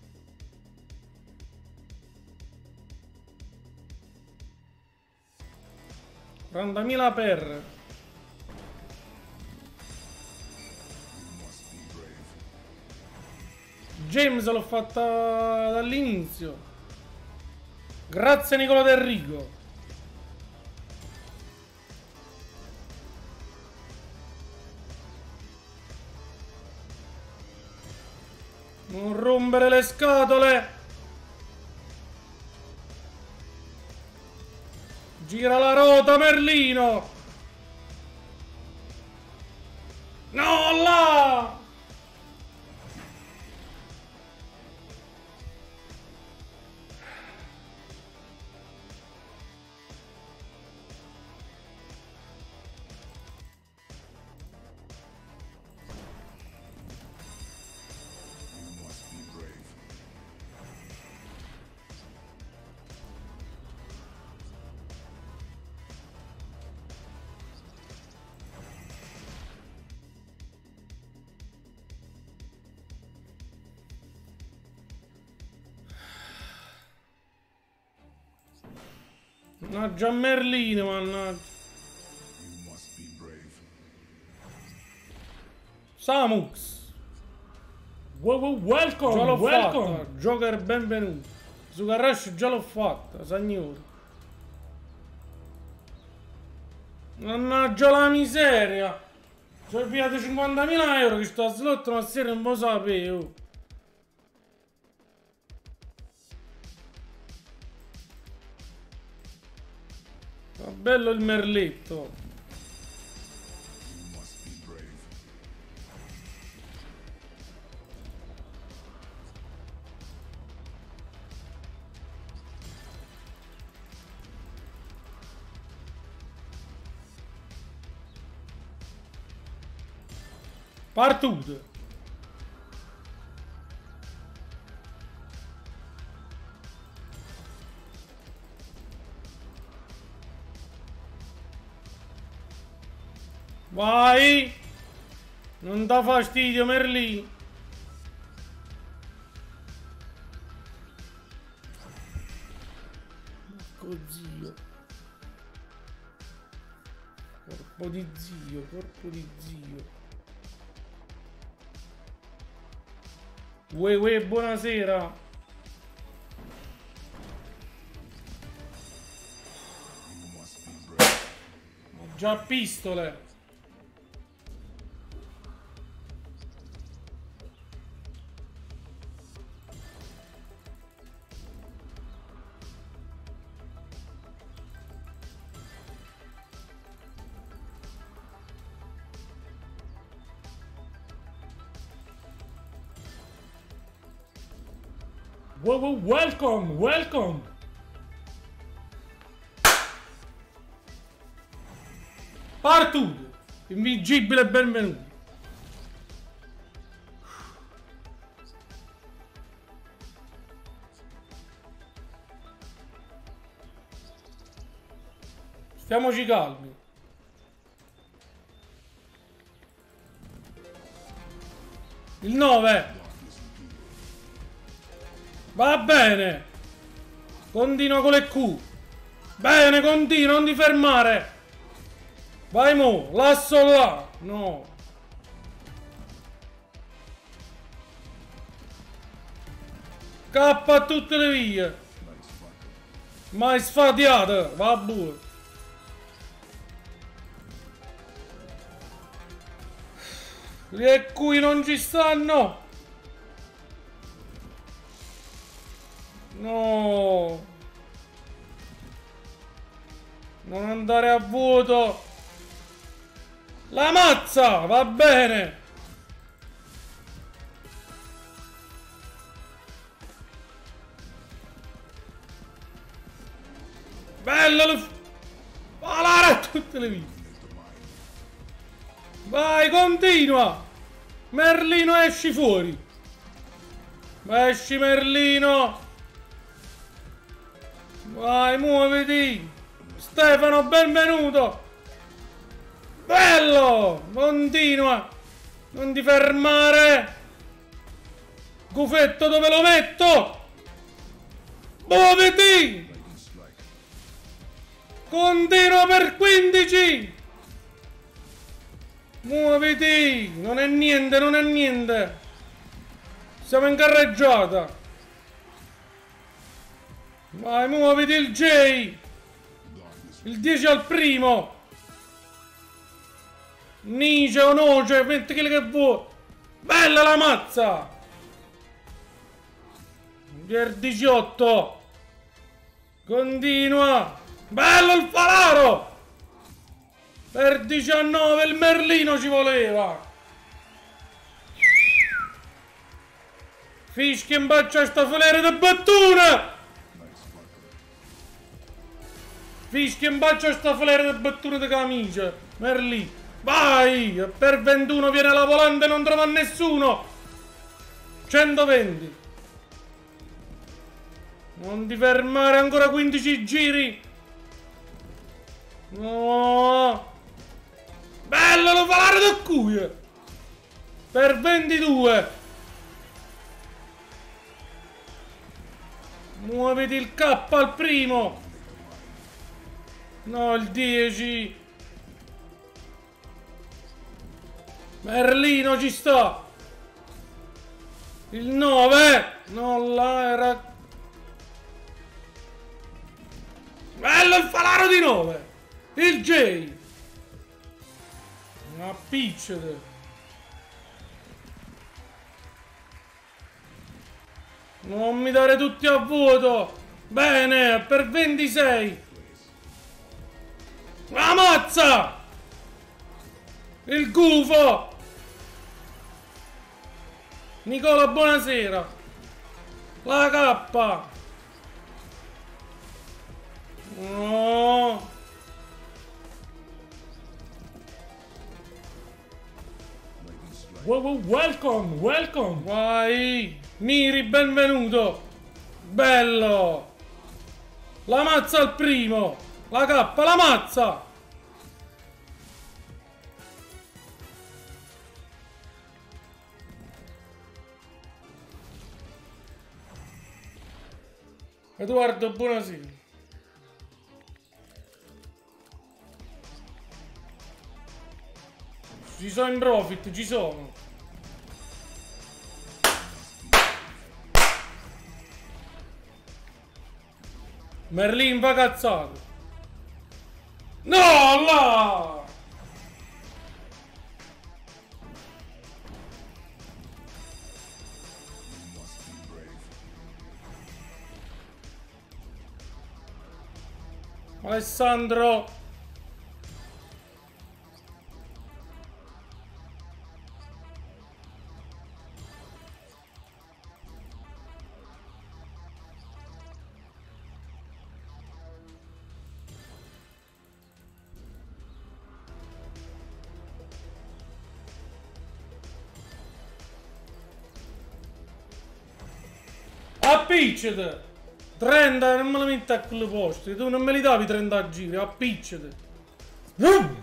quarantamila per. James l'ho fatta dall'inizio. Grazie Nicola Del Rigo. Non rompere le scatole. Gira la rota Merlino. No là. Mannaggia Merlino, mannaggia. Samux.
Wow, wow, welcome,
Già l'ho
welcome.
fatta. Joker benvenuto. Su Garrash già l'ho fatta, signori. Mannaggia la miseria. Ci ho pigliato cinquantamila euro che sto a slot, ma sera non lo sapevo. Ma bello il merletto. Partute. Vai! Non dà fastidio, Merlino. Porco zio. Corpo di zio, corpo di zio. Uè uè, buonasera. Ho già pistole.
Wow, wow, welcome, welcome.
Partute. Invincibile benvenuto. Stiamoci calmi. Il nove. Va bene. Continua con le Q. Bene, continua, non ti fermare. Vai mo, lasso là. No. K a tutte le vie. Mai sfatiata. Va buono. Le cui non ci stanno. No. Non andare a vuoto. La mazza, va bene. Bello lo... Palare a tutte le vite. Vai, continua. Merlino, esci fuori. Esci, Merlino. Vai, muoviti. Stefano, benvenuto. Bello. Continua. Non ti fermare. Gufetto, dove lo metto? Muoviti. Continua per quindici. Muoviti! Non è niente, non è niente! Siamo in carreggiata! Vai, muoviti il J! Il dieci al primo! Nice o noce, metti quello che vuoi! Bella la mazza! Per diciotto! Continua! Bello il falaro! Per diciannove il Merlino ci voleva. Fischia in bacio a sta filera di battuna. Fischia in bacio a sta filera di battuna di camicia. Merlino. Vai. Per ventuno viene la volante e non trova nessuno. centoventi. Non ti fermare, ancora quindici giri. No. Bello lo falare da cuia. Per ventidue. Muoviti il K al primo. No, il dieci. Merlino ci sta. Il nove. No, là era... Bello il falaro di nove. Il J. Una picciata. Non mi dare tutti a vuoto. Bene, per ventisei. La mazza. Il gufo. Nicola, buonasera. La K. No.
Wow, wow, welcome, welcome.
Vai. Miri, benvenuto. Bello. La mazza al primo. La K, la mazza. Edoardo, buonasera. Ci sono in profit, ci sono. Merlin va cazzato. No, là! Alessandro. appicciate! trenta non me li metti a quelle poste, tu non me li davi trenta giri, appicciate! Uh!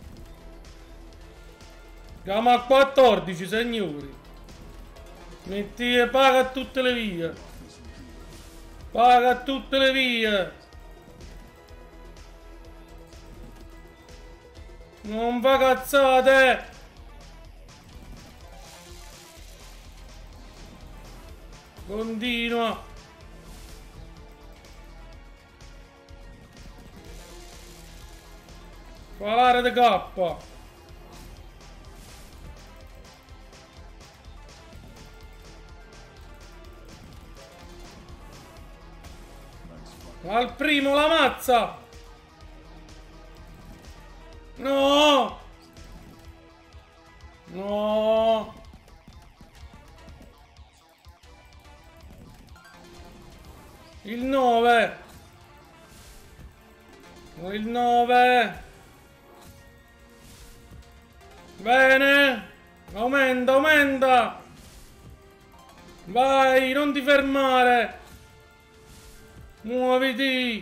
Siamo a quattordici, signori! Metti e paga a tutte le vie! Paga a tutte le vie! Non fa cazzate! Continua! Falare di K! Al primo la mazza! No! No! Il nove! Il nove! Bene! Aumenta, aumenta! Vai, non ti fermare! Muoviti!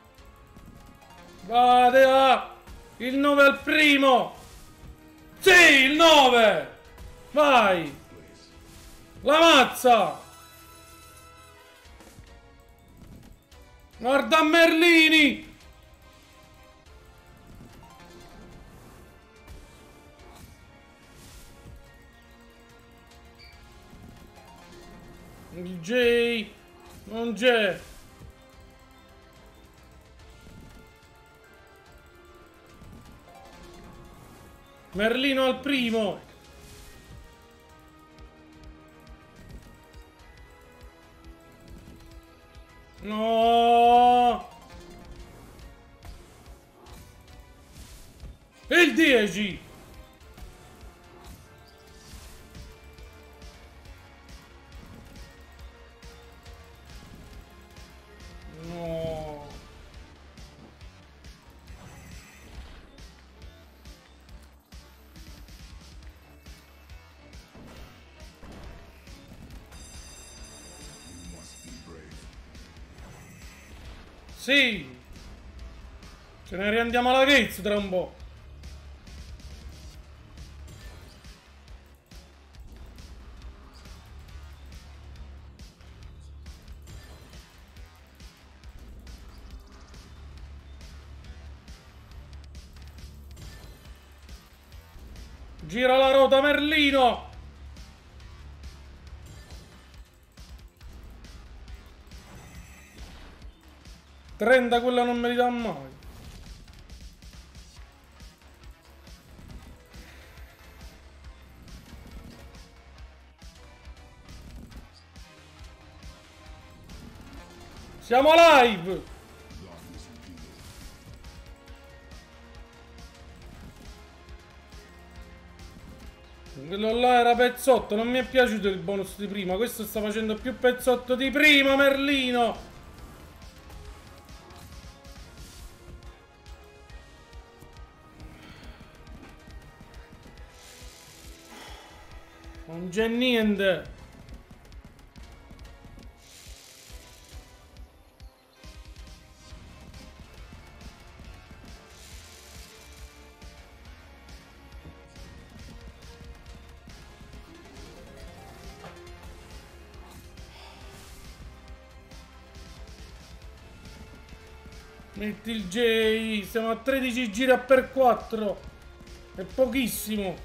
Vada! Il nove al primo! Sì, il nove! Vai! La mazza! Guarda Merlini! Il J non c'è. Merlino al primo. No. E il dieci. No. Sì. Ce ne riandiamo alla Gates tra un po'. Gira la ruota Merlino. trenta quella non me li dà mai. Siamo live. Quello là era pezzotto, non mi è piaciuto il bonus di prima. Questo sta facendo più pezzotto di prima, Merlino. Non c'è niente. Metti il J, siamo a tredici giri a per quattro. È pochissimo.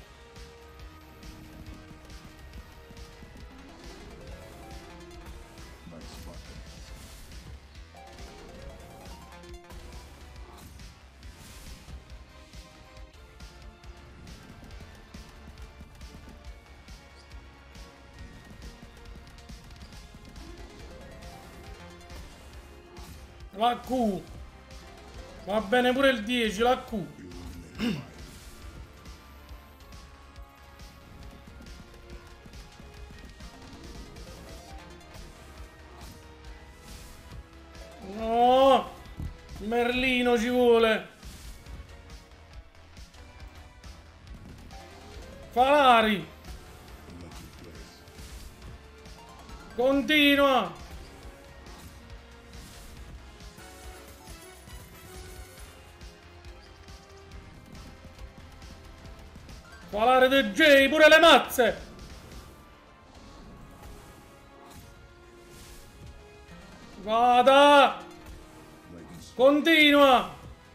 La Q. Va bene pure il dieci, la Q. No! Merlino ci vuole. Falari. Continua. Falare di J, pure le mazze! Vada! Continua!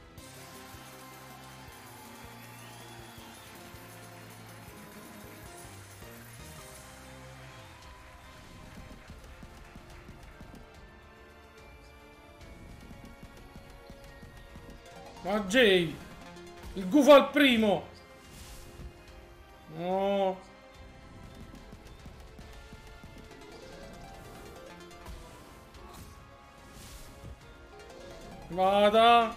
Ma Jay, il gufo al primo. No. Vada.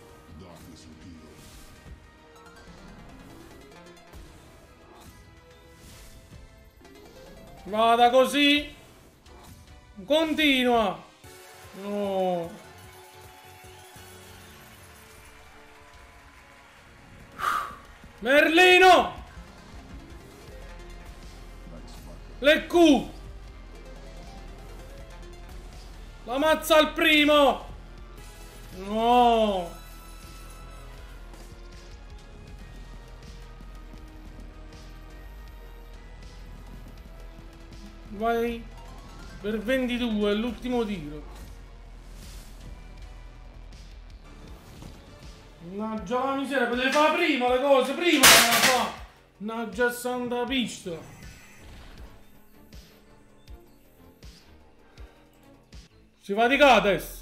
Vada così. Continua. No. Merlino! Le Q! La mazza al primo! No! Vai per ventidue, è l'ultimo tiro. Mannaggia la miseria, potevi fare prima le cose, prima le fa! Mannaggia santa pista! Si va di Cates!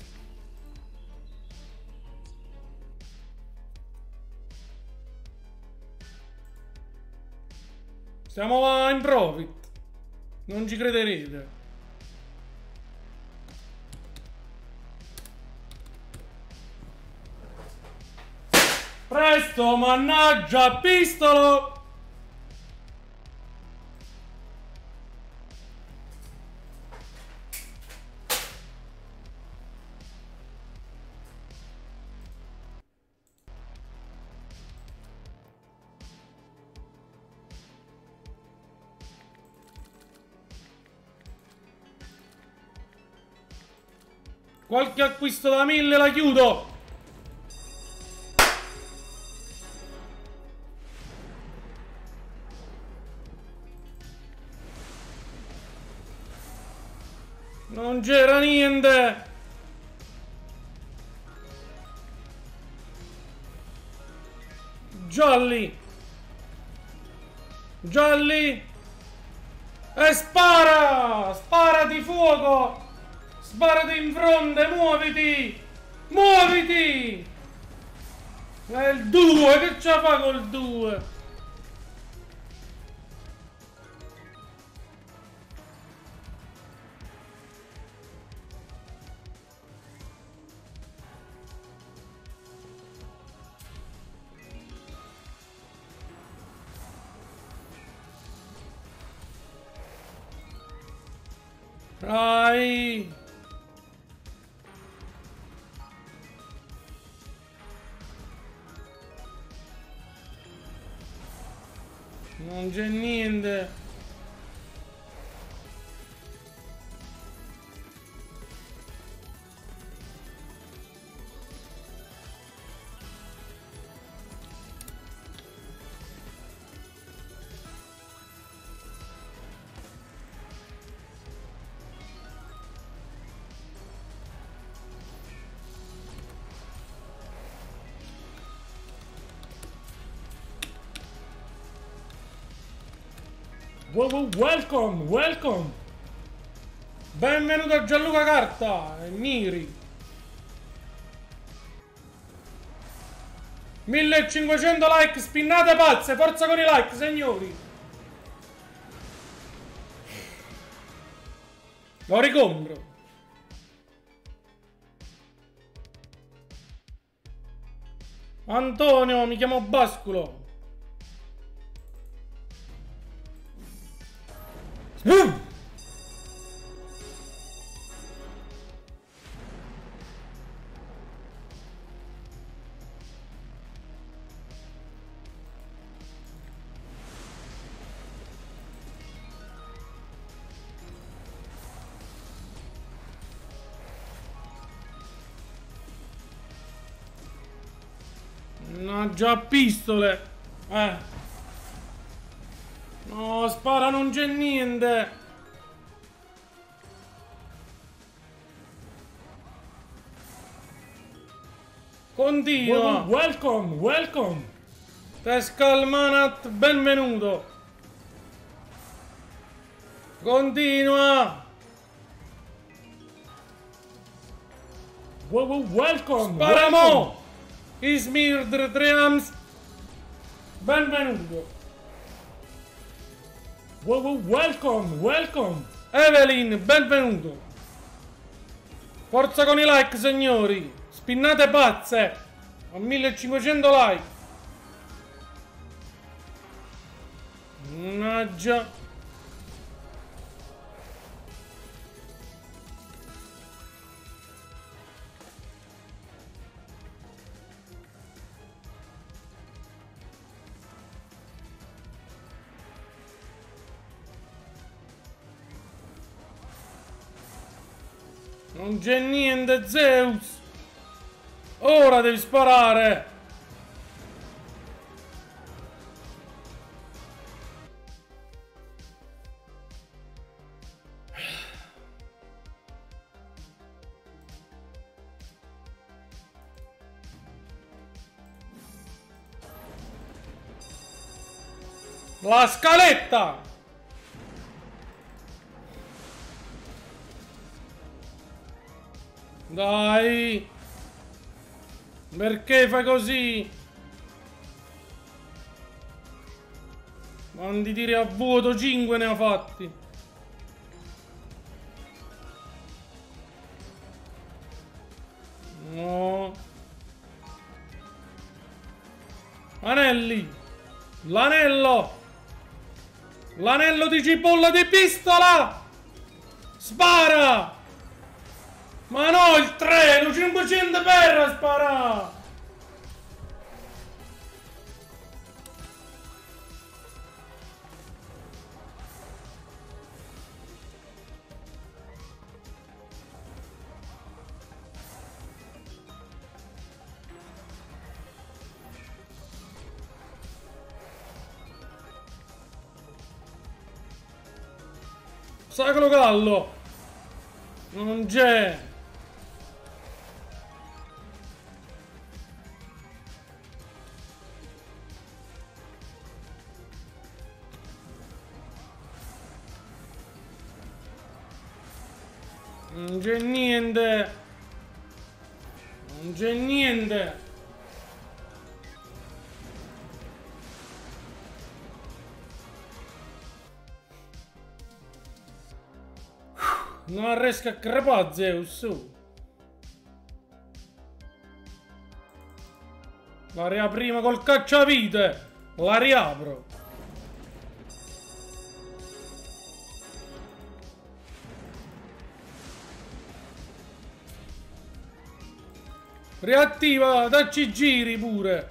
Stiamo in profit! Non ci crederete! Presto, mannaggia, pistolo! Qualche acquisto da mille la chiudo! Non c'era niente! Gialli! Gialli! E spara! Spara di fuoco! Sparati in fronte, muoviti! Muoviti! È il due, che ce la fa col due? Dai! Non c'è niente.
Wow, wow, welcome, welcome.
Benvenuto a Gianluca Carta e Miri. millecinquecento like, spinnate pazze, forza con i like, signori. Lo ricompro. Antonio, mi chiamo Basculo. Mm. No, già pistole. Eh. No, spara, non c'è niente. Continua.
Welcome, welcome.
Tescalmanat, benvenuto. Continua.
Welcome.
Sparamo. Ismirdr Treams. Benvenuto.
Welcome, welcome.
Evelyn, benvenuto. Forza con i like, signori. Spinnate pazze. Ho millecinquecento like. Mannaggia. Non c'è niente, Zeus. Ora devi sparare. La scaletta. Dai. Perché fai così? Quanti tiri a vuoto? cinque ne ha fatti. No. Anelli. L'anello. L'anello di cipolla di pistola. Spara. Ma no, il tre, lo cinquecento per spara! Sacro Gallo! Non c'è! Non c'è niente. Non c'è niente. Non riesco a crepare, Zeus. Su. La riaprima col cacciavite. La riapro. Riattiva, dacci giri pure.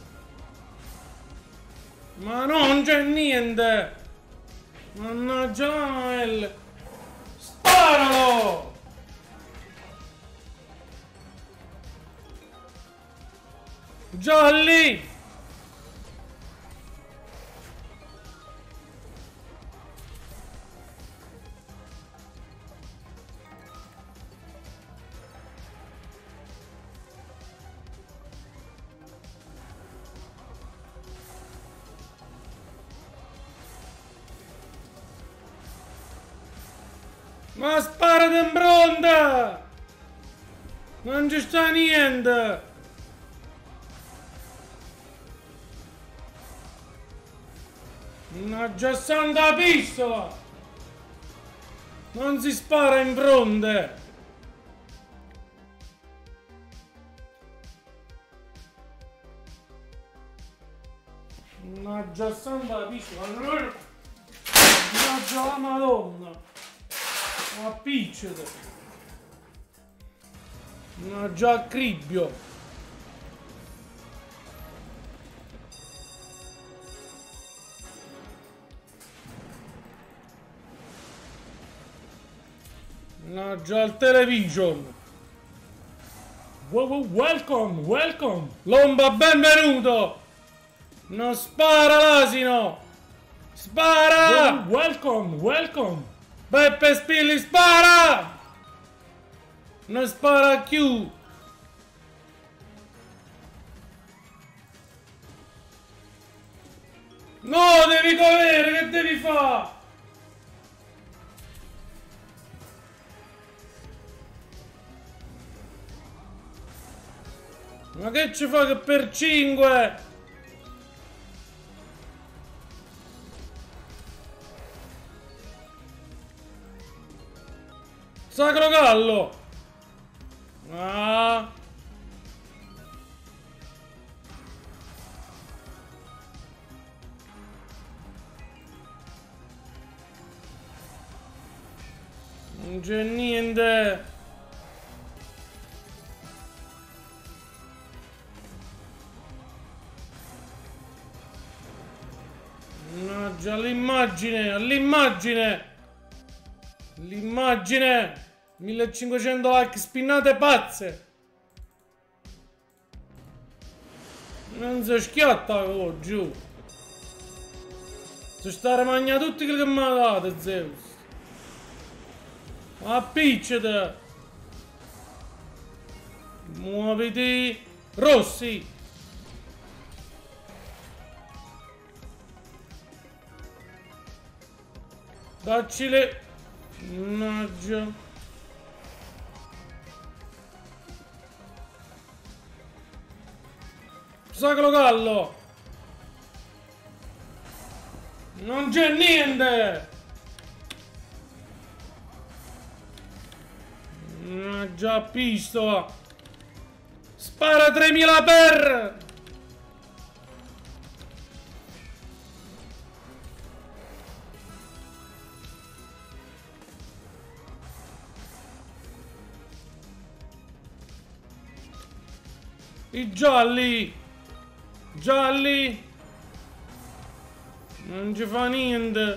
Ma no, non c'è niente. Mannaggia la L. Sparalo! Già lì! Ma sparate in pronta! Non ci sta niente! Mannaggia santa pistola! Non si spara in fronte! Mannaggia santa pistola! Mannaggia la Madonna! Ma piccete! Mannaggia a cribbio! Mannaggia al television!
Welcome, welcome!
Lomba, benvenuto! Non spara l'asino! Spara!
Welcome, welcome.
Beppe Spilli, spara! Non spara più! No, devi correre, che devi fare? Ma che ci fa che per cinque? Sacro Gallo! Ah! Non c'è niente! Mannaggia l'immagine, all'immagine! L'immagine! millecinquecento like spinnate pazze! Non si schiatta oh, giù! Si stare mangia tutti quelli che mi ha dato Zeus! Ma picciate! Muoviti! Rossi! Dacci le... Mannaggia! Sacro Gallo! Non c'è niente! Mannaggia pistola! Spara tremila per! I gialli! Gialli! Non ci fa niente!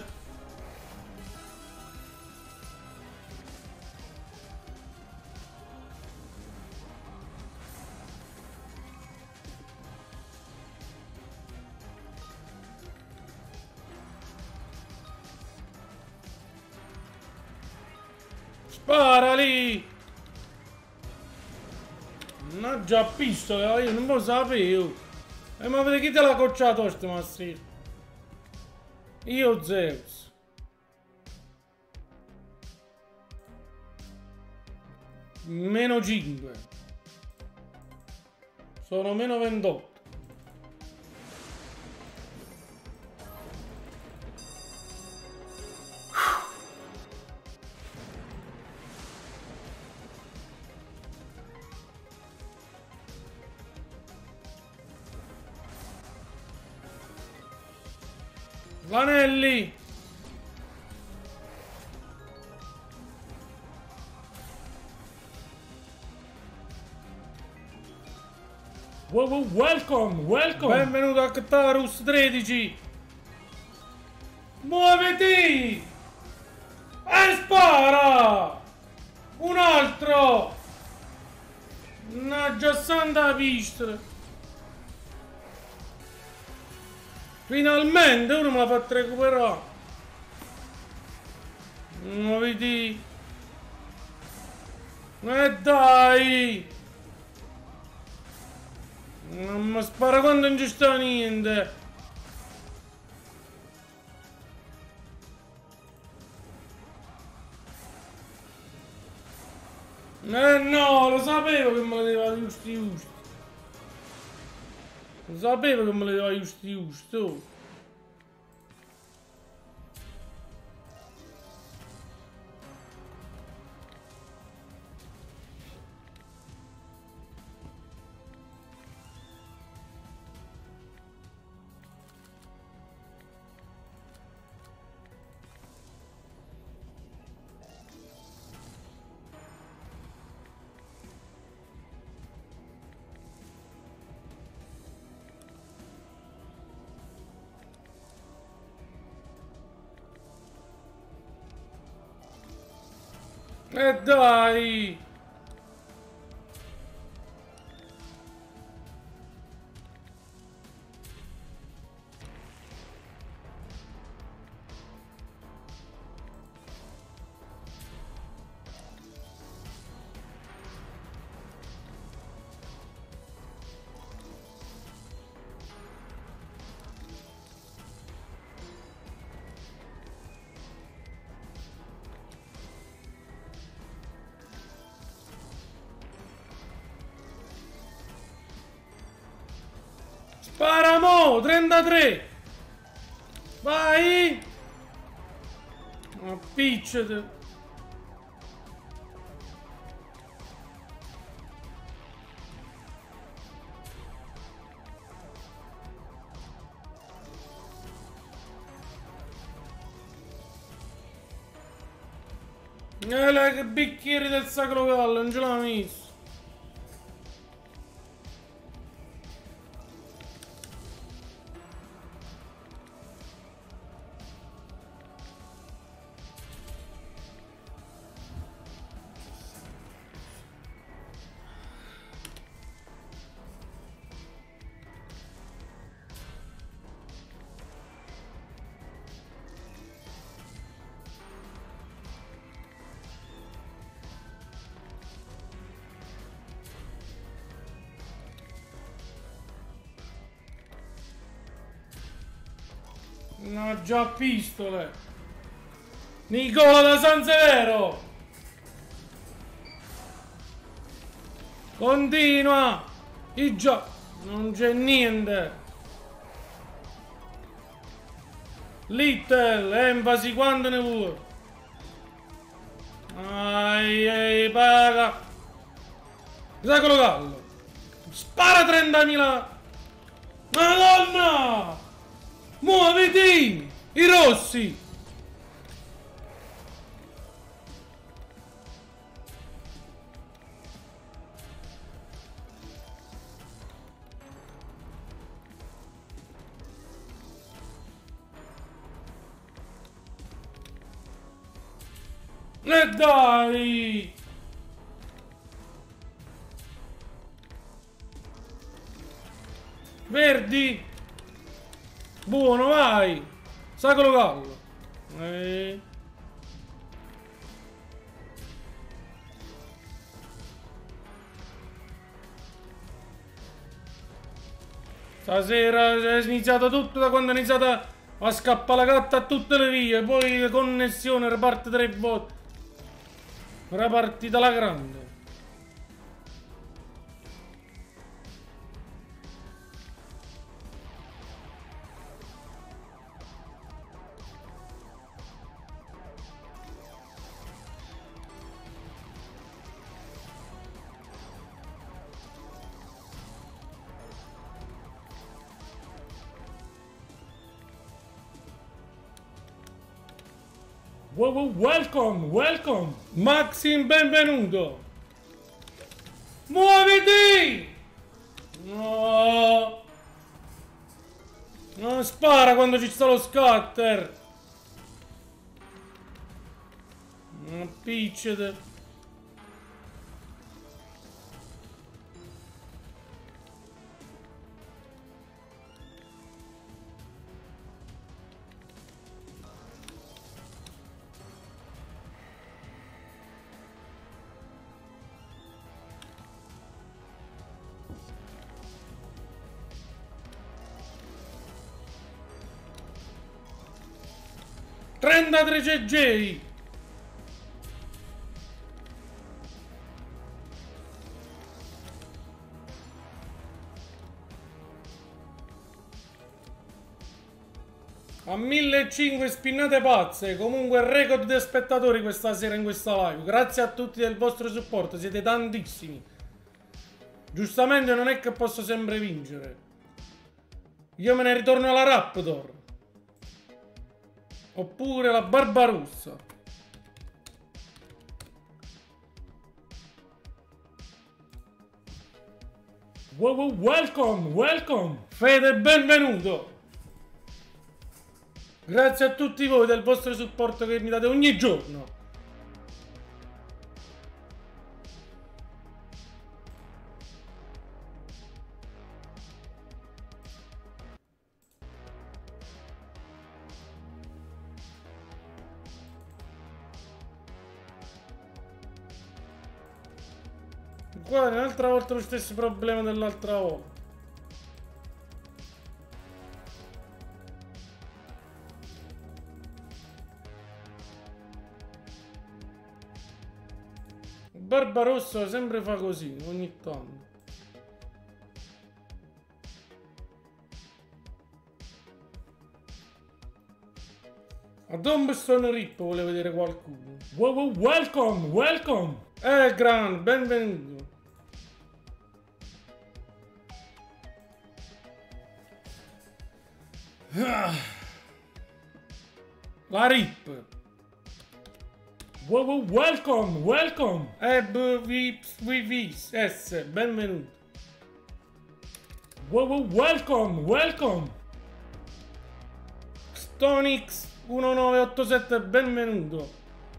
Spara lì! Mannaggia pistola, io non lo sapevo! E ma vedi chi te l'ha cocciato sto massino? Io Zeus. Meno cinque. Sono meno ventotto. Vanelli!
Well, well, welcome, welcome.
Benvenuto a Ctarus tredici! Muoviti! E spara! Un altro! Mannaggia santa pista! Finalmente uno me l'ha fatto recuperare! Muoviti! E dai! Non mi spara quando non ci sta niente! Eh no, lo sapevo che me lo deva giusti giusti! Lo sapevo che me lo deva giusti giusto! E dai! Spara mo, trentatré. Vai. Ma picciate. Eh, che bicchieri del Sacro Gallo, non ce l'ha messo. No, già pistole. Nicola da San Severo. Continua. I già. Non c'è niente. Little, enfasi quando ne vuoi. Ai, ai, paga. Sacro Gallo. Spara trentamila. Madonna. Muoviti! I rossi! E dai! Verdi! Buono, vai! Sacro Gallo! Eh. Stasera è iniziato tutto da quando è iniziata a scappare la gatta a tutte le vie, poi la connessione riparte tre volte. Era partita la grande.
Wow, wow, welcome, welcome.
Maxim, benvenuto. Muoviti! No. Non spara quando ci sta lo scatter. Non picciate. trentatré C J. A millecinquecento spinnate pazze. Comunque record di spettatori questa sera in questa live. Grazie a tutti del vostro supporto, siete tantissimi. Giustamente non è che posso sempre vincere. Io me ne ritorno alla Raptor. Oppure la Barbarossa.
Wow, wow, welcome, welcome.
Fede, benvenuto. Grazie a tutti voi del vostro supporto che mi date ogni giorno. Guarda, un'altra volta lo stesso problema dell'altra volta. Barbarossa sempre fa così, ogni tanto. A Dom Stone Rip volevo vedere qualcuno.
Well, well, welcome, welcome.
Eh, Gran, benvenuto. Ah. La Rip.
Well, well, welcome, welcome.
Eh, B, V, V, V, S, benvenuto.
Well, well, welcome, welcome.
Stonix millenovecentottantasette, benvenuto.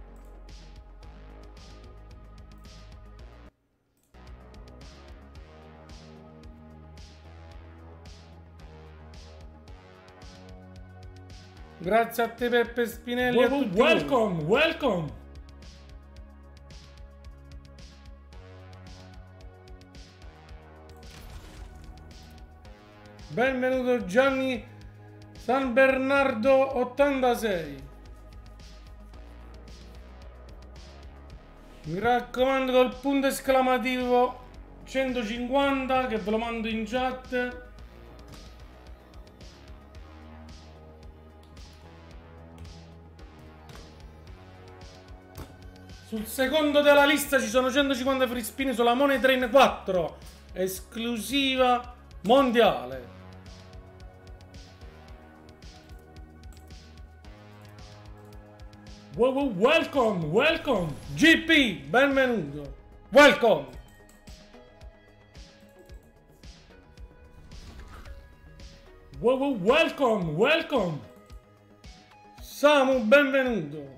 Grazie a te Peppe Spinelli.
Well,
a
well,
tutti voi.
welcome, welcome.
Benvenuto Gianni San Bernardo ottantasei. Mi raccomando col punto esclamativo centocinquanta che ve lo mando in chat. Sul secondo della lista ci sono centocinquanta free spin sulla Money Train quattro, esclusiva mondiale.
Well, well, welcome, welcome.
G P, benvenuto. Welcome.
Well, well, welcome, welcome.
Samu, benvenuto.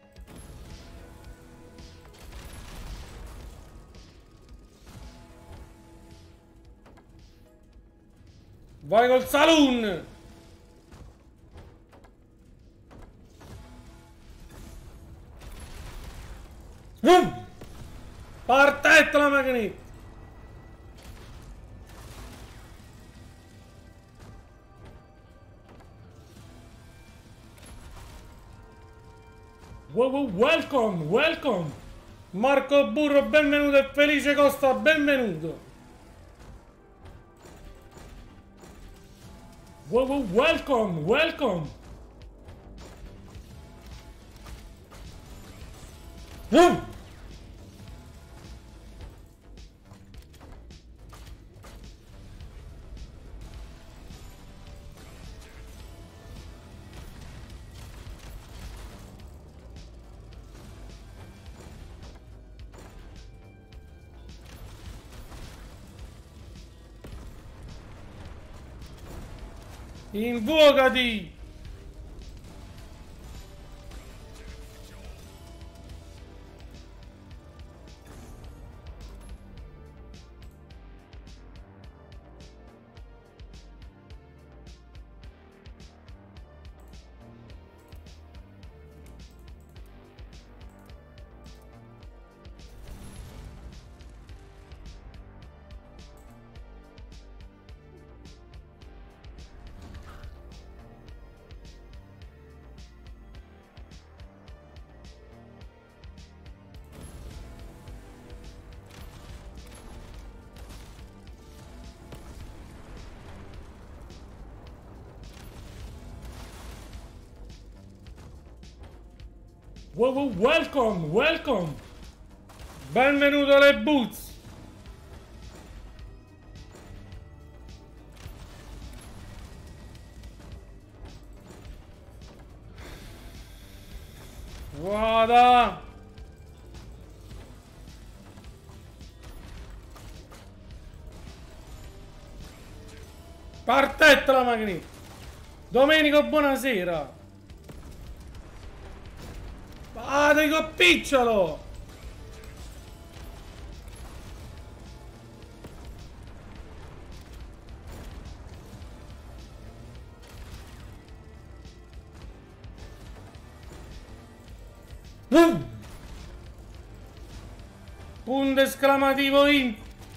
Vai col saloon. Uh! Partetta la macchinetta.
Well, well, welcome, welcome.
Marco Burro, benvenuto, e Felice Costa, benvenuto.
Well, well, welcome, welcome.
Uh! Invocati!
Well, well, welcome, welcome.
Benvenuto alle Boots. Vada. Partetta la macchinetta. Domenico, buonasera. Ah, dai coppicciolo! Uh! Punto esclamativo in.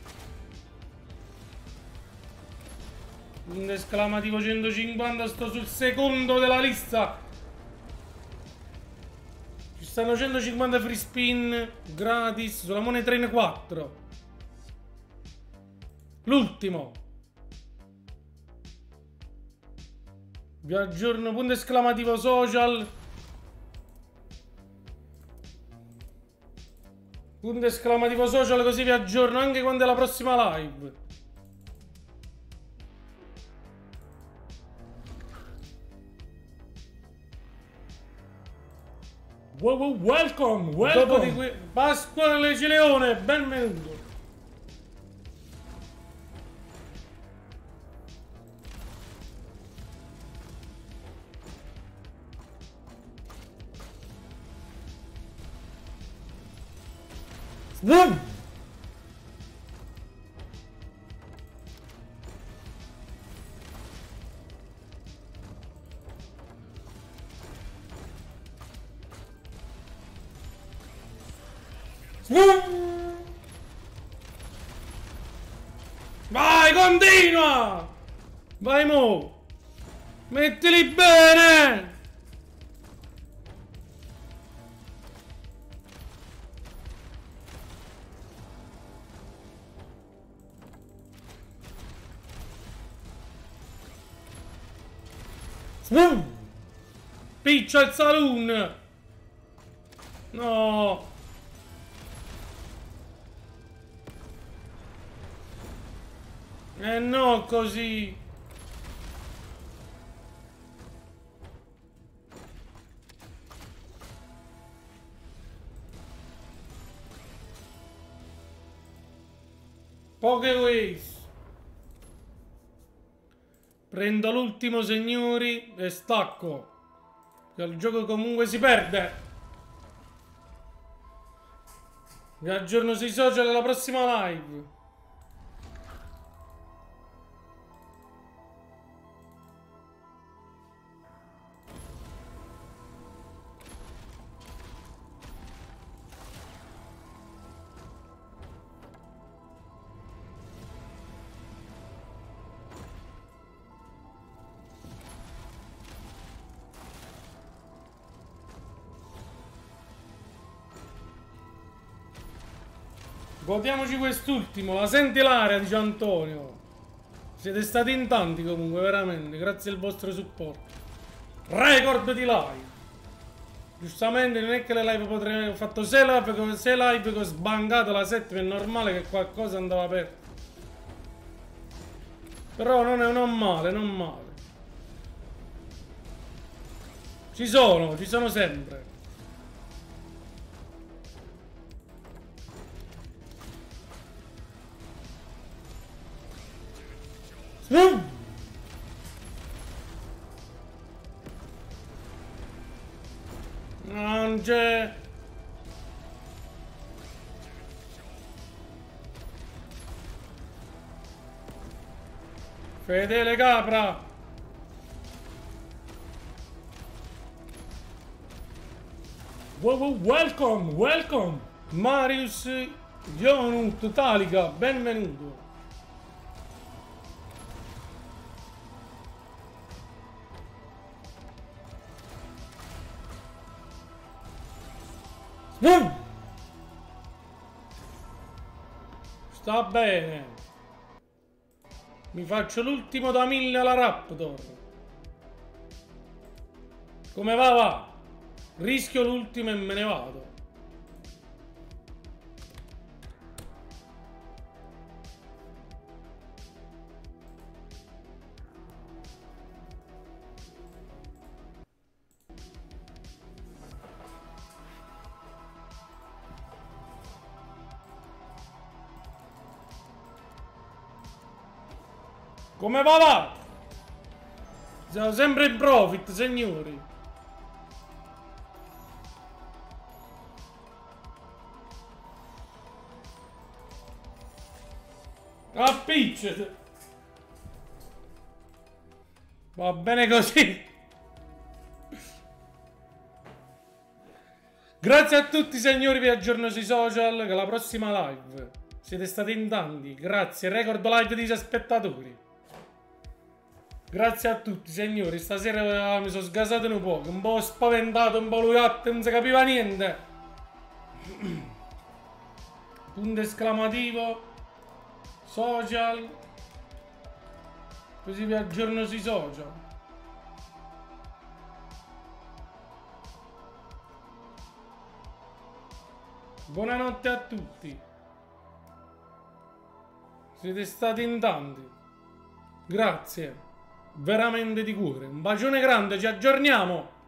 Punto esclamativo centocinquanta, sto sul secondo della lista. Ci stanno centocinquanta free spin gratis sulla Money Train quattro. L'ultimo. Vi aggiorno, punto esclamativo social. Punto esclamativo social, così vi aggiorno anche quando è la prossima live.
Wow, wow, welcome,
Dopo
welcome.
di qui, Pasquale Cileone, benvenuto. Boom! Vai, continua! Vai mo! Mettili bene! Boom! Piccia il saloon! No! Eh no, così! Poche ways! Prendo l'ultimo, signori, e stacco. Che il gioco comunque si perde. Vi aggiorno sui social alla prossima live. Godiamoci quest'ultimo, la senti l'aria, dice Antonio. Siete stati in tanti comunque, veramente, grazie al vostro supporto. Record di live. Giustamente non è che le live potrei... Ho fatto sei live, sei live che ho sbangato la settima, è normale che qualcosa andava aperto. Però non è non male, non male. Ci sono, ci sono sempre. Non c'è. Fedele Capra.
Wow, wow, welcome, welcome.
Marius Jonut Talica, benvenuto. Sta bene. Mi faccio l'ultimo da mille alla Raptor. Come va va? Rischio l'ultimo e me ne vado. Come va va? Siamo sempre in profit, signori. A picce. Va bene così. Grazie a tutti, signori, vi aggiorno sui social che la prossima live. Siete stati in tanti. Grazie, record live di spettatori. Grazie a tutti, signori. Stasera mi sono sgasato un po', un po' spaventato, un po' luiato, non si capiva niente. Punto esclamativo. Social. Così vi aggiorno sui social. Buonanotte a tutti. Siete stati in tanti. Grazie. Veramente di cuore. Un bacione grande, ci aggiorniamo.